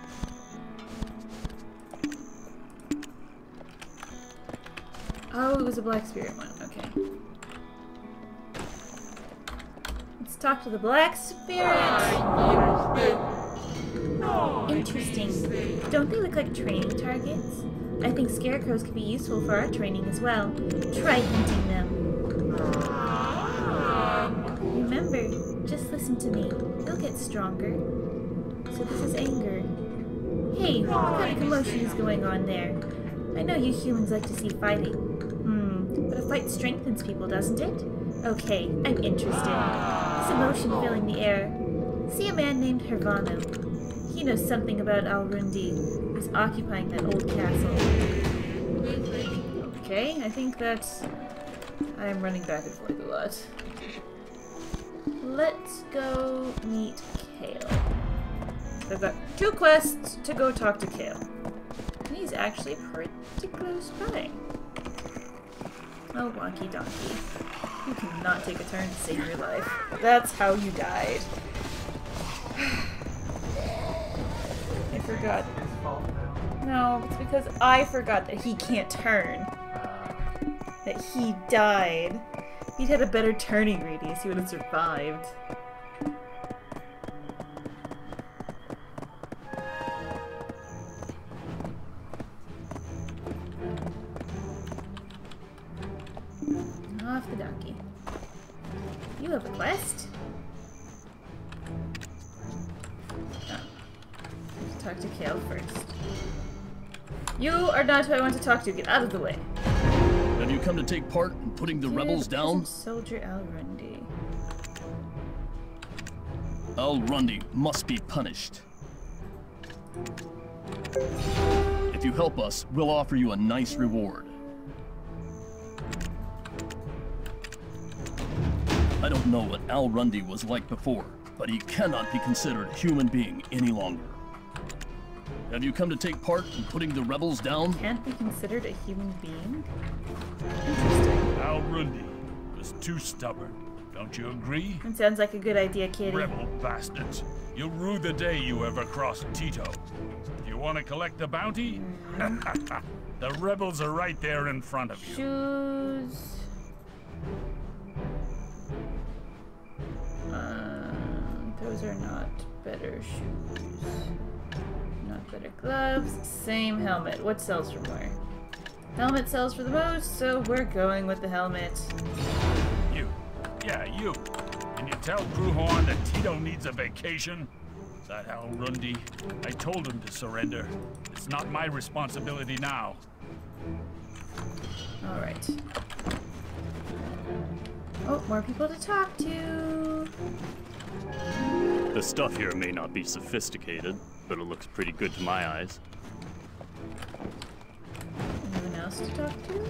Oh, it was a Black Spirit one. Okay. Let's talk to the Black Spirit. Interesting. Don't they look like training targets? I think scarecrows could be useful for our training as well. Try hunting them. Remember, just listen to me. You'll get stronger. So this is anger. Hey, what kind of commotion is going on there? I know you humans like to see fighting. But a fight strengthens people, doesn't it? Okay, I'm interested. This emotion filling the air. See a man named Hervano. He knows something about Alrundi, who's occupying that old castle. Okay, I think that's... I'm running back and forth a lot. Let's go meet Kale. I've got 2 quests to go talk to Kale. And he's actually pretty close by. Oh, wonky donkey. You cannot take a turn to save your life. That's how you died. I forgot. No, it's because I forgot that he can't turn. That he died. If he'd had a better turning radius, he would have survived. Off the donkey. You have a quest? Oh. Let's talk to Kale first. You are not who I want to talk to. Get out of the way. Have you come to take part in putting the rebels down? Soldier Al-Rundi. Al-Rundi must be punished. If you help us, we'll offer you a nice reward. I don't know what Al-Rundi was like before, but he cannot be considered a human being any longer. Have you come to take part in putting the rebels down? Can't be considered a human being? Interesting. Al-Rundi was too stubborn. Don't you agree? It sounds like a good idea, Kitty. Rebel bastards. You'll rue the day you ever crossed Tito. You want to collect the bounty? The rebels are right there in front of you. Shoes. Those are not better shoes. Not better gloves. Same helmet. What sells for more? Helmet sells for the most, so we're going with the helmet. You. Yeah, you. Can you tell Crewhorn that Tito needs a vacation? That Al-Rundi. I told him to surrender. It's not my responsibility now. Alright. Oh, more people to talk to. The stuff here may not be sophisticated, but it looks pretty good to my eyes. Anyone else to talk to?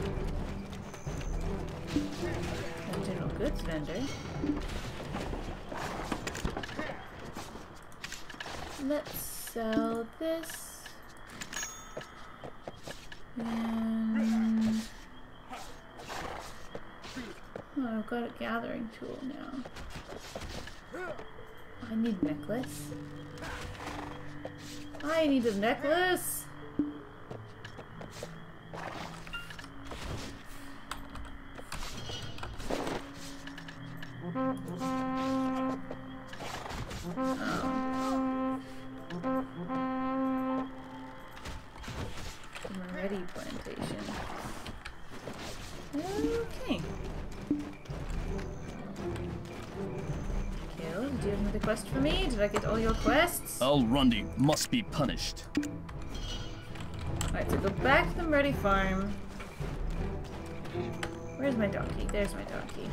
A general goods vendor. Let's sell this. And oh, I've got a gathering tool now. I need a necklace. I need a necklace. Ready plantation. Okay. Kill, do you have another quest for me? Did I get all your quests? Al-Rundi must be punished. Alright, so go back to the Murray farm. Where's my donkey? There's my donkey.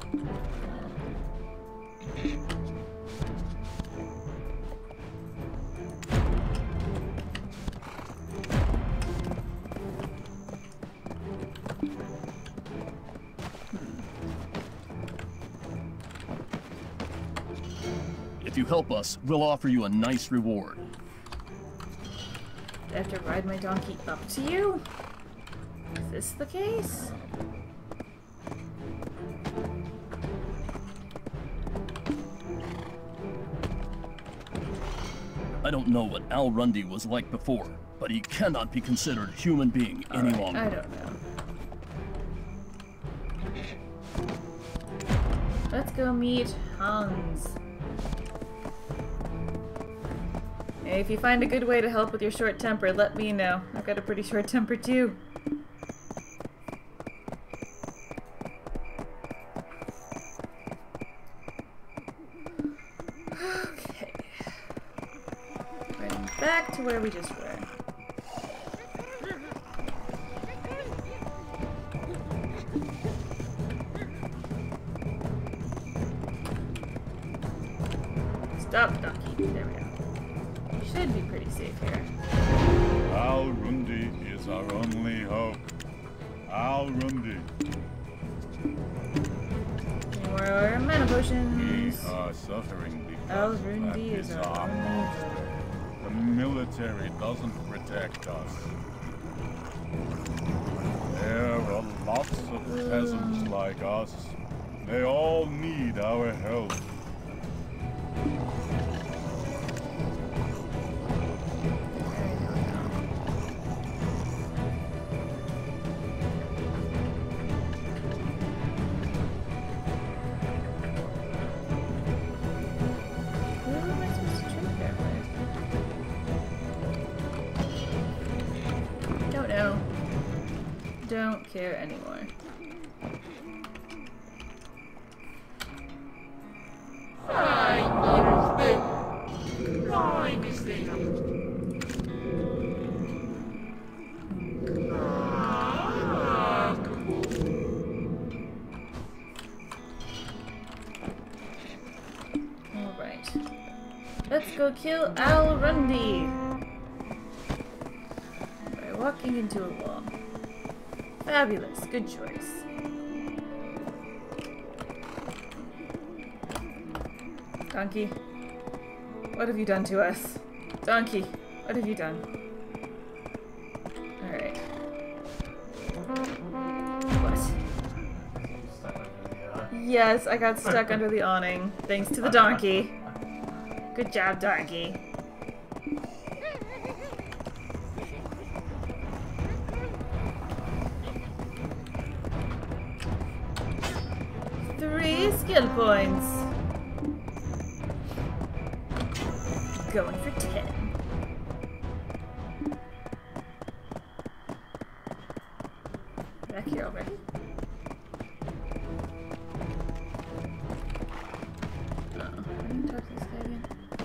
If you help us, we'll offer you a nice reward. I have to ride my donkey up to you? Is this the case? I don't know what Al-Rundi was like before, but he cannot be considered a human being any longer. I don't know. Let's go meet Hans. Hey, if you find a good way to help with your short temper, let me know. I've got a pretty short temper too. Okay. Running back to where we just were. Stop, donkey. There we go. Should be pretty safe here. Al-Rundi is our only hope. Al-Rundi. More mana potions. We are suffering because Al-Rundi is our our only monster. hope. The military doesn't protect us. There are lots of peasants like us. They all need our help. Don't care anymore. go kill Al Rundy by walking into a wall. Fabulous. Good choice. Donkey, what have you done to us? Donkey, what have you done? Alright. What? Yes, I got stuck under the awning, thanks to the donkey. Good job, donkey. Three skill points. Going for 10. Back here already. Oh, I didn't talk to this guy again.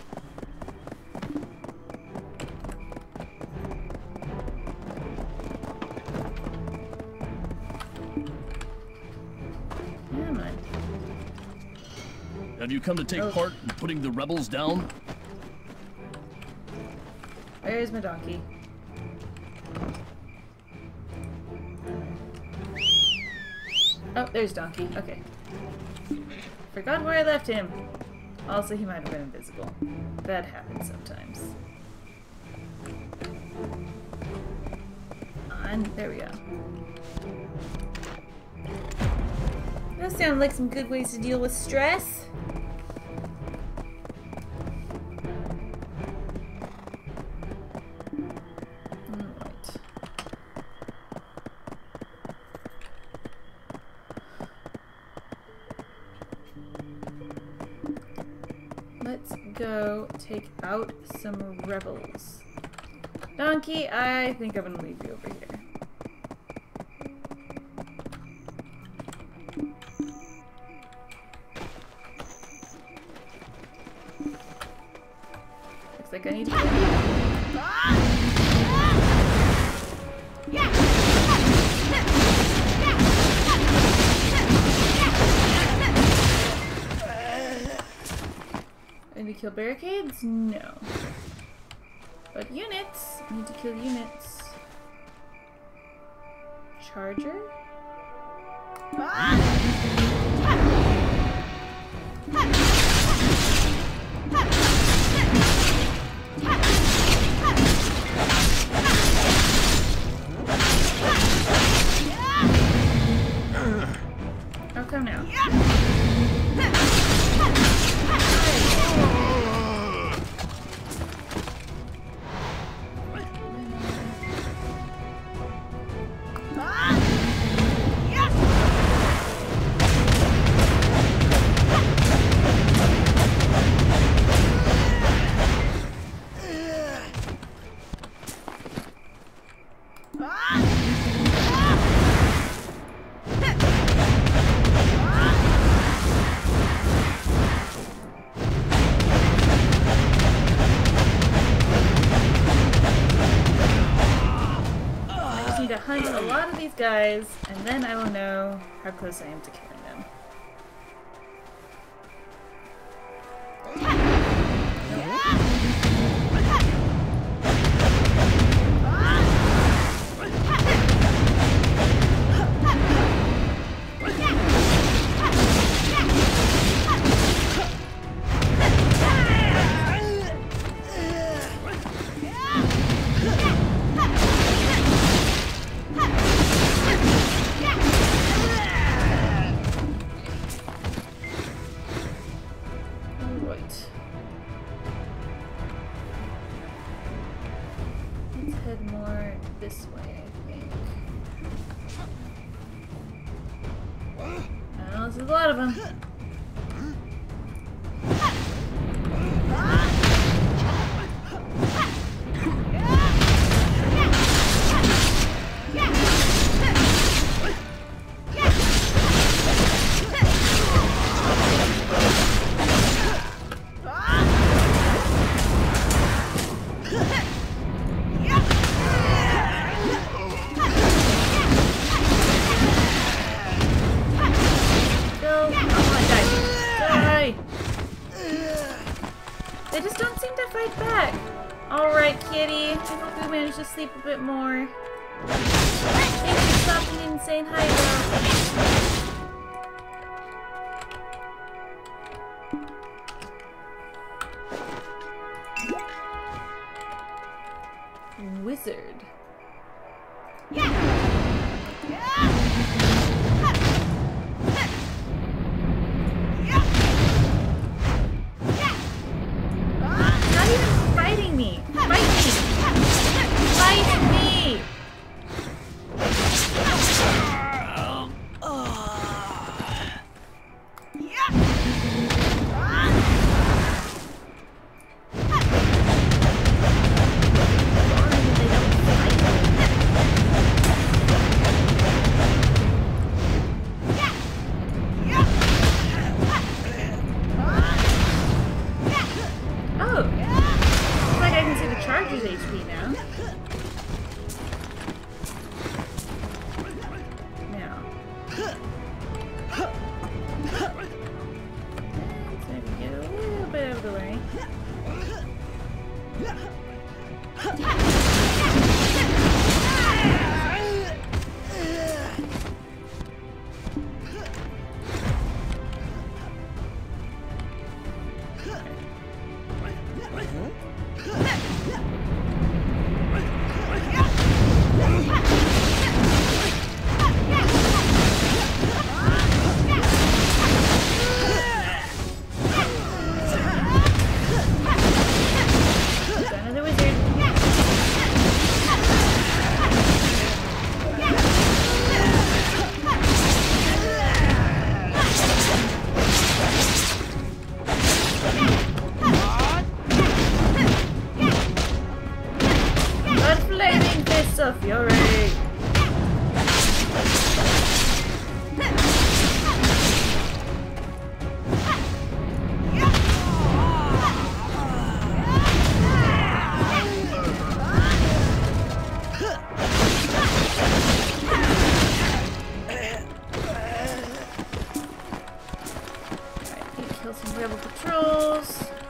Never mind. Have you come to take part in putting the rebels down? Where's my donkey? Oh, there's donkey. Okay. Forgot where I left him. Also, he might have been invisible. That happens sometimes. And there we go. Those sound like some good ways to deal with stress. Let's go take out some rebels. Donkey, I think I'm gonna leave you over here. Looks like I need to kill you. Need to kill barricades? No. But units. I need to kill units. Charger? Oh, come now. To hunt a lot of these guys, and then I will know how close I am to killing them. This way, I think. Well, there's a lot of them. Come on, managed to sleep a bit more. Thanks for stopping in and saying hi, though. Wizard. Not even fighting me! Fight me! Fight me! Of fury. Kill some rebel patrols.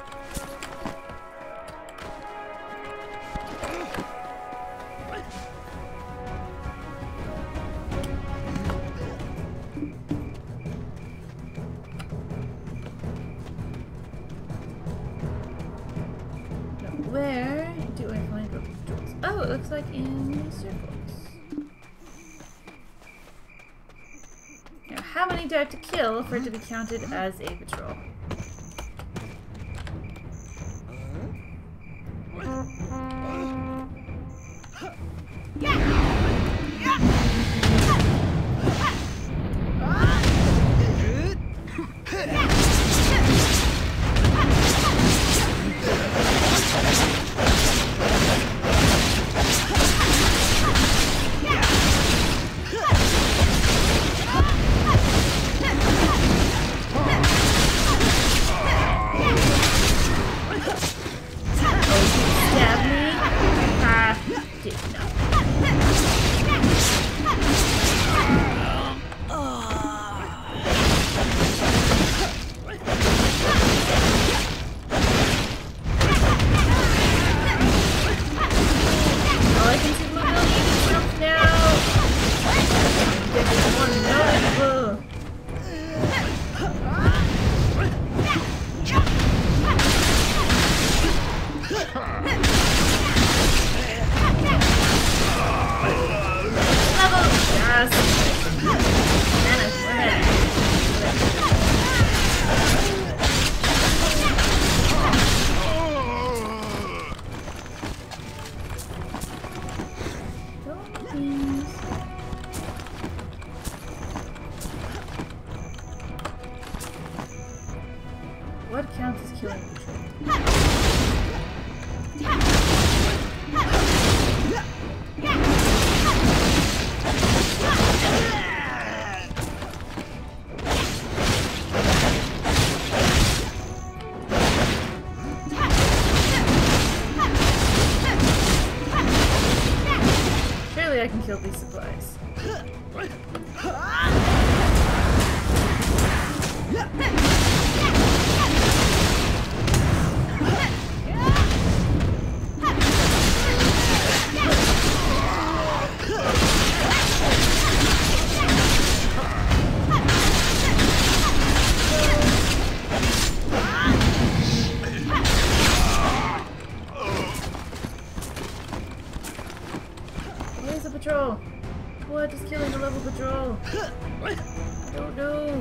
Where do I find rebel patrols? Oh, it looks like in circles. Now, how many do I have to kill for it to be counted as a patrol? What counts as killing patrol? Surely I can kill these supplies. patrol. Don't know.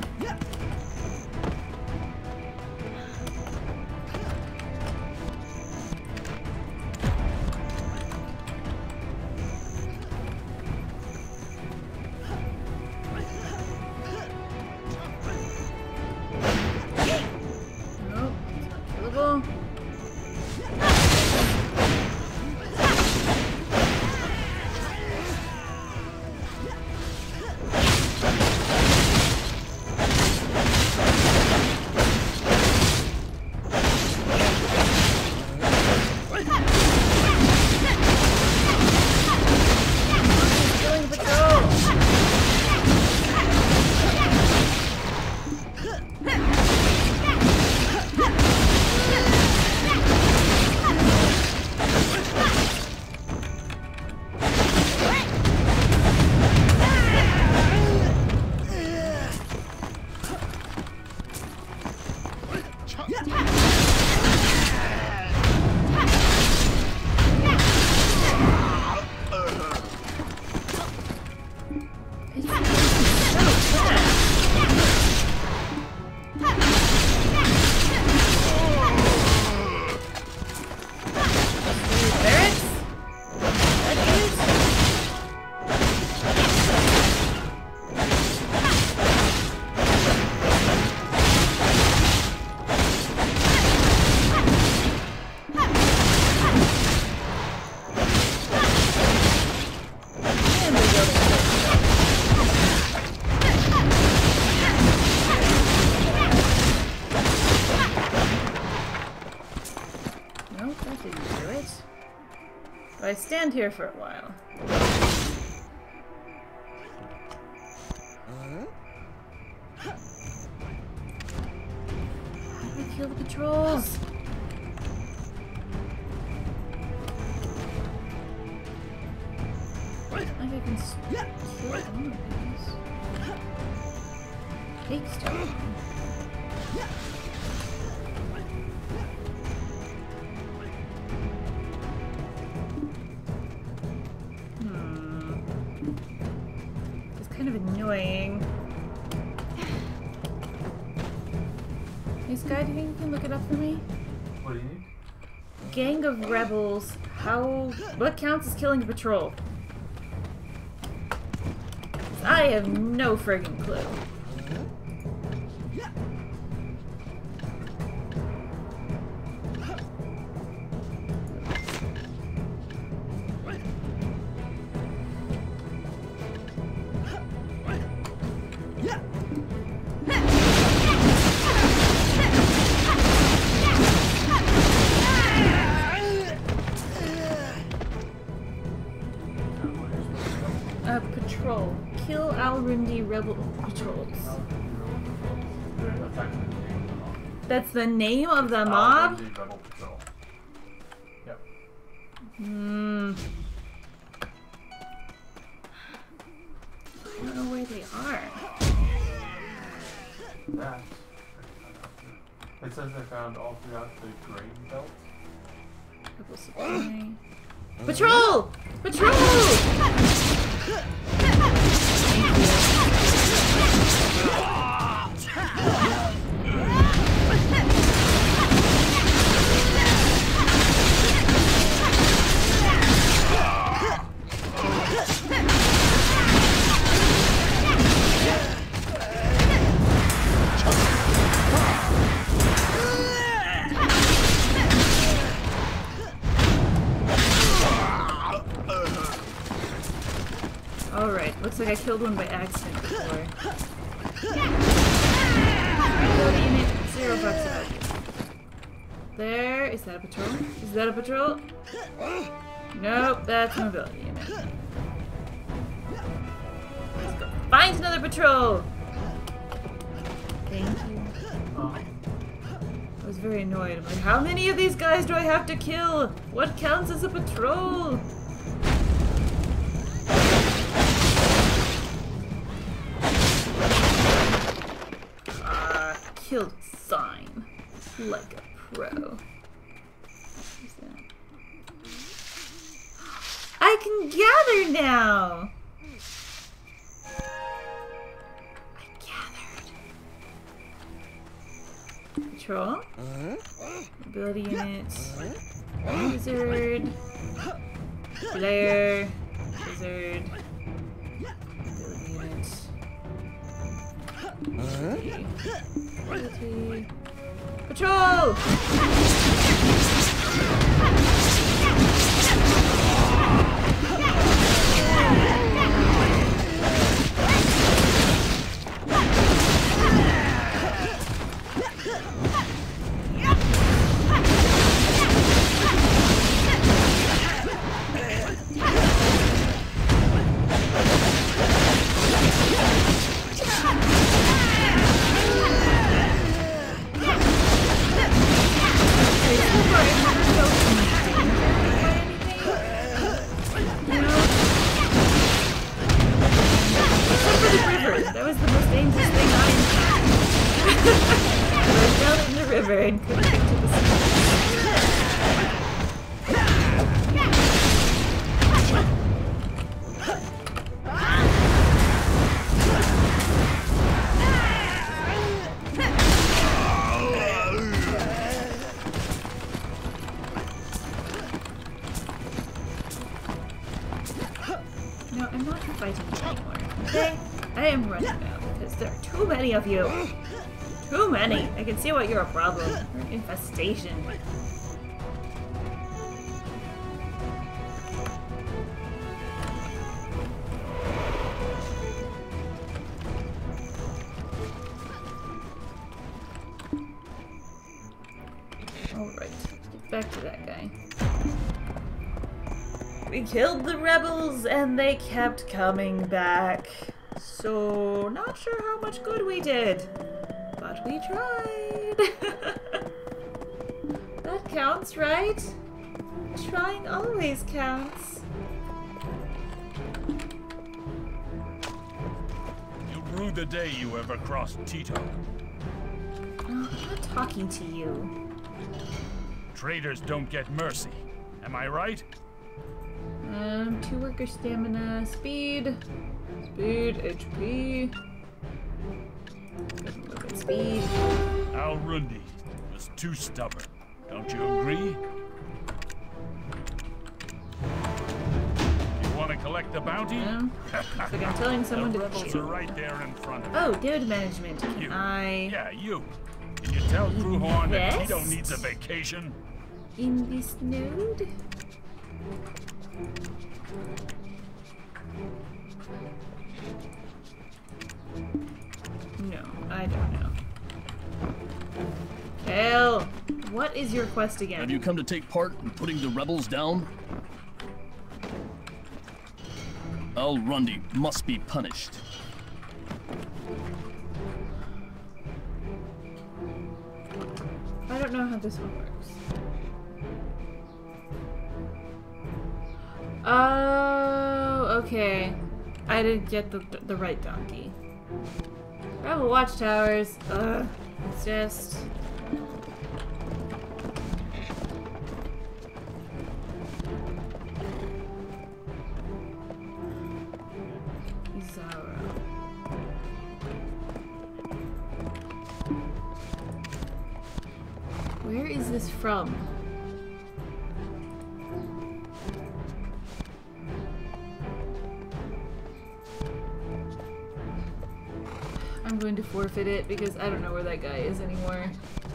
I stand here for a while. How do I kill the patrols? I think I can kill one of these. Takes too long. Kind of annoying. Hey Sky, do you think you can look it up for me? What do you need? Gang of rebels. What counts as killing a patrol? I have no friggin' clue. Patrol. Kill Alrundi rebel patrols. That's the name of the mob? Alrundi rebel patrol. Yep. I don't know where they are. That. It says they found all throughout the grain belt. Rebel supply. Patrol! Patrol! Alright, looks like I killed one by accident before. $0 out. There, is that a patrol? Is that a patrol? Nope, that's a mobility unit. Let's go find another patrol! Thank you. I was very annoyed. I'm like, how many of these guys do I have to kill? What counts as a patrol? Killed sign. Like a pro. I can gather now! Patrol. Ability unit. Wizard. Player. Wizard. Ability unit. Ability. Patrol! That was the most dangerous thing I encountered. I fell in the river and couldn't get to the sea. No, I'm not fighting you anymore, okay? I am running now because there are too many of you. Too many. I can see why you're a problem. You're an infestation. Alright, get back to that guy. We killed the rebels and they kept coming back. So, not sure how much good we did, but we tried. That counts, right? Trying always counts. You rue the day you ever crossed Tito. Oh, I'm not talking to you. Traitors don't get mercy. Am I right? 2 worker stamina, speed. Speed, HP. Look at speed. Al-Rundi was too stubborn. Don't you agree? You want to collect the bounty? Yeah. Looks like I'm telling someone the to rebels chew. are right there in front of you. Oh, damage management. Can You. I... Yeah, you. Can you tell Gruhorn that Invest? Tito needs a vacation? In this node? No, I don't know. Kale, what is your quest again? Have you come to take part in putting the rebels down? Al-Rundi must be punished. I don't know how this one works. Oh, okay. I didn't get the right donkey. Rebel watchtowers. Ugh. It's just... Zara. Where is this from? I'm going to forfeit it because I don't know where that guy is anymore.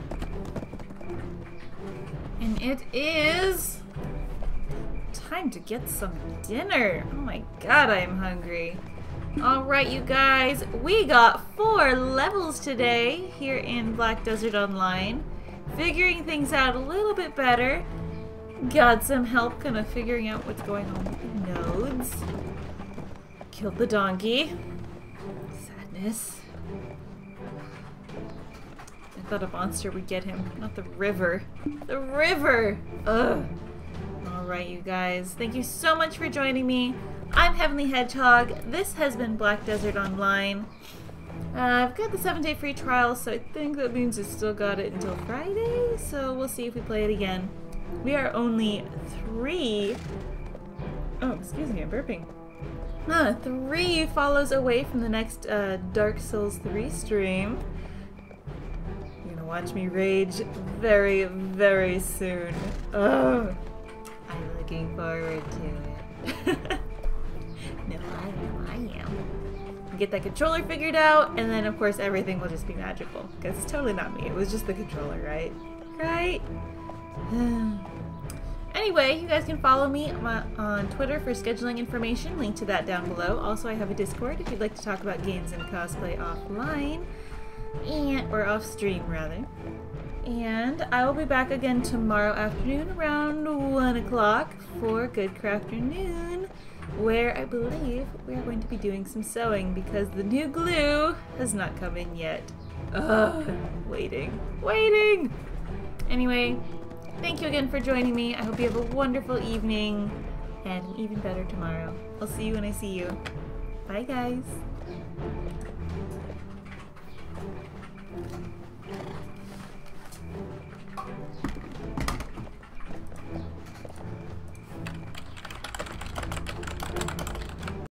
And it is time to get some dinner. Oh my god, I am hungry. Alright, you guys, we got 4 levels today here in Black Desert Online. Figuring things out a little bit better. Got some help kind of figuring out what's going on with the nodes. Killed the donkey. Sadness. I thought a monster would get him, not the river. The river! Ugh. Alright, you guys. Thank you so much for joining me. I'm Heavenly Hedgehog. This has been Black Desert Online. I've got the 7-day free trial, so I think that means I still got it until Friday, so we'll see if we play it again. We are only 3... Oh, excuse me, I'm burping. 3 follows away from the next Dark Souls 3 stream. You gonna watch me rage very, very soon. Ugh. I'm looking forward to it. No, I am. Get that controller figured out, and then of course everything will just be magical. Because it's totally not me. It was just the controller, right? Right? Anyway, you guys can follow me on Twitter for scheduling information. Link to that down below. Also, I have a Discord if you'd like to talk about games and cosplay offline. Or off stream, rather. And I will be back again tomorrow afternoon around 1 o'clock for Good Crafternoon, where I believe we're going to be doing some sewing because the new glue has not come in yet. Ugh, waiting. Anyway, thank you again for joining me. I hope you have a wonderful evening and an even better tomorrow. I'll see you when I see you. Bye, guys.